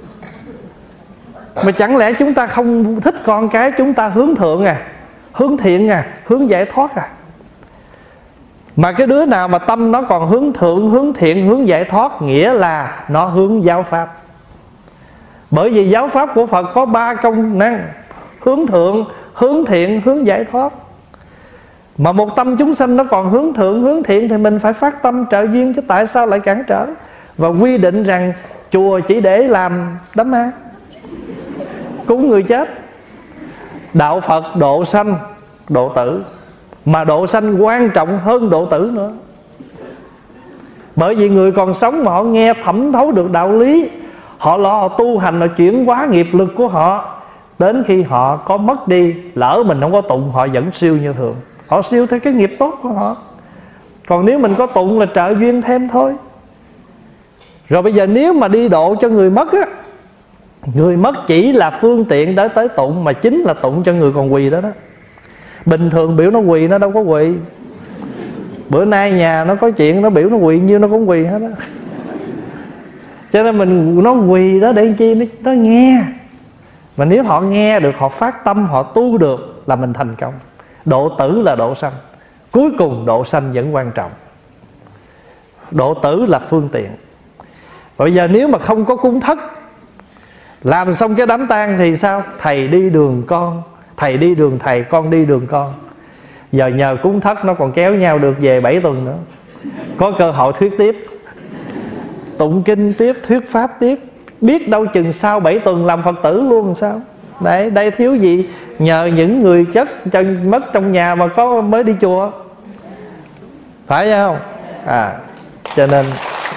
Mà chẳng lẽ chúng ta không thích con cái chúng ta hướng thượng à, hướng thiện à, hướng giải thoát à? Mà cái đứa nào mà tâm nó còn hướng thượng, hướng thiện, hướng giải thoát, nghĩa là nó hướng giáo pháp. Bởi vì giáo pháp của Phật có 3 công năng: hướng thượng, hướng thiện, hướng giải thoát. Mà một tâm chúng sanh nó còn hướng thượng, hướng thiện thì mình phải phát tâm trợ duyên, chứ tại sao lại cản trở? Và quy định rằng chùa chỉ để làm đám ma, cúng người chết. Đạo Phật độ sanh, độ tử, mà độ sanh quan trọng hơn độ tử nữa. Bởi vì người còn sống mà họ nghe thẩm thấu được đạo lý, họ lo họ tu hành, họ chuyển hóa nghiệp lực của họ. Đến khi họ có mất đi, lỡ mình không có tụng, họ vẫn siêu như thường. Họ siêu theo cái nghiệp tốt của họ. Còn nếu mình có tụng là trợ duyên thêm thôi. Rồi bây giờ nếu mà đi độ cho người mất á, người mất chỉ là phương tiện để tới tụng, mà chính là tụng cho người còn quỳ đó đó. Bình thường biểu nó quỳ nó đâu có quỳ. Bữa nay nhà nó có chuyện nó biểu nó quỳ nhiêu nó cũng quỳ hết á. Cho nên mình nó quỳ đó để chi nó nghe. Mà nếu họ nghe được, họ phát tâm, họ tu được là mình thành công. Độ tử là độ sanh, cuối cùng độ sanh vẫn quan trọng. Độ tử là phương tiện. Bây giờ nếu mà không có cúng thất, làm xong cái đám tang thì sao? Thầy đi đường con, thầy đi đường thầy, con đi đường con. Giờ nhờ cúng thất nó còn kéo nhau được về 7 tuần nữa. Có cơ hội thuyết tiếp, tụng kinh tiếp, thuyết pháp tiếp. Biết đâu chừng sau 7 tuần làm Phật tử luôn làm sao? Đấy, đây thiếu gì? Nhờ những người chết mất trong nhà mà có mới đi chùa, phải không? Cho nên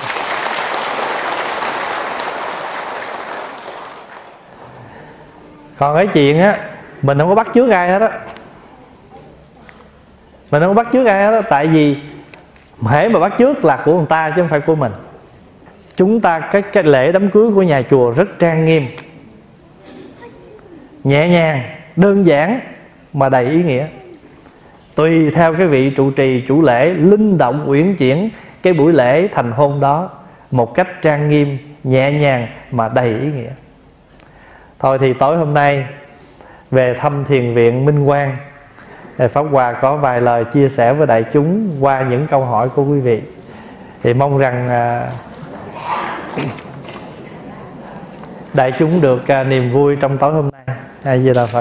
còn cái chuyện á, mình không có bắt chước ai hết á. Mình không có bắt chước ai hết á. Tại vì hễ mà bắt chước là của người ta chứ không phải của mình. Chúng ta cái lễ đám cưới của nhà chùa rất trang nghiêm, nhẹ nhàng, đơn giản mà đầy ý nghĩa. Tùy theo cái vị trụ trì, chủ lễ linh động uyển chuyển cái buổi lễ thành hôn đó một cách trang nghiêm, nhẹ nhàng mà đầy ý nghĩa. Thôi thì tối hôm nay về thăm thiền viện Minh Quang, Pháp Hòa có vài lời chia sẻ với đại chúng qua những câu hỏi của quý vị. Thì mong rằng đại chúng được niềm vui trong tối hôm nay. A Di Đà Phật.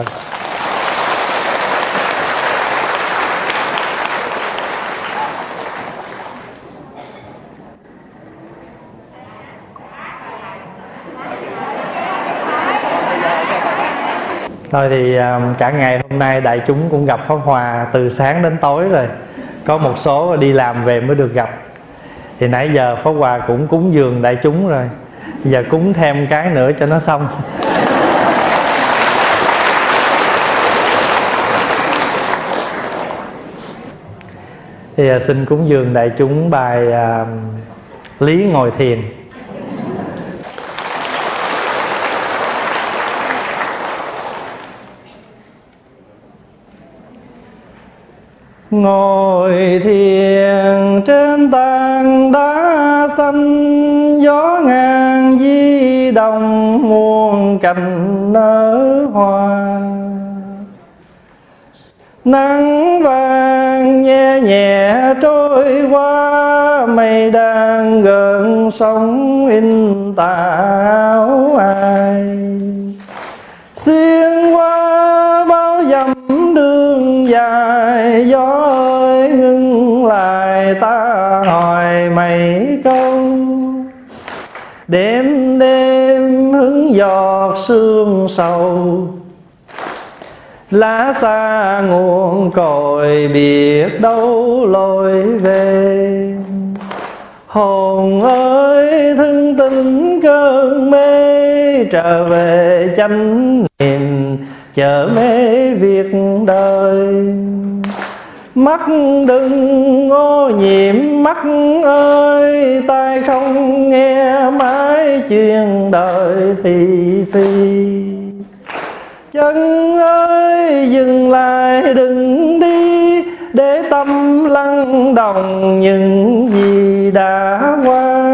Thôi thì cả ngày hôm nay đại chúng cũng gặp Pháp Hòa từ sáng đến tối rồi. Có một số đi làm về mới được gặp. Thì nãy giờ Pháp Hòa cũng cúng dường đại chúng rồi, giờ cúng thêm cái nữa cho nó xong. Thì xin cúng dường đại chúng bài Lý Ngồi Thiền. Ngồi thiền trên tảng đá xanh, đông muôn cành nở hoa. Nắng vàng nhẹ nhẹ trôi qua, mây đang gợn sóng in tà áo ai. Xuyên qua bao dặm đường dài, gió ơi ngưng lại ta hỏi mấy câu. Đêm đêm hứng giọt sương sầu, lá xa nguồn cội biết đâu lối về. Hồn ơi thương tình cơn mê, trở về chánh niệm chở mê việc đời. Mắt đừng ô nhiễm mắt ơi, tai không nghe mãi chuyện đời thị phi. Chân ơi dừng lại đừng đi, để tâm lắng đồng những gì đã qua.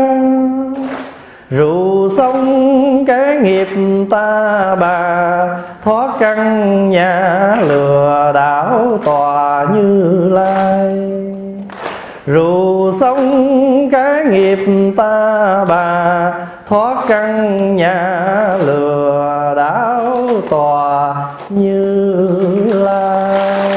Rượu xong cái nghiệp ta bà, thoát căn nhà lừa đảo tòa Như Lai. Rượu xong cái nghiệp ta bà, thoát căn nhà lừa đảo tòa Như Lai.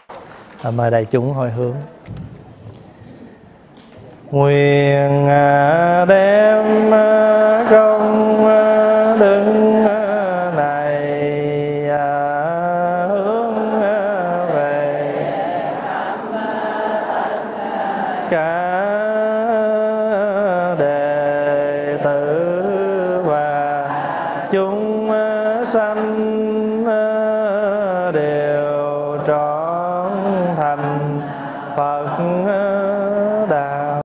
Mời đại chúng hồi hướng. Nguyện